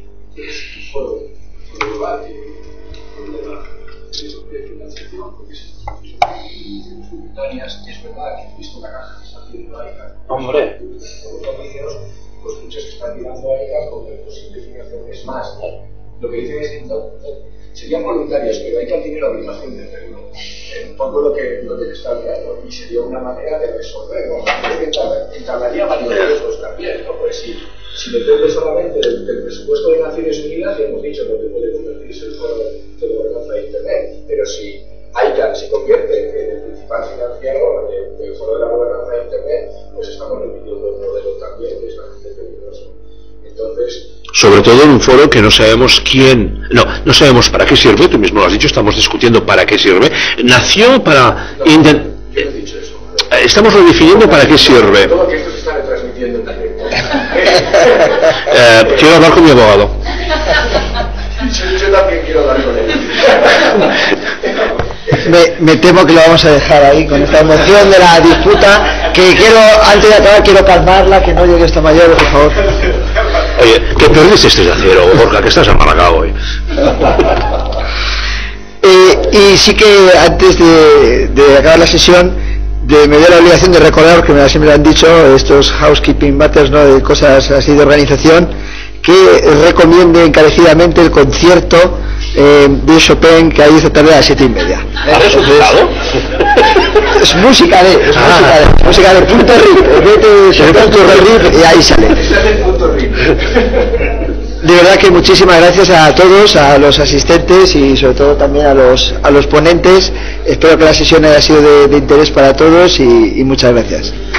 [SPEAKER 11] es un foro global que tiene un problema de financiación, porque es instituciones simultáneas, y es verdad que he visto una caja que está haciendo I C A N.
[SPEAKER 3] Hombre.
[SPEAKER 11] Por dominios, pues muchos que están tirando a I C A N como posible financiación. Es más, lo que dicen es que no, no, serían voluntarios, pero I C A N tiene la obligación de hacerlo. Un poco lo que, lo que te está mirando, y sería una manera de resolverlo. Creo que entablaría varios riesgos también, ¿no? Pues si, si depende solamente del, del presupuesto de Naciones Unidas, ya hemos dicho lo que puede convertirse el foro de, de gobernanza de Internet, pero si I C A N se convierte en el principal financiador del, del foro de la gobernanza de Internet, pues estamos repitiendo el modelo también, que es bastante peligroso. Entonces,
[SPEAKER 3] sobre todo en un foro que no sabemos quién, no, no sabemos para qué sirve, tú mismo lo has dicho, estamos discutiendo para qué sirve, nació para...
[SPEAKER 11] No, intent... yo no he dicho eso, ¿vale?
[SPEAKER 3] Estamos redefiniendo para qué sirve.
[SPEAKER 11] Todo que esto se está retransmitiendo en directo.
[SPEAKER 3] eh, quiero hablar con mi abogado.
[SPEAKER 11] Yo, yo también quiero hablar con él.
[SPEAKER 1] Me, me temo que lo vamos a dejar ahí con esta emoción de la disputa, que quiero, antes de acabar, quiero calmarla, que no llegue esta mayor, por favor.
[SPEAKER 3] Oye, que perdiste este de acero, Gorka, que estás amargado hoy.
[SPEAKER 1] eh, y sí que antes de, de acabar la sesión, de, me dio la obligación de recordar, porque me, siempre me han dicho, estos housekeeping matters, ¿no? De cosas así de organización, que recomiende encarecidamente el concierto eh, de Chopin que hay esta tarde a las siete y media.
[SPEAKER 3] ¿Ha resultado?
[SPEAKER 1] Es música de, es
[SPEAKER 3] Ah.
[SPEAKER 1] música de, música de punto rip, vete Chopin punto rip y ahí sale. De verdad que muchísimas gracias a todos, a los asistentes y sobre todo también a los a los ponentes. Espero que la sesión haya sido de, de interés para todos y, y muchas gracias.